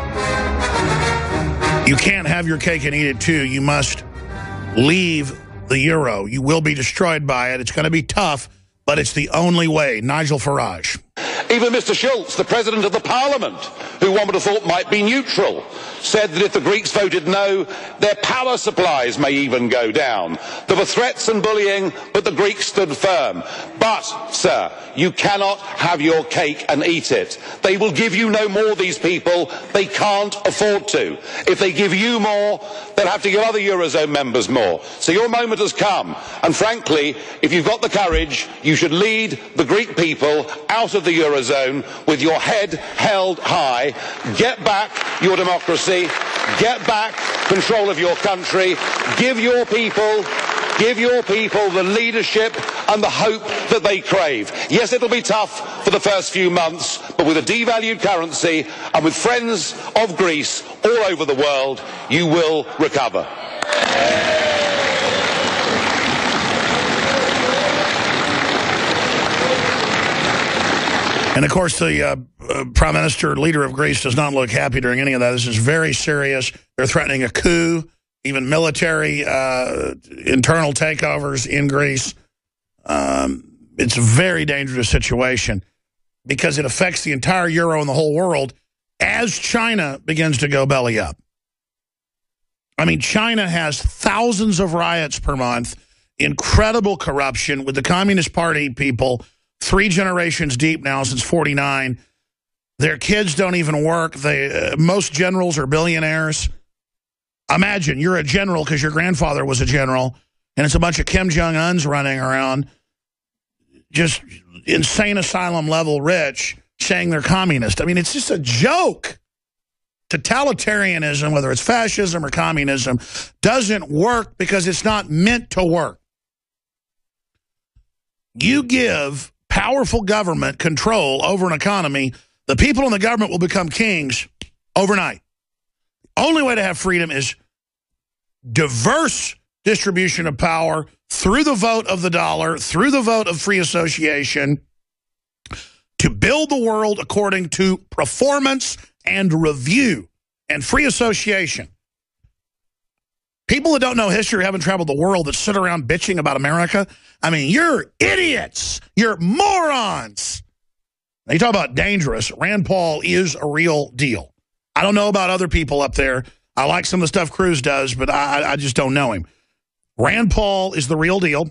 you can't have your cake and eat it too. You must leave the euro. You will be destroyed by it. It's going to be tough, but it's the only way. Nigel Farage. Even Mister Schulz, the President of the Parliament, who one would have thought might be neutral, said that if the Greeks voted no, their power supplies may even go down. There were threats and bullying, but the Greeks stood firm. But, sir, you cannot have your cake and eat it. They will give you no more, these people. They can't afford to. If they give you more, they'll have to give other Eurozone members more. So your moment has come. And frankly, if you've got the courage, you should lead the Greek people out of the Eurozone with your head held high. Get back your democracy. Get back control of your country. Give your people, give your people the leadership and the hope that they crave. Yes, it'll be tough for the first few months, but with a devalued currency and with friends of Greece all over the world, you will recover. And, of course, the uh, uh, Prime Minister, leader of Greece, does not look happy during any of that. This is very serious. They're threatening a coup, even military uh, internal takeovers in Greece. Um, it's a very dangerous situation because it affects the entire euro and the whole world as China begins to go belly up. I mean, China has thousands of riots per month, incredible corruption with the Communist Party people, three generations deep now since forty-nine. Their kids don't even work. They, uh, most generals are billionaires. Imagine you're a general because your grandfather was a general, and it's a bunch of Kim Jong-uns running around, just insane asylum level rich, saying they're communist. I mean, it's just a joke. Totalitarianism, whether it's fascism or communism, doesn't work because it's not meant to work. You give powerful government control over an economy, the people in the government will become kings overnight. Only way to have freedom is diverse distribution of power through the vote of the dollar, through the vote of free association, to build the world according to performance and review and free association. People that don't know history or haven't traveled the world that sit around bitching about America, I mean, you're idiots. You're morons. Now, you talk about dangerous. Rand Paul is a real deal. I don't know about other people up there. I like some of the stuff Cruz does, but I, I just don't know him. Rand Paul is the real deal,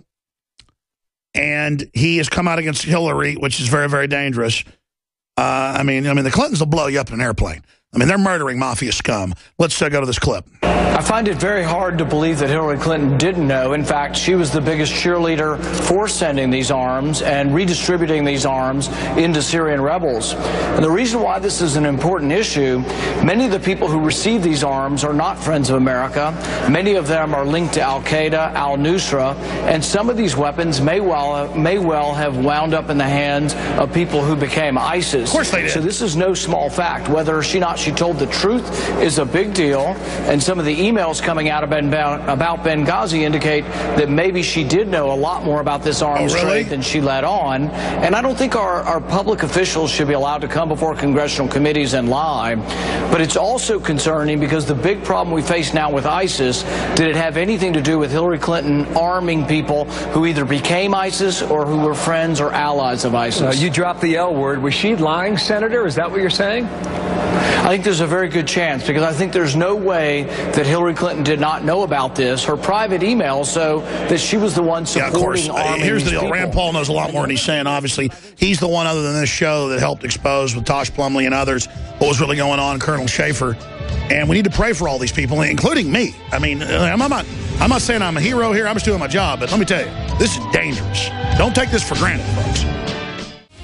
and he has come out against Hillary, which is very, very dangerous. Uh, I mean, I mean, the Clintons will blow you up in an airplane. I mean, they're murdering mafia scum. Let's uh, go to this clip. I find it very hard to believe that Hillary Clinton didn't know. In fact, she was the biggest cheerleader for sending these arms and redistributing these arms into Syrian rebels. And the reason why this is an important issue, many of the people who receive these arms are not friends of America. Many of them are linked to Al-Qaeda, al-Nusra, and some of these weapons may well, may well have wound up in the hands of people who became ISIS. Of course they did. So this is no small fact. Whether she not she told the truth is a big deal, and some of the emails coming out about Benghazi indicate that maybe she did know a lot more about this arms oh, really? trade than she let on. And I don't think our, our public officials should be allowed to come before congressional committees and lie. But it's also concerning because the big problem we face now with ISIS, did it have anything to do with Hillary Clinton arming people who either became ISIS or who were friends or allies of ISIS? Uh, you dropped the L word. Was she lying, Senator? Is that what you're saying? I think there's a very good chance, because I think there's no way that Hillary Clinton did not know about this, her private emails, so that she was the one supporting yeah, of course. arming Here's the these deal. people. Rand Paul knows a lot more than he's saying, obviously. He's the one other than this show that helped expose with Tosh Plumlee and others what was really going on, Colonel Schaefer. And we need to pray for all these people, including me. I mean, I'm not, I'm not saying I'm a hero here. I'm just doing my job. But let me tell you, this is dangerous. Don't take this for granted, folks.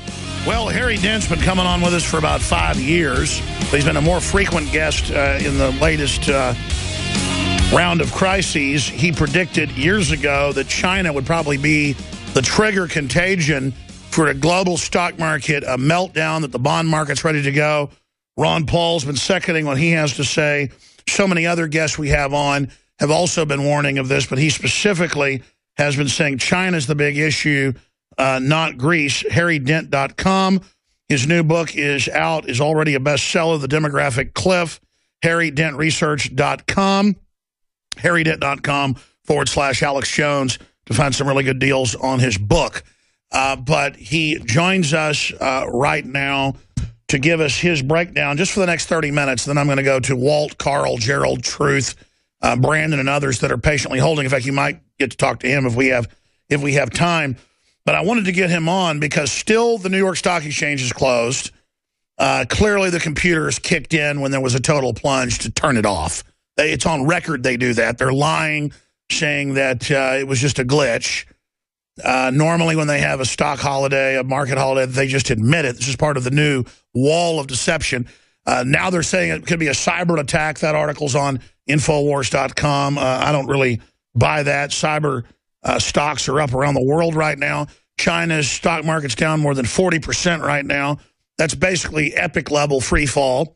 Well, Harry Dent's been coming on with us for about five years. He's been a more frequent guest uh, in the latest uh, round of crises. He predicted years ago that China would probably be the trigger contagion for a global stock market, a meltdown, that the bond market's ready to go. Ron Paul's been seconding what he has to say. So many other guests we have on have also been warning of this, but he specifically has been saying China's the big issue, Uh, not Greece. Harry Dent dot com. His new book is out, is already a bestseller, The Demographic Cliff. Harry Dent Research dot com. Harry Dent dot com forward slash Alex Jones to find some really good deals on his book. Uh, but he joins us uh, right now to give us his breakdown just for the next thirty minutes. Then I'm going to go to Walt, Carl, Gerald, Truth, uh, Brandon, and others that are patiently holding. In fact, you might get to talk to him if we have if we have time. But I wanted to get him on because still the New York Stock Exchange is closed. Uh, clearly the computers kicked in when there was a total plunge to turn it off. They, it's on record they do that. They're lying, saying that uh, it was just a glitch. Uh, normally when they have a stock holiday, a market holiday, they just admit it. This is part of the new wall of deception. Uh, now they're saying it could be a cyber attack. That article's on Infowars dot com. Uh, I don't really buy that. Cyber Uh, stocks are up around the world right now. China's stock market's down more than forty percent right now. That's basically epic level free fall.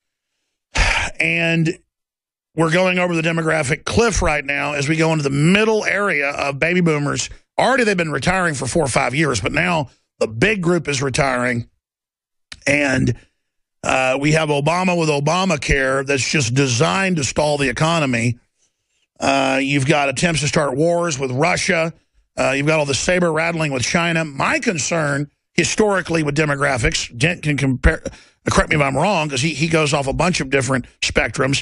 And we're going over the demographic cliff right now as we go into the middle area of baby boomers. Already they've been retiring for four or five years, but now the big group is retiring. And uh, we have Obama with Obamacare that's just designed to stall the economy. Uh, you've got attempts to start wars with Russia. Uh, you've got all the saber rattling with China. My concern historically with demographics, Dent can compare, correct me if I'm wrong, because he, he goes off a bunch of different spectrums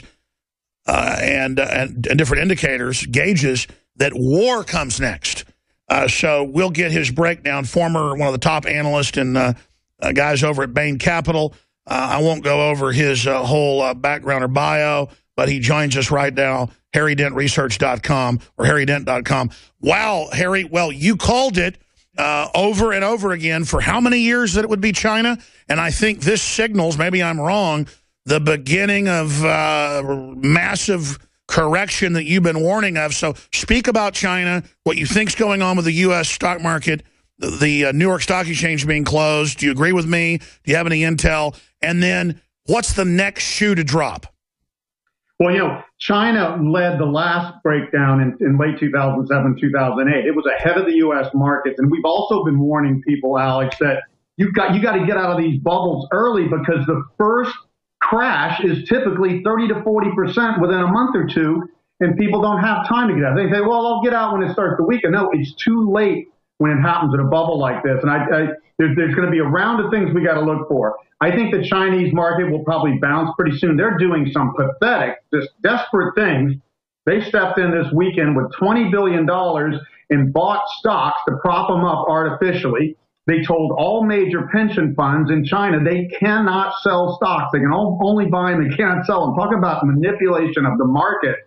uh, and, uh, and, and different indicators, gauges, that war comes next. Uh, so we'll get his breakdown. Former one of the top analysts and uh, uh, guys over at Bain Capital. Uh, I won't go over his uh, whole uh, background or bio, but he joins us right now. Harry Dent Research dot com or Harry Dent dot com. Wow, Harry, well, you called it uh, over and over again for how many years that it would be China? And I think this signals, maybe I'm wrong, the beginning of uh, massive correction that you've been warning of. So speak about China, what you think's going on with the U S stock market, the, the uh, New York Stock Exchange being closed. Do you agree with me? Do you have any intel? And then what's the next shoe to drop? Well, you know, China led the last breakdown in, in late two thousand seven, two thousand eight. It was ahead of the U S markets. And we've also been warning people, Alex, that you've got, you got to get out of these bubbles early because the first crash is typically thirty to forty percent within a month or two. And people don't have time to get out. They say, well, I'll get out when it starts the weekend. No, it's too late when it happens in a bubble like this. And I, I there's, there's going to be a round of things we got to look for. I think the Chinese market will probably bounce pretty soon. They're doing some pathetic, just desperate things. They stepped in this weekend with twenty billion dollars and bought stocks to prop them up artificially. They told all major pension funds in China they cannot sell stocks. They can only buy them, they can't sell them. Talk about manipulation of the market.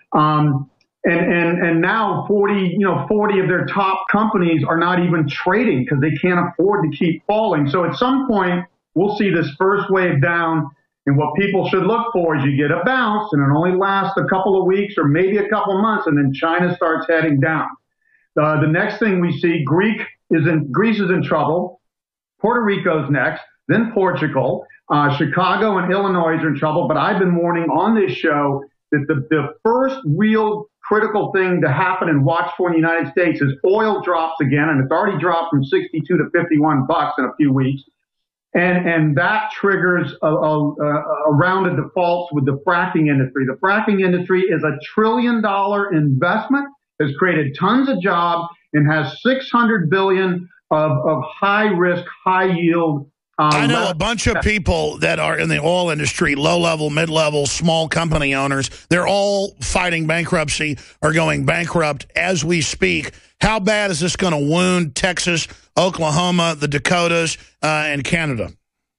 Um, and, and, and now forty, you know, forty of their top companies are not even trading because they can't afford to keep falling. So at some point, we'll see this first wave down, and what people should look for is you get a bounce, and it only lasts a couple of weeks or maybe a couple of months, and then China starts heading down. Uh, the next thing we see, Greek is in, Greece is in trouble. Puerto Rico's next, then Portugal. Uh, Chicago and Illinois are in trouble, but I've been warning on this show that the, the first real critical thing to happen and watch for in the United States is oil drops again, and it's already dropped from sixty-two to fifty-one bucks in a few weeks. And, and that triggers a, a, a round of defaults with the fracking industry. The fracking industry is a trillion dollar investment, has created tons of jobs, and has six hundred billion of, of high risk, high yield. Um, I know a bunch of people that are in the oil industry, low level, mid level, small company owners. They're all fighting bankruptcy or going bankrupt as we speak. How bad is this going to wound Texas, Oklahoma, the Dakotas, uh, and Canada?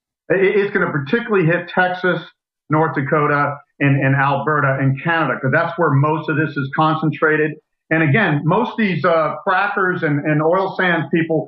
It's going to particularly hit Texas, North Dakota, and, and Alberta and Canada, because that's where most of this is concentrated. And again, most of these uh, frackers and, and oil sands people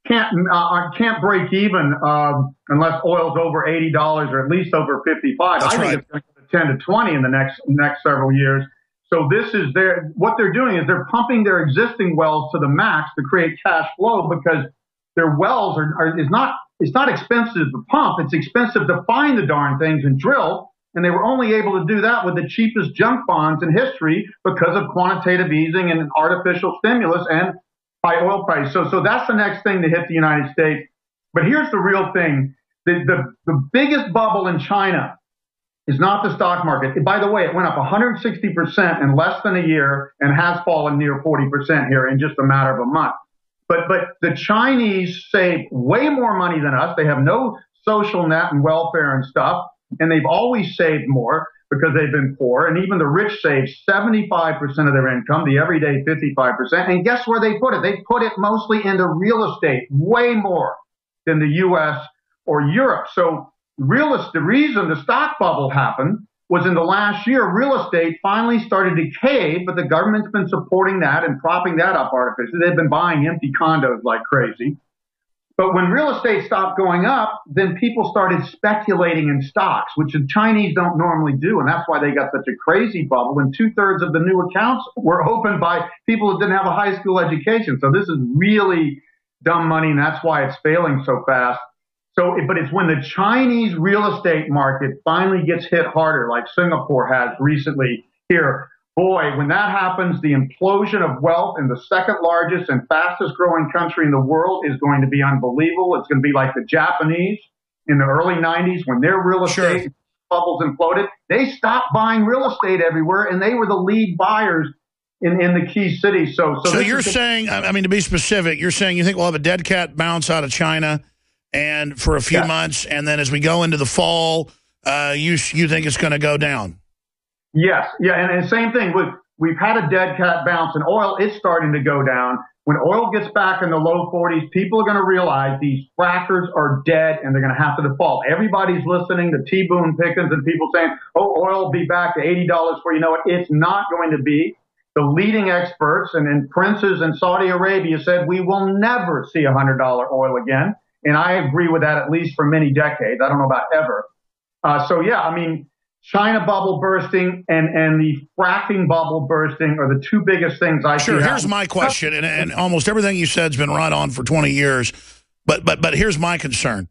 can't uh, can't break even um, unless oil's over eighty dollars or at least over fifty-five. That's I think right. it's going to go to ten to twenty in the next next several years. So this is their what they're doing is they're pumping their existing wells to the max to create cash flow because their wells are, are is not it's not expensive to pump. It's expensive to find the darn things and drill. And they were only able to do that with the cheapest junk bonds in history because of quantitative easing and artificial stimulus and high oil price. So, so that's the next thing to hit the United States. But here's the real thing. The, the, the biggest bubble in China is not the stock market. By the way, it went up one hundred sixty percent in less than a year and has fallen near forty percent here in just a matter of a month. But, but the Chinese save way more money than us. They have no social net and welfare and stuff. And they've always saved more because they've been poor. And even the rich save seventy-five percent of their income, the everyday fifty-five percent. And guess where they put it? They put it mostly into real estate, way more than the U S or Europe. So real estate, the reason the stock bubble happened was in the last year, real estate finally started to cave, but the government's been supporting that and propping that up artificially. They've been buying empty condos like crazy. But when real estate stopped going up, then people started speculating in stocks, which the Chinese don't normally do. And that's why they got such a crazy bubble. And two thirds of the new accounts were opened by people who didn't have a high school education. So this is really dumb money. And that's why it's failing so fast. So, but it's when the Chinese real estate market finally gets hit harder, like Singapore has recently here. Boy, when that happens, the implosion of wealth in the second largest and fastest growing country in the world is going to be unbelievable. It's going to be like the Japanese in the early nineties when their real estate sure. bubbles imploded. They stopped buying real estate everywhere, and they were the lead buyers in, in the key cities. So, so, so you're saying, I mean, to be specific, you're saying you think we'll have a dead cat bounce out of China and for a few yeah. months, and then as we go into the fall, uh, you you think it's going to go down? Yes, yeah, and, and same thing. We've, we've had a dead cat bounce in oil. It's starting to go down. When oil gets back in the low forties, people are going to realize these frackers are dead and they're going to have to default. Everybody's listening to T. Boone Pickens and people saying, oh, oil will be back to eighty dollars for you know it. It's not going to be. The leading experts and, and princes in Saudi Arabia said we will never see one hundred dollar oil again. And I agree with that at least for many decades. I don't know about ever. Uh, so, yeah, I mean, China bubble bursting and, and the fracking bubble bursting are the two biggest things I sure, see. Sure, here's my question, and, and almost everything you said has been right on for twenty years, but, but, but here's my concern.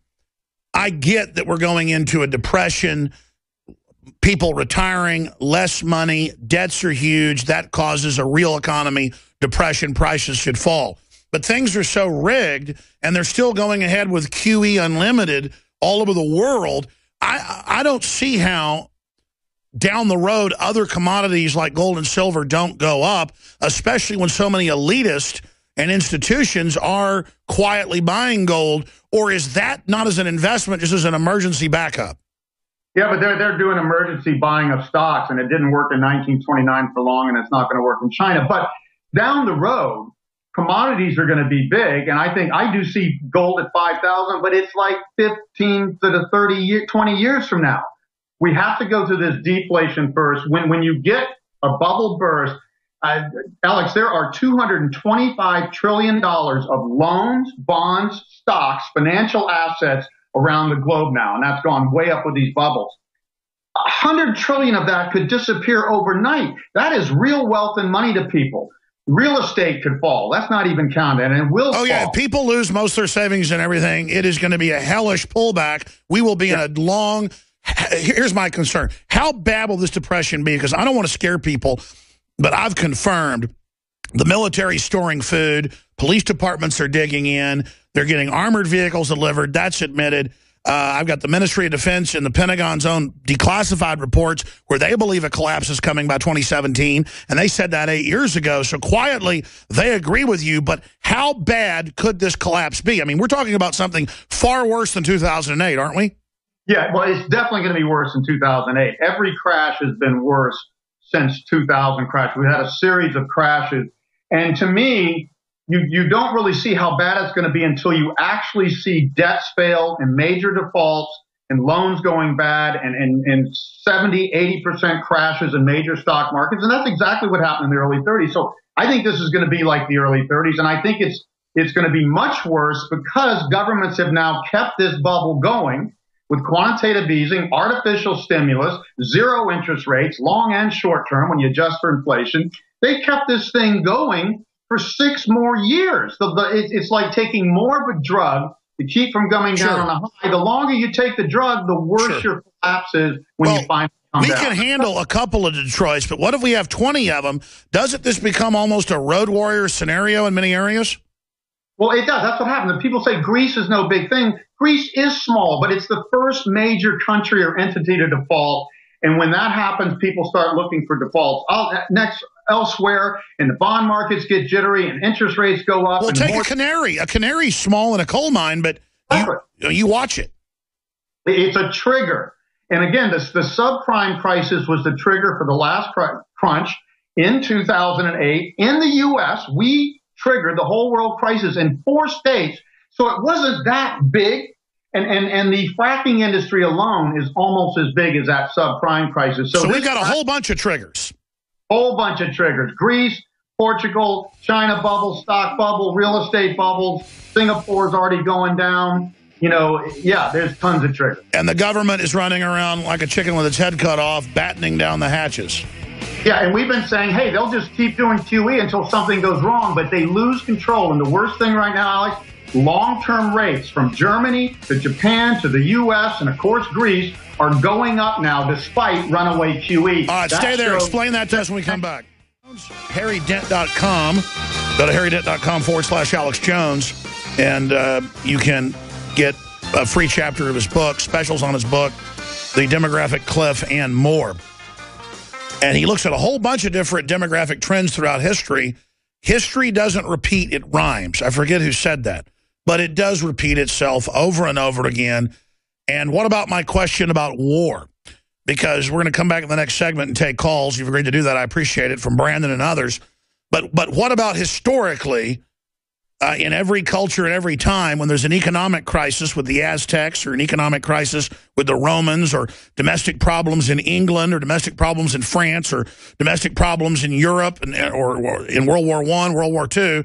I get that we're going into a depression, people retiring, less money, debts are huge, that causes a real economy depression, prices should fall. But things are so rigged, and they're still going ahead with Q E Unlimited all over the world. I, I don't see how down the road other commodities like gold and silver don't go up, especially when so many elitists and institutions are quietly buying gold. Or is that not as an investment, just as an emergency backup? Yeah, but they're, they're doing emergency buying of stocks, and it didn't work in nineteen twenty-nine for long, and it's not going to work in China. But down the road, commodities are going to be big, and I think I do see gold at five thousand, but it's like fifteen to the thirty, year, twenty years from now. We have to go through this deflation first. When when you get a bubble burst, uh, Alex, there are two hundred twenty-five trillion dollars of loans, bonds, stocks, financial assets around the globe now, and that's gone way up with these bubbles. one hundred trillion of that could disappear overnight. That is real wealth and money to people. Real estate could fall. That's not even counted, and it will oh, fall. yeah, if people lose most of their savings and everything, it is going to be a hellish pullback. We will be yeah. in a long... Here's my concern. How bad will this depression be? Because I don't want to scare people, but I've confirmed the military storing food, police departments are digging in, they're getting armored vehicles delivered, that's admitted. Uh, I've got the Ministry of Defense and the Pentagon's own declassified reports where they believe a collapse is coming by twenty seventeen, and they said that eight years ago. So quietly, they agree with you, but how bad could this collapse be? I mean, we're talking about something far worse than two thousand eight, aren't we? Yeah, well, it's definitely going to be worse than two thousand eight. Every crash has been worse since two thousand crash. We've had a series of crashes. And to me, you, you don't really see how bad it's going to be until you actually see debts fail and major defaults and loans going bad and, and, and seventy, eighty percent crashes in major stock markets. And that's exactly what happened in the early thirties. So I think this is going to be like the early thirties. And I think it's It's going to be much worse because governments have now kept this bubble going with quantitative easing, artificial stimulus, zero interest rates, long and short term when you adjust for inflation. They kept this thing going for six more years. The, the, it, it's like taking more of a drug to keep from coming down Sure. on a high. The longer you take the drug, the worse Sure. your collapse is when Well, you finally come We down. can handle a couple of Detroits, but what if we have twenty of them? Doesn't this become almost a road warrior scenario in many areas? Well, it does. That's what happens. And people say Greece is no big thing. Greece is small, but it's the first major country or entity to default. And when that happens, people start looking for defaults. Oh, next, elsewhere, and the bond markets get jittery and interest rates go up. Well, and take more- a canary. A canary's small in a coal mine, but you, you watch it. It's a trigger. And again, this, the subprime crisis was the trigger for the last cr- crunch in two thousand eight. In the U S, we triggered the whole world crisis in four states. So it wasn't that big. And, and, and the fracking industry alone is almost as big as that subprime crisis. So, So this we've got a whole bunch of triggers. Whole bunch of triggers. Greece, Portugal, China bubble, stock bubble, real estate bubbles. Singapore's already going down. You know, yeah, there's tons of triggers. And the government is running around like a chicken with its head cut off, battening down the hatches. Yeah, and we've been saying, hey, they'll just keep doing Q E until something goes wrong, but they lose control. And the worst thing right now, Alex, long-term rates from Germany to Japan to the U S and, of course, Greece are going up now despite runaway Q E. All right, That stay there. shows- Explain that to us when we come back. Harry Dent dot com. Go to Harry Dent dot com forward slash Alex Jones, and uh, you can get a free chapter of his book, specials on his book, The Demographic Cliff, and more. And he looks at a whole bunch of different demographic trends throughout history. History doesn't repeat, it rhymes. I forget who said that. But it does repeat itself over and over again. And what about my question about war? Because we're going to come back in the next segment and take calls. You've agreed to do that. I appreciate it, from Brandon and others. But but what about historically, uh, in every culture and every time, when there's an economic crisis with the Aztecs, or an economic crisis with the Romans, or domestic problems in England, or domestic problems in France, or domestic problems in Europe, and, or, or in World War One, World War Two,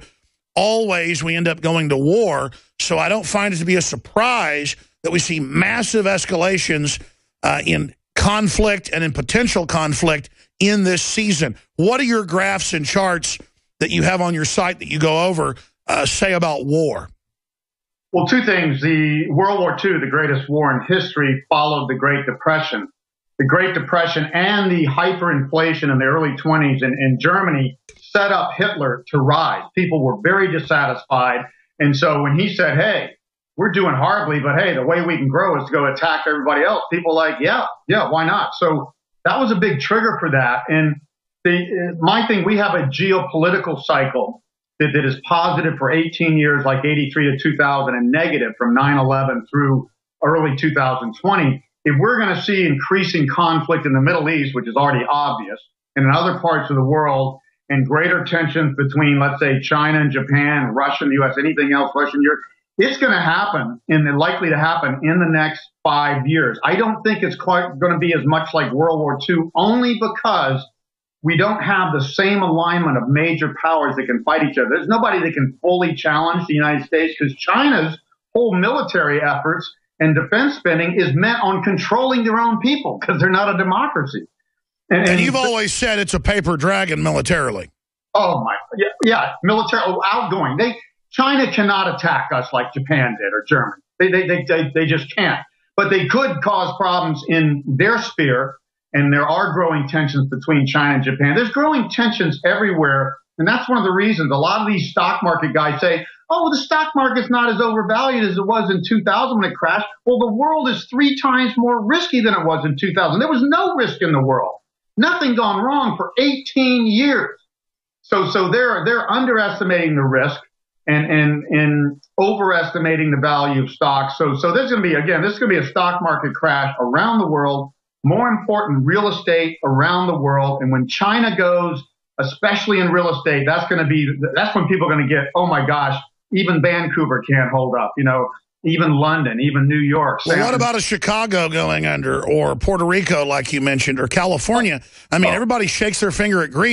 always we end up going to war. So I don't find it to be a surprise that we see massive escalations uh, in conflict and in potential conflict in this season. What are your graphs and charts that you have on your site that you go over uh, say about war? Well, two things. The World War Two, the greatest war in history, followed the Great Depression. The Great Depression and the hyperinflation in the early twenties in, in Germany set up Hitler to rise. People were very dissatisfied. And so when he said, hey, we're doing horribly, but hey, the way we can grow is to go attack everybody else, people like, yeah, yeah, why not? So that was a big trigger for that. And the, my thing, we have a geopolitical cycle that, that is positive for eighteen years, like eighty-three to two thousand, and negative from nine eleven through early two thousand twenty. If we're going to see increasing conflict in the Middle East, which is already obvious, and in other parts of the world, and greater tensions between, let's say, China and Japan, Russia and the U S, anything else, Russia and Europe, it's going to happen, and likely to happen in the next five years. I don't think it's quite going to be as much like World War Two, only because we don't have the same alignment of major powers that can fight each other. There's nobody that can fully challenge the United States, because China's whole military efforts and defense spending is meant on controlling their own people, because they're not a democracy. And, and you've always said it's a paper dragon militarily. Oh, my. Yeah, yeah military, outgoing. They China cannot attack us like Japan did, or Germany. They, they, they, they, they just can't. But they could cause problems in their sphere, and there are growing tensions between China and Japan. There's growing tensions everywhere, and that's one of the reasons a lot of these stock market guys say, oh, the stock market's not as overvalued as it was in two thousand when it crashed. Well, the world is three times more risky than it was in two thousand. There was no risk in the world. Nothing gone wrong for eighteen years. So so they're they're underestimating the risk and and and overestimating the value of stocks. So so there's going to be, again, this is going to be a stock market crash around the world. More important, real estate around the world. And when China goes, especially in real estate, that's going to be that's when people are going to get, oh my gosh, even Vancouver can't hold up, you know, even London, even New York. Well, what about a Chicago going under, or Puerto Rico, like you mentioned, or California? I mean, everybody shakes their finger at Greece.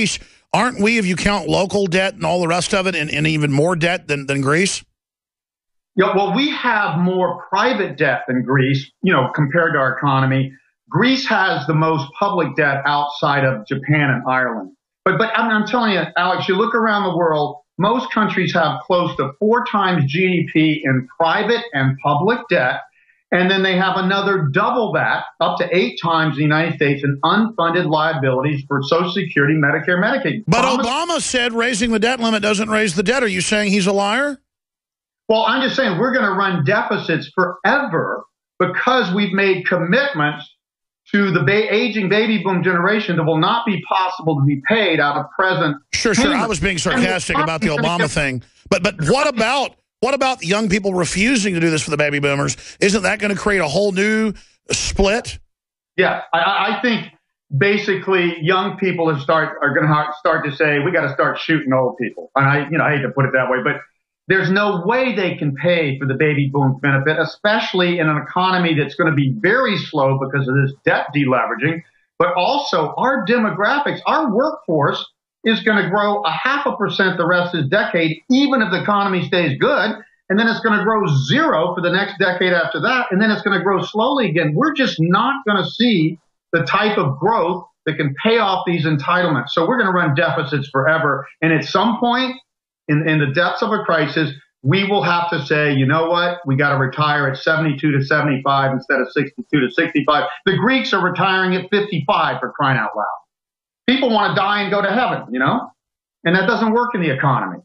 aren't we, if you count local debt and all the rest of it, in, in even more debt than, than Greece? Yeah, well, we have more private debt than Greece, you know, compared to our economy. Greece has the most public debt outside of Japan and Ireland. But but I'm, I'm telling you, Alex, you look around the world, most countries have close to four times G D P in private and public debt. And then they have another double that, up to eight times in the United States, in unfunded liabilities for Social Security, Medicare, Medicaid. But Obama, Obama said raising the debt limit doesn't raise the debt. Are you saying he's a liar? Well, I'm just saying we're going to run deficits forever because we've made commitments to the ba- aging baby boom generation that will not be possible to be paid out of present. Sure, sure. I was being sarcastic about the Obama thing. But but what about what about the young people refusing to do this for the baby boomers? Isn't that going to create a whole new split? Yeah, I, I think basically young people are start are going to start to say we got to start shooting old people. And I, you know, I hate to put it that way, but there's no way they can pay for the baby boom benefit, especially in an economy that's going to be very slow because of this debt deleveraging. But also our demographics, our workforce is going to grow a half a percent the rest of this decade, even if the economy stays good. And then it's going to grow zero for the next decade after that. And then it's going to grow slowly again. We're just not going to see the type of growth that can pay off these entitlements. So we're going to run deficits forever. And at some point, In, in the depths of a crisis, we will have to say, you know what, we got to retire at seventy-two to seventy-five instead of sixty-two to sixty-five. The Greeks are retiring at fifty-five, for crying out loud. People want to die and go to heaven, you know, and that doesn't work in the economy.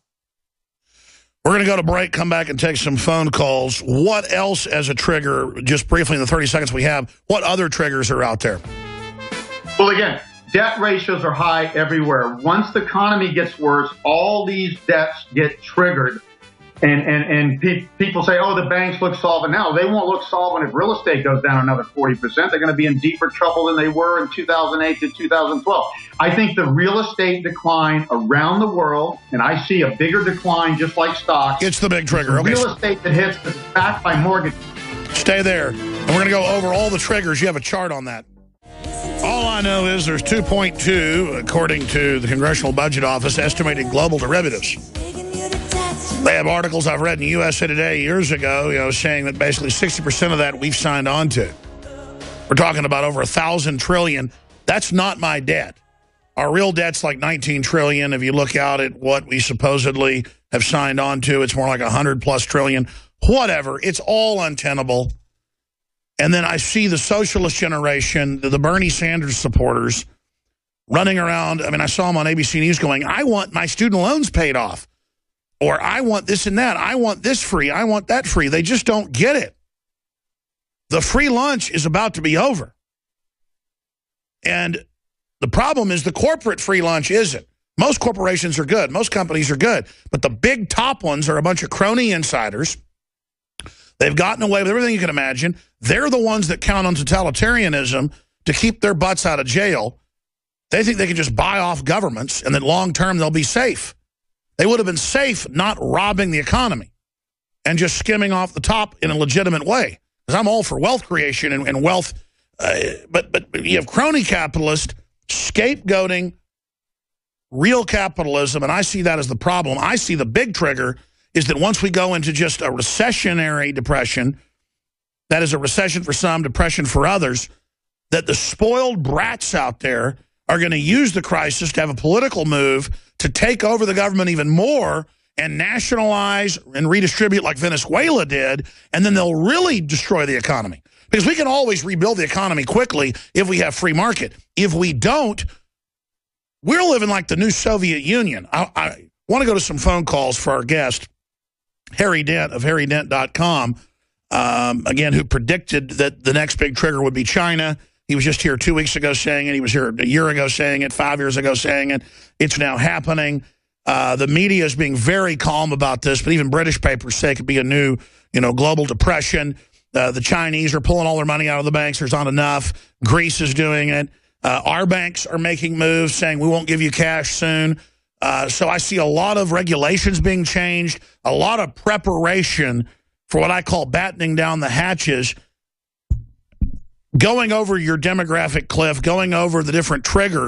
We're going to go to break, come back and take some phone calls. What else as a trigger, just briefly in the thirty seconds we have, what other triggers are out there? Well, again, debt ratios are high everywhere. Once the economy gets worse, all these debts get triggered. And and, and pe- people say, oh, the banks look solvent now. They won't look solvent if real estate goes down another forty percent. They're going to be in deeper trouble than they were in two thousand eight to two thousand twelve. I think the real estate decline around the world, and I see a bigger decline just like stocks. It's the big trigger. Okay. Real estate that hits is backed by mortgage. Stay there. And we're going to go over all the triggers. You have a chart on that. All I know is there's two point two, according to the Congressional Budget Office, estimated global derivatives. They have articles I've read in U S A Today years ago, you know, saying that basically sixty percent of that we've signed on to. We're talking about over a thousand trillion. That's not my debt. Our real debt's like nineteen trillion. If you look out at what we supposedly have signed on to, it's more like a hundred plus trillion. Whatever. It's all untenable. And then I see the socialist generation, the Bernie Sanders supporters, running around. I mean, I saw them on A B C News going, I want my student loans paid off. Or I want this and that. I want this free. I want that free. They just don't get it. The free lunch is about to be over. And the problem is the corporate free lunch isn't. Most corporations are good. Most companies are good. But the big top ones are a bunch of crony insiders. They've gotten away with everything you can imagine. They're the ones that count on totalitarianism to keep their butts out of jail. They think they can just buy off governments and that long term they'll be safe. They would have been safe not robbing the economy and just skimming off the top in a legitimate way. Because I'm all for wealth creation and, and wealth. Uh, but, but you have crony capitalists scapegoating real capitalism, and I see that as the problem. I see the big trigger is that once we go into just a recessionary depression, that is a recession for some, depression for others, that the spoiled brats out there are going to use the crisis to have a political move to take over the government even more and nationalize and redistribute like Venezuela did, and then they'll really destroy the economy. Because we can always rebuild the economy quickly if we have free market. If we don't, we're living like the new Soviet Union. I, I want to go to some phone calls for our guest, Harry Dent of Harry Dent dot com, um, again, who predicted that the next big trigger would be China. He was just here two weeks ago saying it. He was here a year ago saying it, five years ago saying it. It's now happening. Uh, the media is being very calm about this, but even British papers say it could be a new, you know, global depression. Uh, the Chinese are pulling all their money out of the banks. There's not enough. Greece is doing it. Uh, our banks are making moves saying we won't give you cash soon. Uh, so I see a lot of regulations being changed, a lot of preparation for what I call battening down the hatches, going over your demographic cliff, going over the different triggers.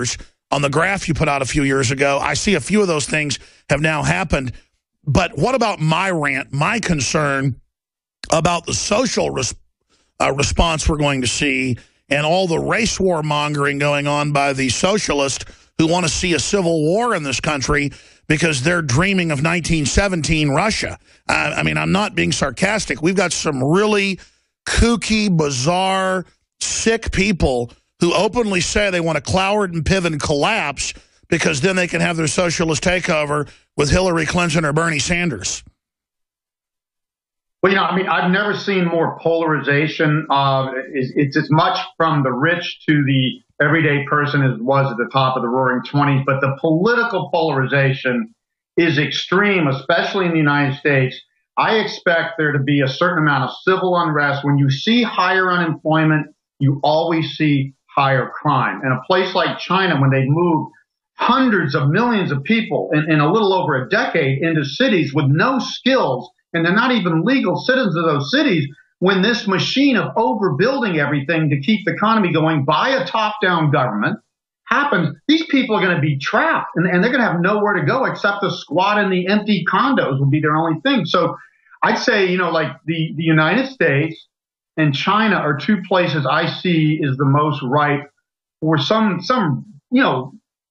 on the graph you put out a few years ago. I see a few of those things have now happened. But what about my rant, my concern about the social res uh, response we're going to see and all the race war mongering going on by the socialists who want to see a civil war in this country because they're dreaming of nineteen seventeen Russia. Uh, I mean, I'm not being sarcastic. We've got some really kooky, bizarre, sick people who openly say they want to Cloward and Piven collapse because then they can have their socialist takeover with Hillary Clinton or Bernie Sanders. Well, you know, I mean, I've never seen more polarization. Uh, it's, it's as much from the rich to the everyday person as was at the top of the Roaring Twenties. But the political polarization is extreme, especially in the United States. I expect there to be a certain amount of civil unrest. When you see higher unemployment, you always see higher crime. In a place like China, when they move hundreds of millions of people in, in a little over a decade into cities with no skills, and they're not even legal citizens of those cities, when this machine of overbuilding everything to keep the economy going by a top-down government happens, these people are going to be trapped, and, and they're going to have nowhere to go except to squat in the empty condos will be their only thing. So I'd say, you know, like the, the United States and China are two places I see is the most ripe for some, some, you know,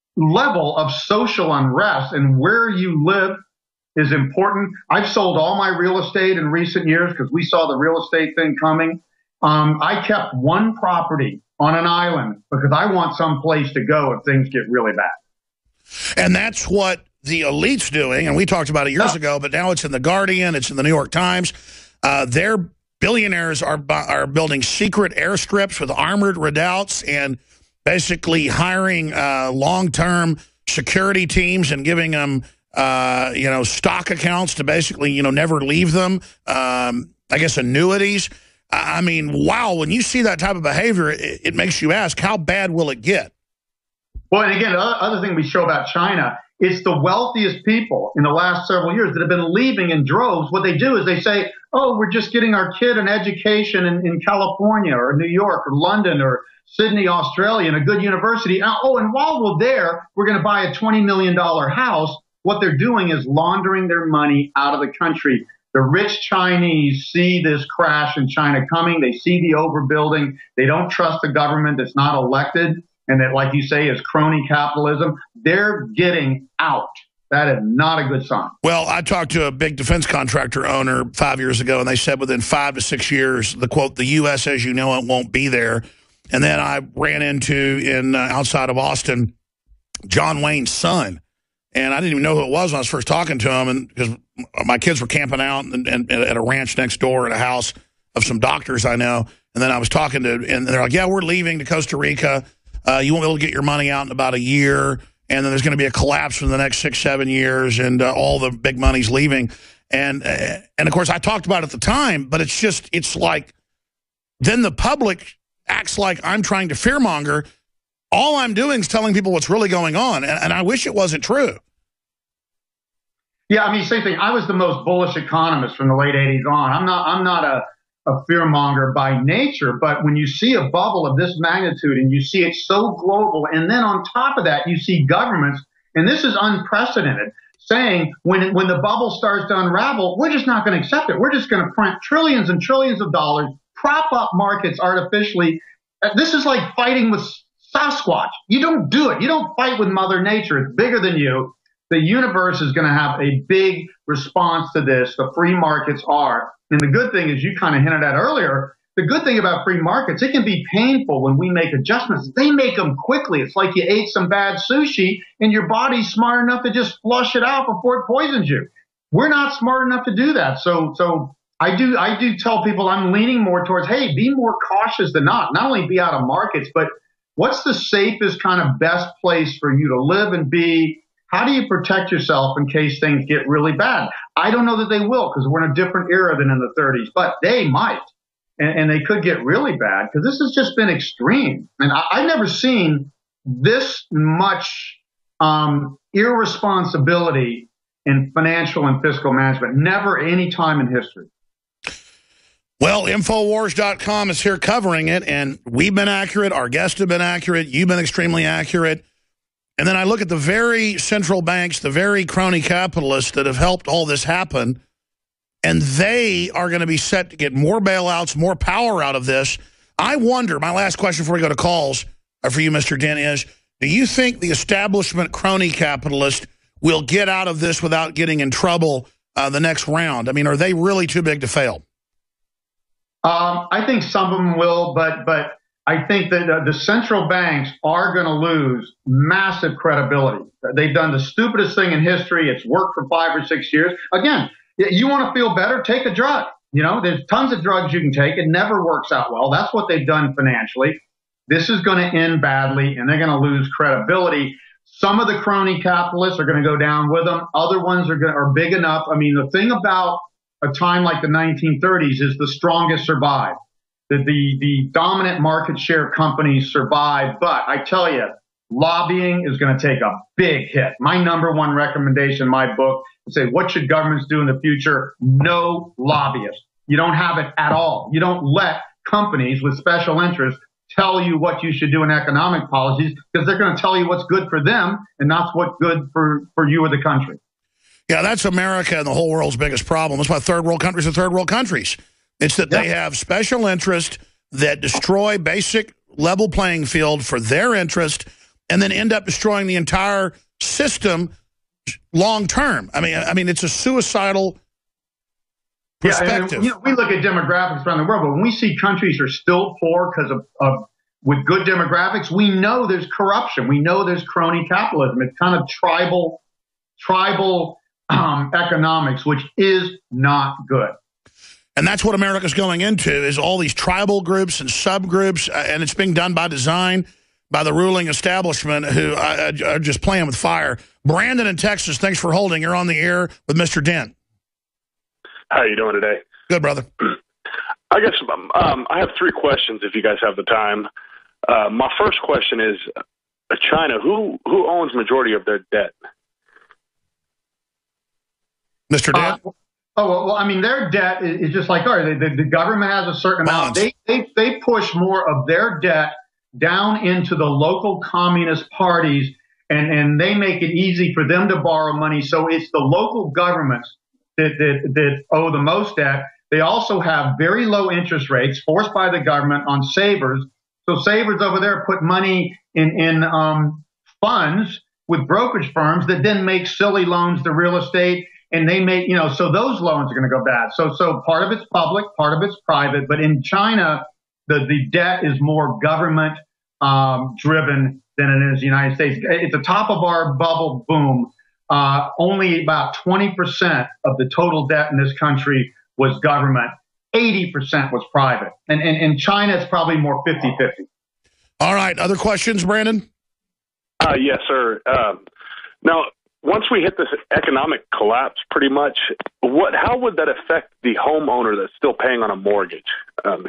level of social unrest, and where you live is important. I've sold all my real estate in recent years because we saw the real estate thing coming. Um, I kept one property on an island because I want some place to go if things get really bad. And that's what the elite's doing, and we talked about it years oh. ago, but now it's in The Guardian, it's in the New York Times. Uh, their billionaires are, are building secret airstrips with armored redoubts and basically hiring uh, long-term security teams and giving them, uh, you know, stock accounts to basically, you know, never leave them. Um, I guess annuities. I mean, wow, when you see that type of behavior, it, it makes you ask, how bad will it get? Well, and again, the other thing we show about China, it's the wealthiest people in the last several years that have been leaving in droves. What they do is they say, oh, we're just getting our kid an education in, in California or New York or London or Sydney, Australia, in a good university. And, oh, and while we're there, we're going to buy a twenty million dollar house. What they're doing is laundering their money out of the country. The rich Chinese see this crash in China coming. They see the overbuilding. They don't trust the government that's not elected and that, like you say, is crony capitalism. They're getting out. That is not a good sign. Well, I talked to a big defense contractor owner five years ago, and they said within five to six years, the quote, the U S as you know it won't be there. And then I ran into, in uh, outside of Austin, John Wayne's son. And I didn't even know who it was when I was first talking to him, and because my kids were camping out and, and, and at a ranch next door at a house of some doctors I know. And then I was talking to, and they're like, yeah, we're leaving to Costa Rica. Uh, you won't be able to get your money out in about a year. And then there's going to be a collapse in the next six, seven years, and uh, all the big money's leaving. And, uh, and of course, I talked about it at the time, but it's just, it's like, then the public acts like I'm trying to fearmonger. All I'm doing is telling people what's really going on, and, and I wish it wasn't true. Yeah, I mean, same thing. I was the most bullish economist from the late eighties on. I'm not, I'm not a, a fearmonger by nature, but when you see a bubble of this magnitude and you see it so global, and then on top of that, you see governments, and this is unprecedented, saying when, when the bubble starts to unravel, we're just not going to accept it. We're just going to print trillions and trillions of dollars, prop up markets artificially. This is like fighting with Sasquatch. You don't do it. You don't fight with Mother Nature. It's bigger than you. The universe is going to have a big response to this. The free markets are. And the good thing is, you kind of hinted at earlier, the good thing about free markets, it can be painful when we make adjustments. They make them quickly. It's like you ate some bad sushi and your body's smart enough to just flush it out before it poisons you. We're not smart enough to do that. So, so I do, I do tell people I'm leaning more towards, hey, be more cautious than not. Not only be out of markets, but what's the safest kind of best place for you to live and be? How do you protect yourself in case things get really bad? I don't know that they will, because we're in a different era than in the thirties, but they might. And, and they could get really bad, because this has just been extreme. And I, I've never seen this much um, irresponsibility in financial and fiscal management. Never any time in history. Well, Infowars dot com is here covering it, and we've been accurate. Our guests have been accurate. You've been extremely accurate. And then I look at the very central banks, the very crony capitalists that have helped all this happen, and they are going to be set to get more bailouts, more power out of this. I wonder, my last question before we go to calls for you, Mister Dent, is, do you think the establishment crony capitalist will get out of this without getting in trouble uh, the next round? I mean, are they really too big to fail? Um, I think some of them will, but but I think that uh, the central banks are going to lose massive credibility. They've done the stupidest thing in history. It's worked for five or six years. Again, you want to feel better? Take a drug. You know, there's tons of drugs you can take. It never works out well. That's what they've done financially. This is going to end badly, and they're going to lose credibility. Some of the crony capitalists are going to go down with them. Other ones are, are big enough. I mean, the thing about a time like the nineteen thirties is the strongest survive. The, the, the dominant market share companies survive. But I tell you, lobbying is going to take a big hit. My number one recommendation in my book is say, what should governments do in the future? No lobbyists. You don't have it at all. You don't let companies with special interests tell you what you should do in economic policies, because they're going to tell you what's good for them and not what's good for, for you or the country. Yeah, that's America and the whole world's biggest problem. That's why third world countries are third world countries. It's that yep. they have special interests that destroy basic level playing field for their interest and then end up destroying the entire system long term. I mean, I mean, it's a suicidal perspective. Yeah, and, you know, we look at demographics around the world, but when we see countries are still poor because of, of with good demographics, we know there's corruption. We know there's crony capitalism. It's kind of tribal, tribal um, economics, which is not good. And that's what America's going into, is all these tribal groups and subgroups, uh, and it's being done by design by the ruling establishment who uh, are just playing with fire. Brandon in Texas, thanks for holding. You're on the air with Mister Dent. How are you doing today? Good, brother. I guess um, I have three questions if you guys have the time. Uh, my first question is, uh, China, who who owns majority of their debt? Mister Dent? Uh, oh, well, well, I mean, their debt is, is just like ours. The, the, the government has a certain amount. They, they, they push more of their debt down into the local communist parties, and, and they make it easy for them to borrow money. So it's the local governments that, that, that owe the most debt. They also have very low interest rates forced by the government on savers. So savers over there put money in, in um, funds with brokerage firms that then make silly loans to real estate. And they make, you know, so those loans are going to go bad. So, so part of it's public, part of it's private. But in China, the, the debt is more government um, driven than it is the United States. At the top of our bubble boom, uh, only about twenty percent of the total debt in this country was government. eighty percent was private. And in and, and China, it's probably more fifty fifty. All right. Other questions, Brandon? Uh, yes, sir. Uh, now, once we hit this economic collapse, pretty much, what? How would that affect the homeowner that's still paying on a mortgage? Um,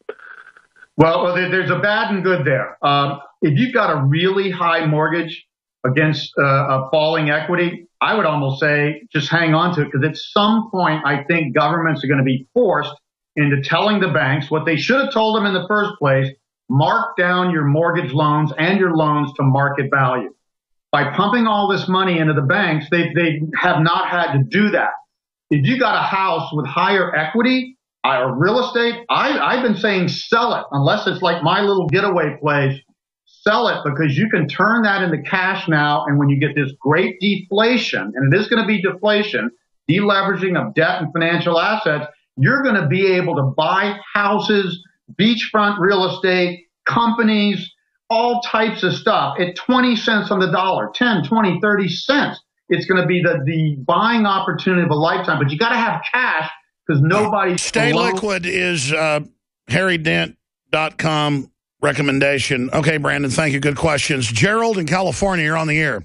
well, well, there's a bad and good there. Um, if you've got a really high mortgage against uh, a falling equity, I would almost say just hang on to it, because at some point, I think governments are going to be forced into telling the banks what they should have told them in the first place: mark down your mortgage loans and your loans to market value. By pumping all this money into the banks, they they have not had to do that. If you got a house with higher equity or real estate, I, I've been saying sell it, unless it's like my little getaway place. Sell it, because you can turn that into cash now. And when you get this great deflation, and it is going to be deflation, deleveraging of debt and financial assets, you're going to be able to buy houses, beachfront real estate, companies, all types of stuff at twenty cents on the dollar, ten, twenty, thirty cents. It's going to be the, the buying opportunity of a lifetime. But you got to have cash, because nobody's Stay alone. Liquid is uh, Harry Dent dot com recommendation. Okay, Brandon, thank you. Good questions. Gerald in California, you're on the air.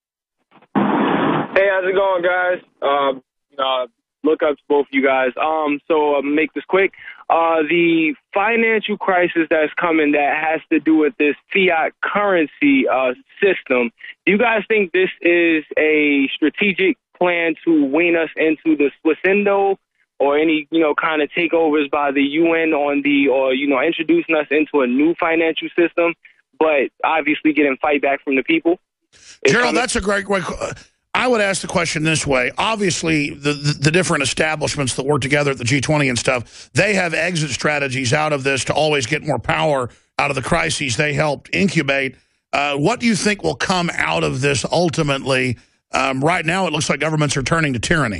Hey, how's it going, guys? Uh, uh, look up to both of you guys. Um, so I'll make this quick. Uh, the financial crisis that's coming that has to do with this fiat currency uh, system, do you guys think this is a strategic plan to wean us into the Swissendo, or any, you know, kind of takeovers by the U N on the, or, you know, introducing us into a new financial system, but obviously getting fight back from the people? Gerald, that's a great, great. I would ask the question this way. Obviously, the, the, the different establishments that work together at the G twenty and stuff, they have exit strategies out of this to always get more power out of the crises they helped incubate. Uh, what do you think will come out of this ultimately? Um, right now, it looks like governments are turning to tyranny.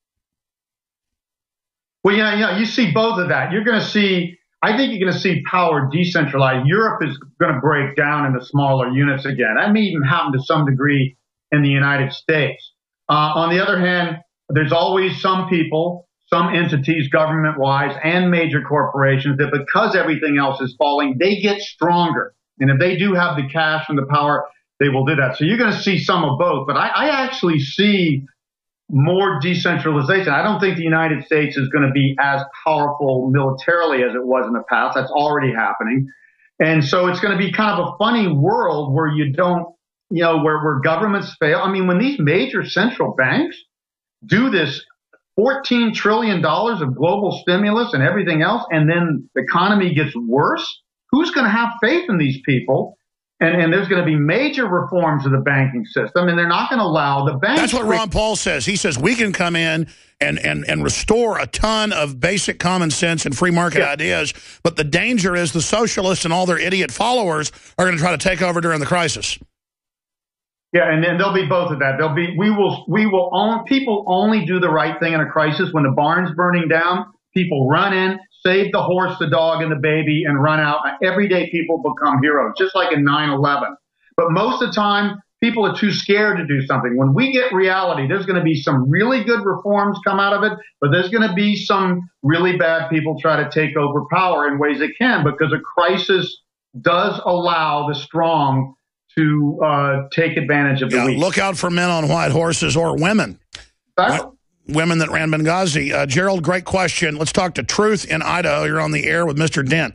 Well, yeah, yeah, you see both of that. You're going to see, I think you're going to see power decentralized. Europe is going to break down into smaller units again. That may even happen to some degree in the United States. Uh, on the other hand, there's always some people, some entities, government-wise and major corporations, that because everything else is falling, they get stronger. And if they do have the cash and the power, they will do that. So you're going to see some of both. But I, I actually see more decentralization. I don't think the United States is going to be as powerful militarily as it was in the past. That's already happening. And so it's going to be kind of a funny world where you don't, you know, where, where governments fail. I mean, when these major central banks do this fourteen trillion dollars of global stimulus and everything else, and then the economy gets worse, who's going to have faith in these people? And, and there's going to be major reforms of the banking system, and they're not going to allow the banks. That's what Ron Paul says. He says we can come in and, and, and restore a ton of basic common sense and free market yeah. ideas, but the danger is the socialists and all their idiot followers are going to try to take over during the crisis. Yeah, and then there'll be both of that. There'll be we will we will own people only do the right thing in a crisis. When the barn's burning down, people run in, save the horse, the dog, and the baby, and run out. Everyday people become heroes, just like in nine eleven. But most of the time, people are too scared to do something. When we get reality, there's going to be some really good reforms come out of it, but there's going to be some really bad people try to take over power in ways they can, because a crisis does allow the strong to uh, take advantage of the yeah, weak. Look out for men on white horses or women. Exactly. Women that ran Benghazi. Uh, Gerald, great question. Let's talk to Truth in Idaho. You're on the air with Mister Dent.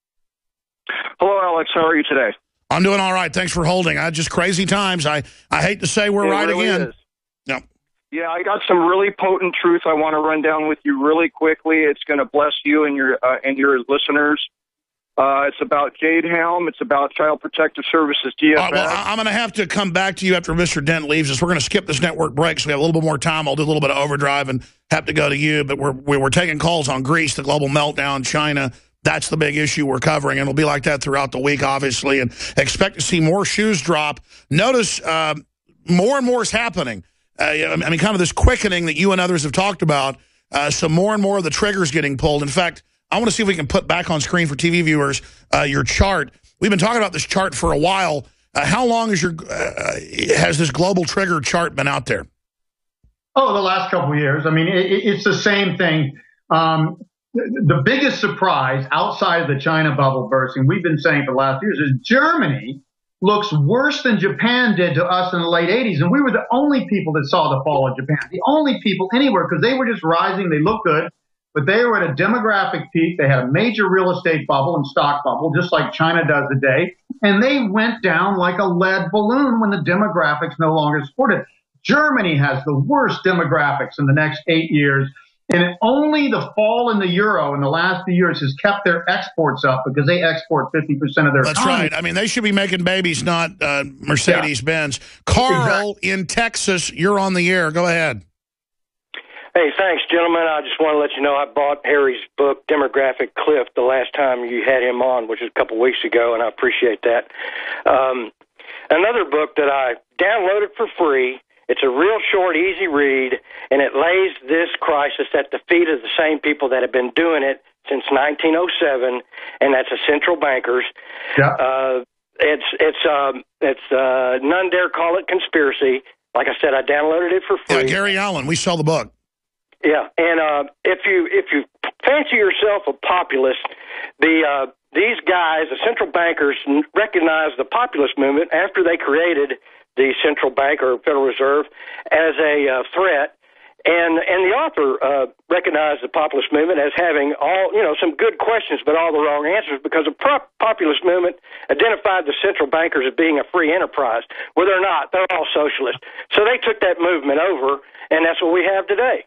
Hello, Alex. How are you today? I'm doing all right. Thanks for holding. I just crazy times. I, I hate to say we're it right really again. Is. No. Yeah, I got some really potent truth I want to run down with you really quickly. It's going to bless you and your uh, and your listeners. Uh, it's about Jade Helm. It's about Child Protective Services, D F S. Uh, well, I'm going to have to come back to you after Mister Dent leaves us. We're going to skip this network break, so we have a little bit more time. I'll do a little bit of overdrive and have to go to you. But we're we're taking calls on Greece, the global meltdown, China. That's the big issue we're covering, and it'll be like that throughout the week, obviously. And expect to see more shoes drop. Notice uh, more and more is happening. Uh, I mean, kind of this quickening that you and others have talked about. Uh, so more and more of the triggers getting pulled. In fact, I want to see if we can put back on screen for T V viewers uh, your chart. We've been talking about this chart for a while. Uh, how long is your uh, has this global trigger chart been out there? Oh, the last couple of years. I mean, it, it's the same thing. Um, the biggest surprise outside of the China bubble bursting, we've been saying for the last years, is Germany looks worse than Japan did to us in the late eighties. And we were the only people that saw the fall of Japan, the only people anywhere, because they were just rising. They looked good. But they were at a demographic peak. They had a major real estate bubble and stock bubble, just like China does today. And they went down like a lead balloon when the demographics no longer supported. Germany has the worst demographics in the next eight years. And only the fall in the euro in the last few years has kept their exports up, because they export fifty percent of their That's economy. right. I mean, they should be making babies, not uh, Mercedes-Benz. Yeah. Carl exactly. in Texas, you're on the air. Go ahead. Hey, thanks, gentlemen. I just want to let you know I bought Harry's book, Demographic Cliff, the last time you had him on, which was a couple weeks ago, and I appreciate that. Um, another book that I downloaded for free, it's a real short, easy read, and it lays this crisis at the feet of the same people that have been doing it since nineteen oh seven, and that's the central bankers. Yeah. Uh, it's, it's, um, it's uh, none dare call it conspiracy. Like I said, I downloaded it for free. Yeah, Gary Allen, we sell the book. Yeah, and uh, if you if you fancy yourself a populist, the uh, these guys, the central bankers, recognized the populist movement after they created the central bank or Federal Reserve as a uh, threat, and and the author uh, recognized the populist movement as having all you know some good questions but all the wrong answers, because the pro- populist movement identified the central bankers as being a free enterprise. Well, they're not; they're all socialist. So they took that movement over, and that's what we have today.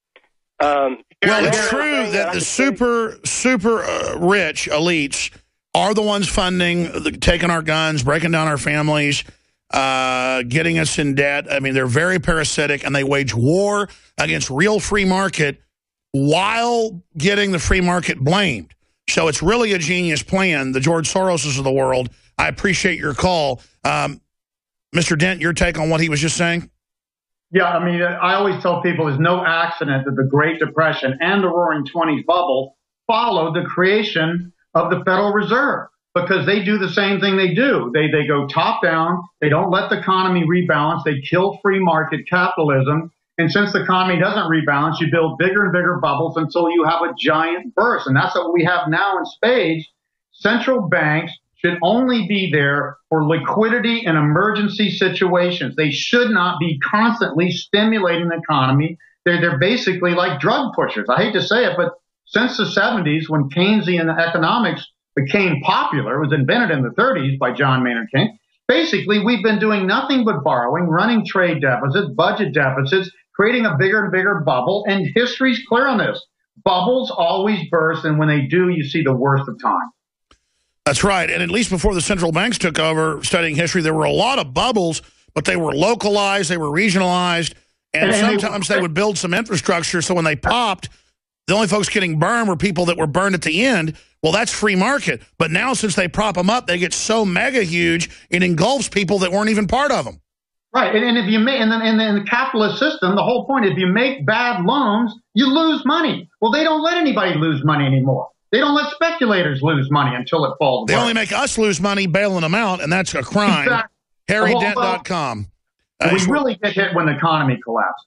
Um, well, it's true that the super, super uh, rich elites are the ones funding, the, taking our guns, breaking down our families. uh, getting us in debt. I mean, they're very parasitic, and they wage war against real free market while getting the free market blamed. So it's really a genius plan, the George Soroses of the world. I appreciate your call. Um, Mister Dent, your take on what he was just saying? Yeah, I mean, I always tell people there's no accident that the Great Depression and the Roaring Twenties bubble followed the creation of the Federal Reserve, because they do the same thing they do. They they go top down. They don't let the economy rebalance. They kill free market capitalism. And since the economy doesn't rebalance, you build bigger and bigger bubbles until you have a giant burst. And that's what we have now in spades. Central banks should only be there for liquidity and emergency situations. They should not be constantly stimulating the economy. They're, they're basically like drug pushers. I hate to say it, but since the seventies, when Keynesian economics became popular, it was invented in the thirties by John Maynard Keynes, basically we've been doing nothing but borrowing, running trade deficits, budget deficits, creating a bigger and bigger bubble, and history's clear on this. Bubbles always burst, and when they do, you see the worst of time. That's right, and at least before the central banks took over studying history, there were a lot of bubbles, but they were localized, they were regionalized, and, and sometimes they, they would build some infrastructure, so when they popped, the only folks getting burned were people that were burned at the end. Well, that's free market. But now since they prop them up, they get so mega huge, it engulfs people that weren't even part of them. Right, and, and if you make, and then in the, in the capitalist system, the whole point, if you make bad loans, you lose money. Well, they don't let anybody lose money anymore. They don't let speculators lose money until it falls They apart. only make us lose money bailing them out, and that's a crime. Exactly. Harry Dent dot com. Uh, we really get hit when the economy collapses.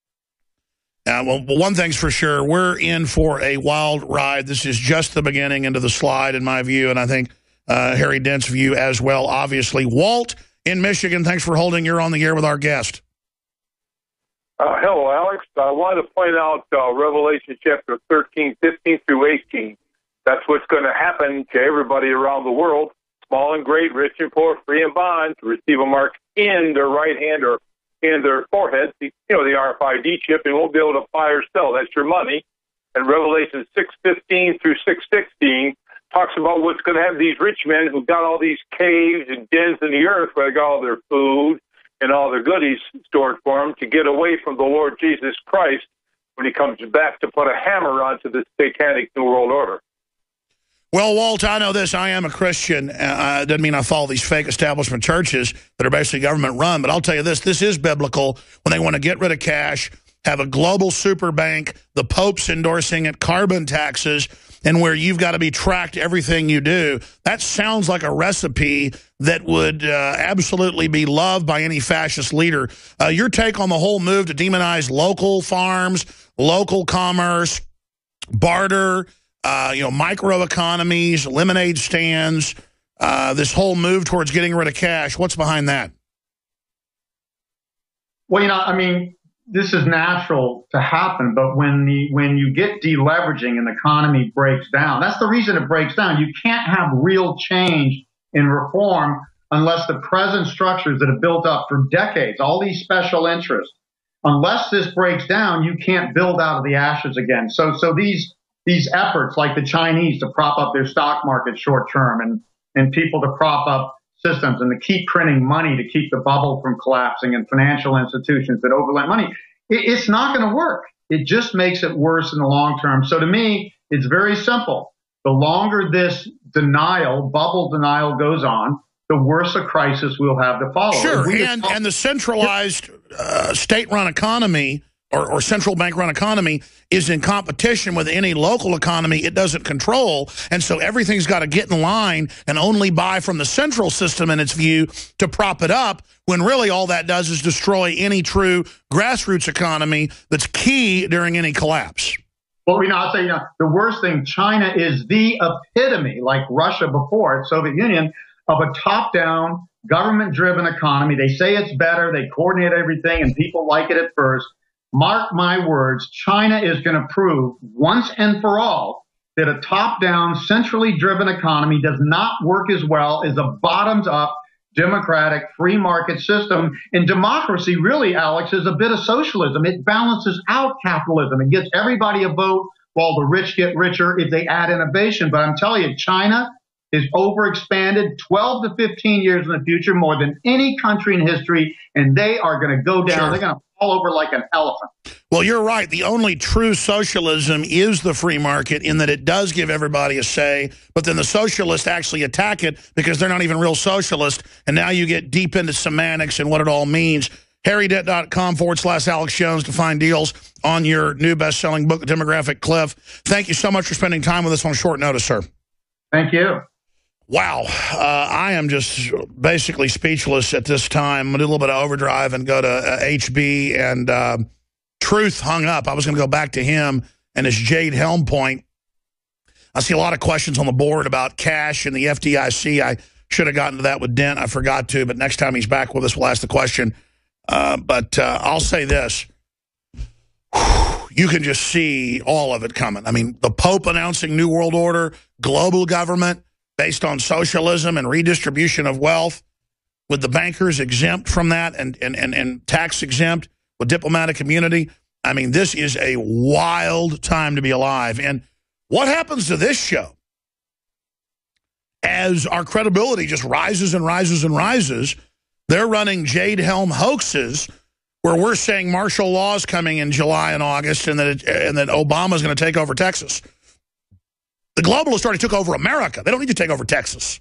Uh, well, one thing's for sure, we're in for a wild ride. This is just the beginning into the slide, in my view, and I think uh, Harry Dent's view as well, obviously. Walt in Michigan, thanks for holding. You're on the air with our guest. Uh, hello, Alex. I wanted to point out uh, Revelation chapter thirteen, fifteen through eighteen. That's what's going to happen to everybody around the world, small and great, rich and poor, free and bond, to receive a mark in their right hand or in their forehead, you know, the R F I D chip, and won't be able to buy or sell. That's your money. And Revelation six fifteen through six sixteen talks about what's going to have these rich men who've got all these caves and dens in the earth where they got all their food and all their goodies stored for them to get away from the Lord Jesus Christ when he comes back to put a hammer onto this satanic New World Order. Well, Walt, I know this. I am a Christian. Uh, doesn't mean I follow these fake establishment churches that are basically government-run. But I'll tell you this. This is biblical when they want to get rid of cash, have a global super bank, the Pope's endorsing it, carbon taxes, and where you've got to be tracked everything you do. That sounds like a recipe that would uh, absolutely be loved by any fascist leader. Uh, your take on the whole move to demonize local farms, local commerce, barter, Uh, you know, microeconomies, lemonade stands, uh, this whole move towards getting rid of cash. What's behind that? Well, you know, I mean, this is natural to happen, but when the when you get deleveraging and the economy breaks down, that's the reason it breaks down. You can't have real change in reform unless the present structures that have built up for decades, all these special interests, unless this breaks down, you can't build out of the ashes again. So, so these These efforts, like the Chinese to prop up their stock market short term, and, and people to prop up systems and to keep printing money to keep the bubble from collapsing, and financial institutions that overlend money, it, it's not going to work. It just makes it worse in the long term. So to me, it's very simple. The longer this denial, bubble denial goes on, the worse a crisis we'll have to follow. Sure, and, and the centralized uh, state-run economy Or, or central bank-run economy is in competition with any local economy it doesn't control, and so everything's got to get in line and only buy from the central system in its view to prop it up, when really all that does is destroy any true grassroots economy that's key during any collapse. Well, you know, I'll say, you know, the worst thing, China is the epitome, like Russia before it, Soviet Union, of a top-down, government-driven economy. They say it's better, they coordinate everything, and people like it at first. Mark my words, China is going to prove once and for all that a top-down, centrally driven economy does not work as well as a bottoms-up, democratic, free market system. And democracy, really, Alex, is a bit of socialism. It balances out capitalism. It gets everybody a vote while the rich get richer if they add innovation. But I'm telling you, China is overexpanded twelve to fifteen years in the future, more than any country in history, and they are going to go down. Sure. They're going to fall over like an elephant. Well, you're right. The only true socialism is the free market in that it does give everybody a say, but then the socialists actually attack it because they're not even real socialists, and now you get deep into semantics and what it all means. harrydent.com forward slash Alex Jones to find deals on your new best-selling book, Demographic Cliff. Thank you so much for spending time with us on short notice, sir. Thank you. Wow. Uh, I am just basically speechless at this time. I'm going to do a little bit of overdrive and go to uh, H B, and uh, Truth hung up. I was going to go back to him and his Jade Helm point. I see a lot of questions on the board about cash and the F D I C. I should have gotten to that with Dent. I forgot to, but next time he's back with us, we'll ask the question. Uh, but uh, I'll say this. You can just see all of it coming. I mean, the Pope announcing New World Order, global government based on socialism and redistribution of wealth, with the bankers exempt from that and, and, and, and tax exempt, with diplomatic immunity. I mean, this is a wild time to be alive. And what happens to this show as our credibility just rises and rises and rises? They're running Jade Helm hoaxes where we're saying martial law is coming in July and August, and that it, and that Obama's going to take over Texas. The globalists already took over America. They don't need to take over Texas.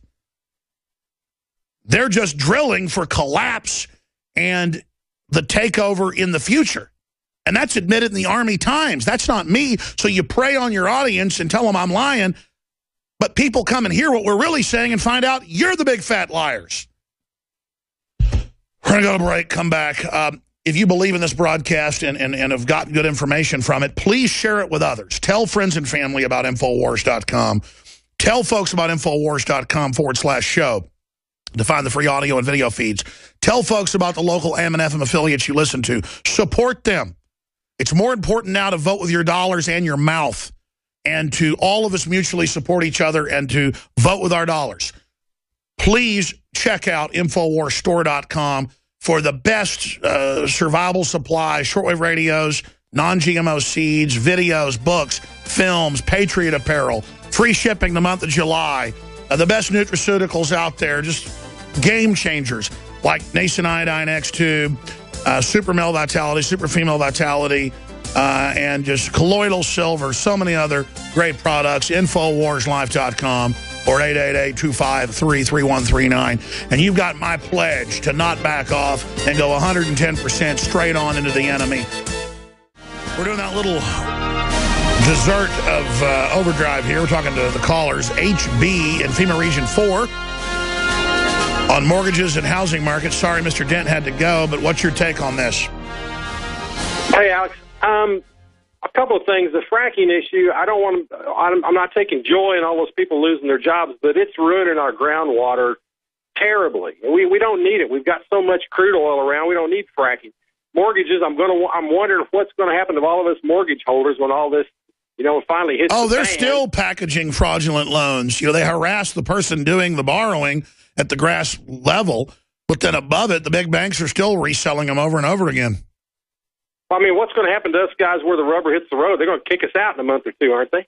They're just drilling for collapse and the takeover in the future. And that's admitted in the Army Times. That's not me. So you prey on your audience and tell them I'm lying, but people come and hear what we're really saying and find out you're the big fat liars. We're going to go to break, come back. Um, if you believe in this broadcast and, and, and have gotten good information from it, please share it with others. Tell friends and family about Infowars dot com. Tell folks about Infowars dot com forward slash show to find the free audio and video feeds. Tell folks about the local A M and F M affiliates you listen to. Support them. It's more important now to vote with your dollars and your mouth, and to all of us mutually support each other and to vote with our dollars. Please check out Infowars store dot com for the best uh, survival supply, shortwave radios, non G M O seeds, videos, books, films, Patriot apparel, free shipping the month of July, uh, the best nutraceuticals out there, just game changers like Nascent Iodine X two, uh, Super Male Vitality, Super Female Vitality, uh, and just Colloidal Silver, so many other great products. Infowars life dot com. or eight eight eight, two five three, three one three nine. And you've got my pledge to not back off and go one hundred ten percent straight on into the enemy. We're doing that little dessert of uh, overdrive here. We're talking to the callers, H B in FEMA Region four, on mortgages and housing markets. Sorry, Mister Dent had to go, but what's your take on this? Hey, Alex. Um... A couple of things. The fracking issue, I don't want to, I'm not taking joy in all those people losing their jobs, but it's ruining our groundwater terribly. We we don't need it. We've got so much crude oil around. We don't need fracking. Mortgages, I'm going to, I'm wondering what's going to happen to all of us mortgage holders when all this, you know, finally hits Oh, the they're fan. still packaging fraudulent loans. You know, they harass the person doing the borrowing at the grass level, but then above it, the big banks are still reselling them over and over again. I mean, what's going to happen to us guys where the rubber hits the road? They're going to kick us out in a month or two, aren't they?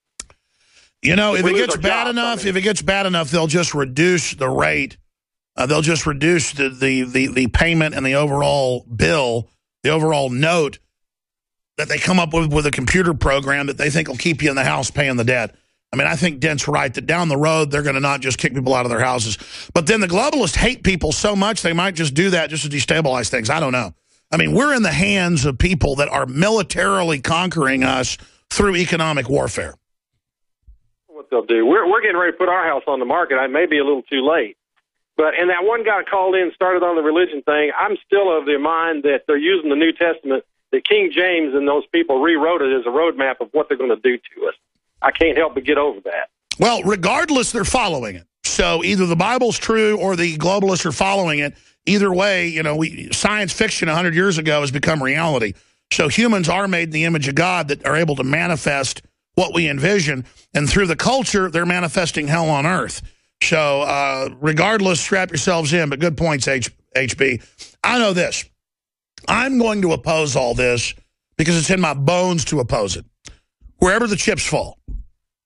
You know, if, if it we gets lose bad jobs, enough, I mean. if it gets bad enough, they'll just reduce the rate. Uh, they'll just reduce the, the, the, the payment and the overall bill, the overall note that they come up with with a computer program that they think will keep you in the house paying the debt. I mean, I think Dent's right that down the road, they're going to not just kick people out of their houses. But then the globalists hate people so much, they might just do that just to destabilize things. I don't know. I mean, we're in the hands of people that are militarily conquering us through economic warfare. What they'll do. We're, we're getting ready to put our house on the market. I may be a little too late. But, and that one guy called in and started on the religion thing. I'm still of the mind that they're using the New Testament, that King James and those people rewrote it as a roadmap of what they're going to do to us. I can't help but get over that. Well, regardless, they're following it. So either the Bible's true or the globalists are following it. Either way, you know, we, science fiction one hundred years ago has become reality. So humans are made in the image of God that are able to manifest what we envision. And through the culture, they're manifesting hell on earth. So uh, regardless, strap yourselves in. But good points, H HB. I know this. I'm going to oppose all this because it's in my bones to oppose it. Wherever the chips fall.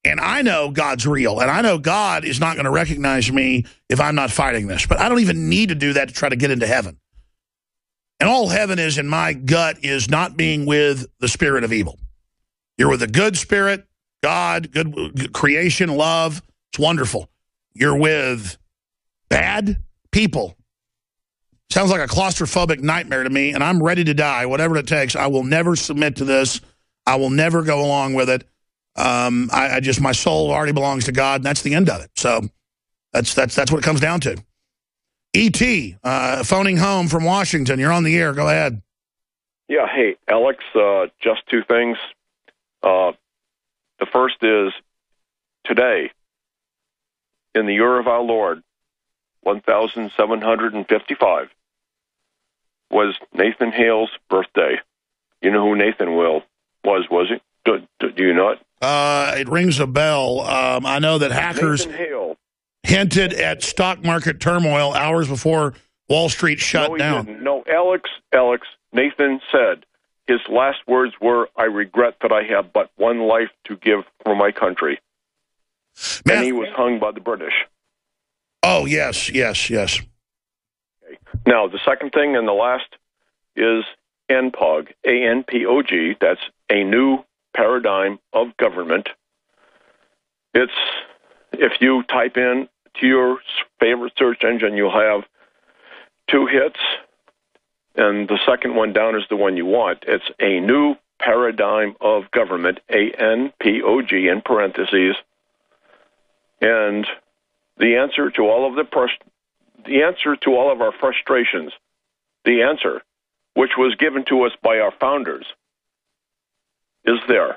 And I know God's real, and I know God is not going to recognize me if I'm not fighting this. But I don't even need to do that to try to get into heaven. And all heaven is in my gut is not being with the spirit of evil. You're with a good spirit, God, good, good creation, love. It's wonderful. You're with bad people. Sounds like a claustrophobic nightmare to me, and I'm ready to die, whatever it takes. I will never submit to this. I will never go along with it. Um, I, I just, my soul already belongs to God, and that's the end of it. So that's that's that's what it comes down to. E T, uh, phoning home from Washington. You're on the air. Go ahead. Yeah, hey, Alex, uh, just two things. Uh, the first is today, in the year of our Lord, one thousand seven hundred fifty-five, was Nathan Hale's birthday. You know who Nathan Will was, was he? Do, do, do you not? Uh, it rings a bell. Um, I know that hackers hinted at stock market turmoil hours before Wall Street shut no, he down. Didn't. No, Alex, Alex, Nathan said his last words were, "I regret that I have but one life to give for my country." Man. And he was hung by the British. Oh, yes, yes, yes. Okay. Now, the second thing and the last is N P O G, A N P O G. That's a new paradigm of government. It's, if you type in to your favorite search engine, you'll have two hits, and the second one down is the one you want. It's a new paradigm of government, A N P O G in parentheses, and the answer to all of the frust- the answer to all of our frustrations, the answer, which was given to us by our founders, is there.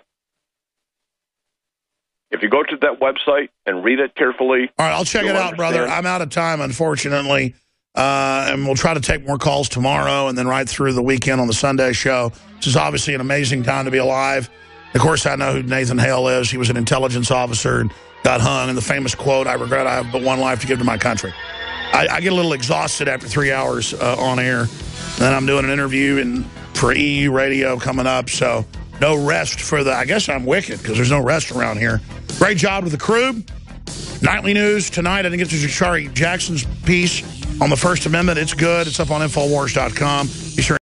If you go to that website and read it carefully... All right, I'll check it out, understand. brother. I'm out of time, unfortunately. Uh, and we'll try to take more calls tomorrow and then right through the weekend on the Sunday show. This is obviously an amazing time to be alive. Of course, I know who Nathan Hale is. He was an intelligence officer and got hung. And the famous quote, "I regret I have but one life to give to my country." I, I get a little exhausted after three hours uh, on air. And then I'm doing an interview in, for E U radio coming up, so... no rest for the, I guess I'm wicked because there's no rest around here. Great job with the crew. Nightly news tonight. I think it's Shari Jackson's piece on the First Amendment. It's good. It's up on Infowars dot com. Be sure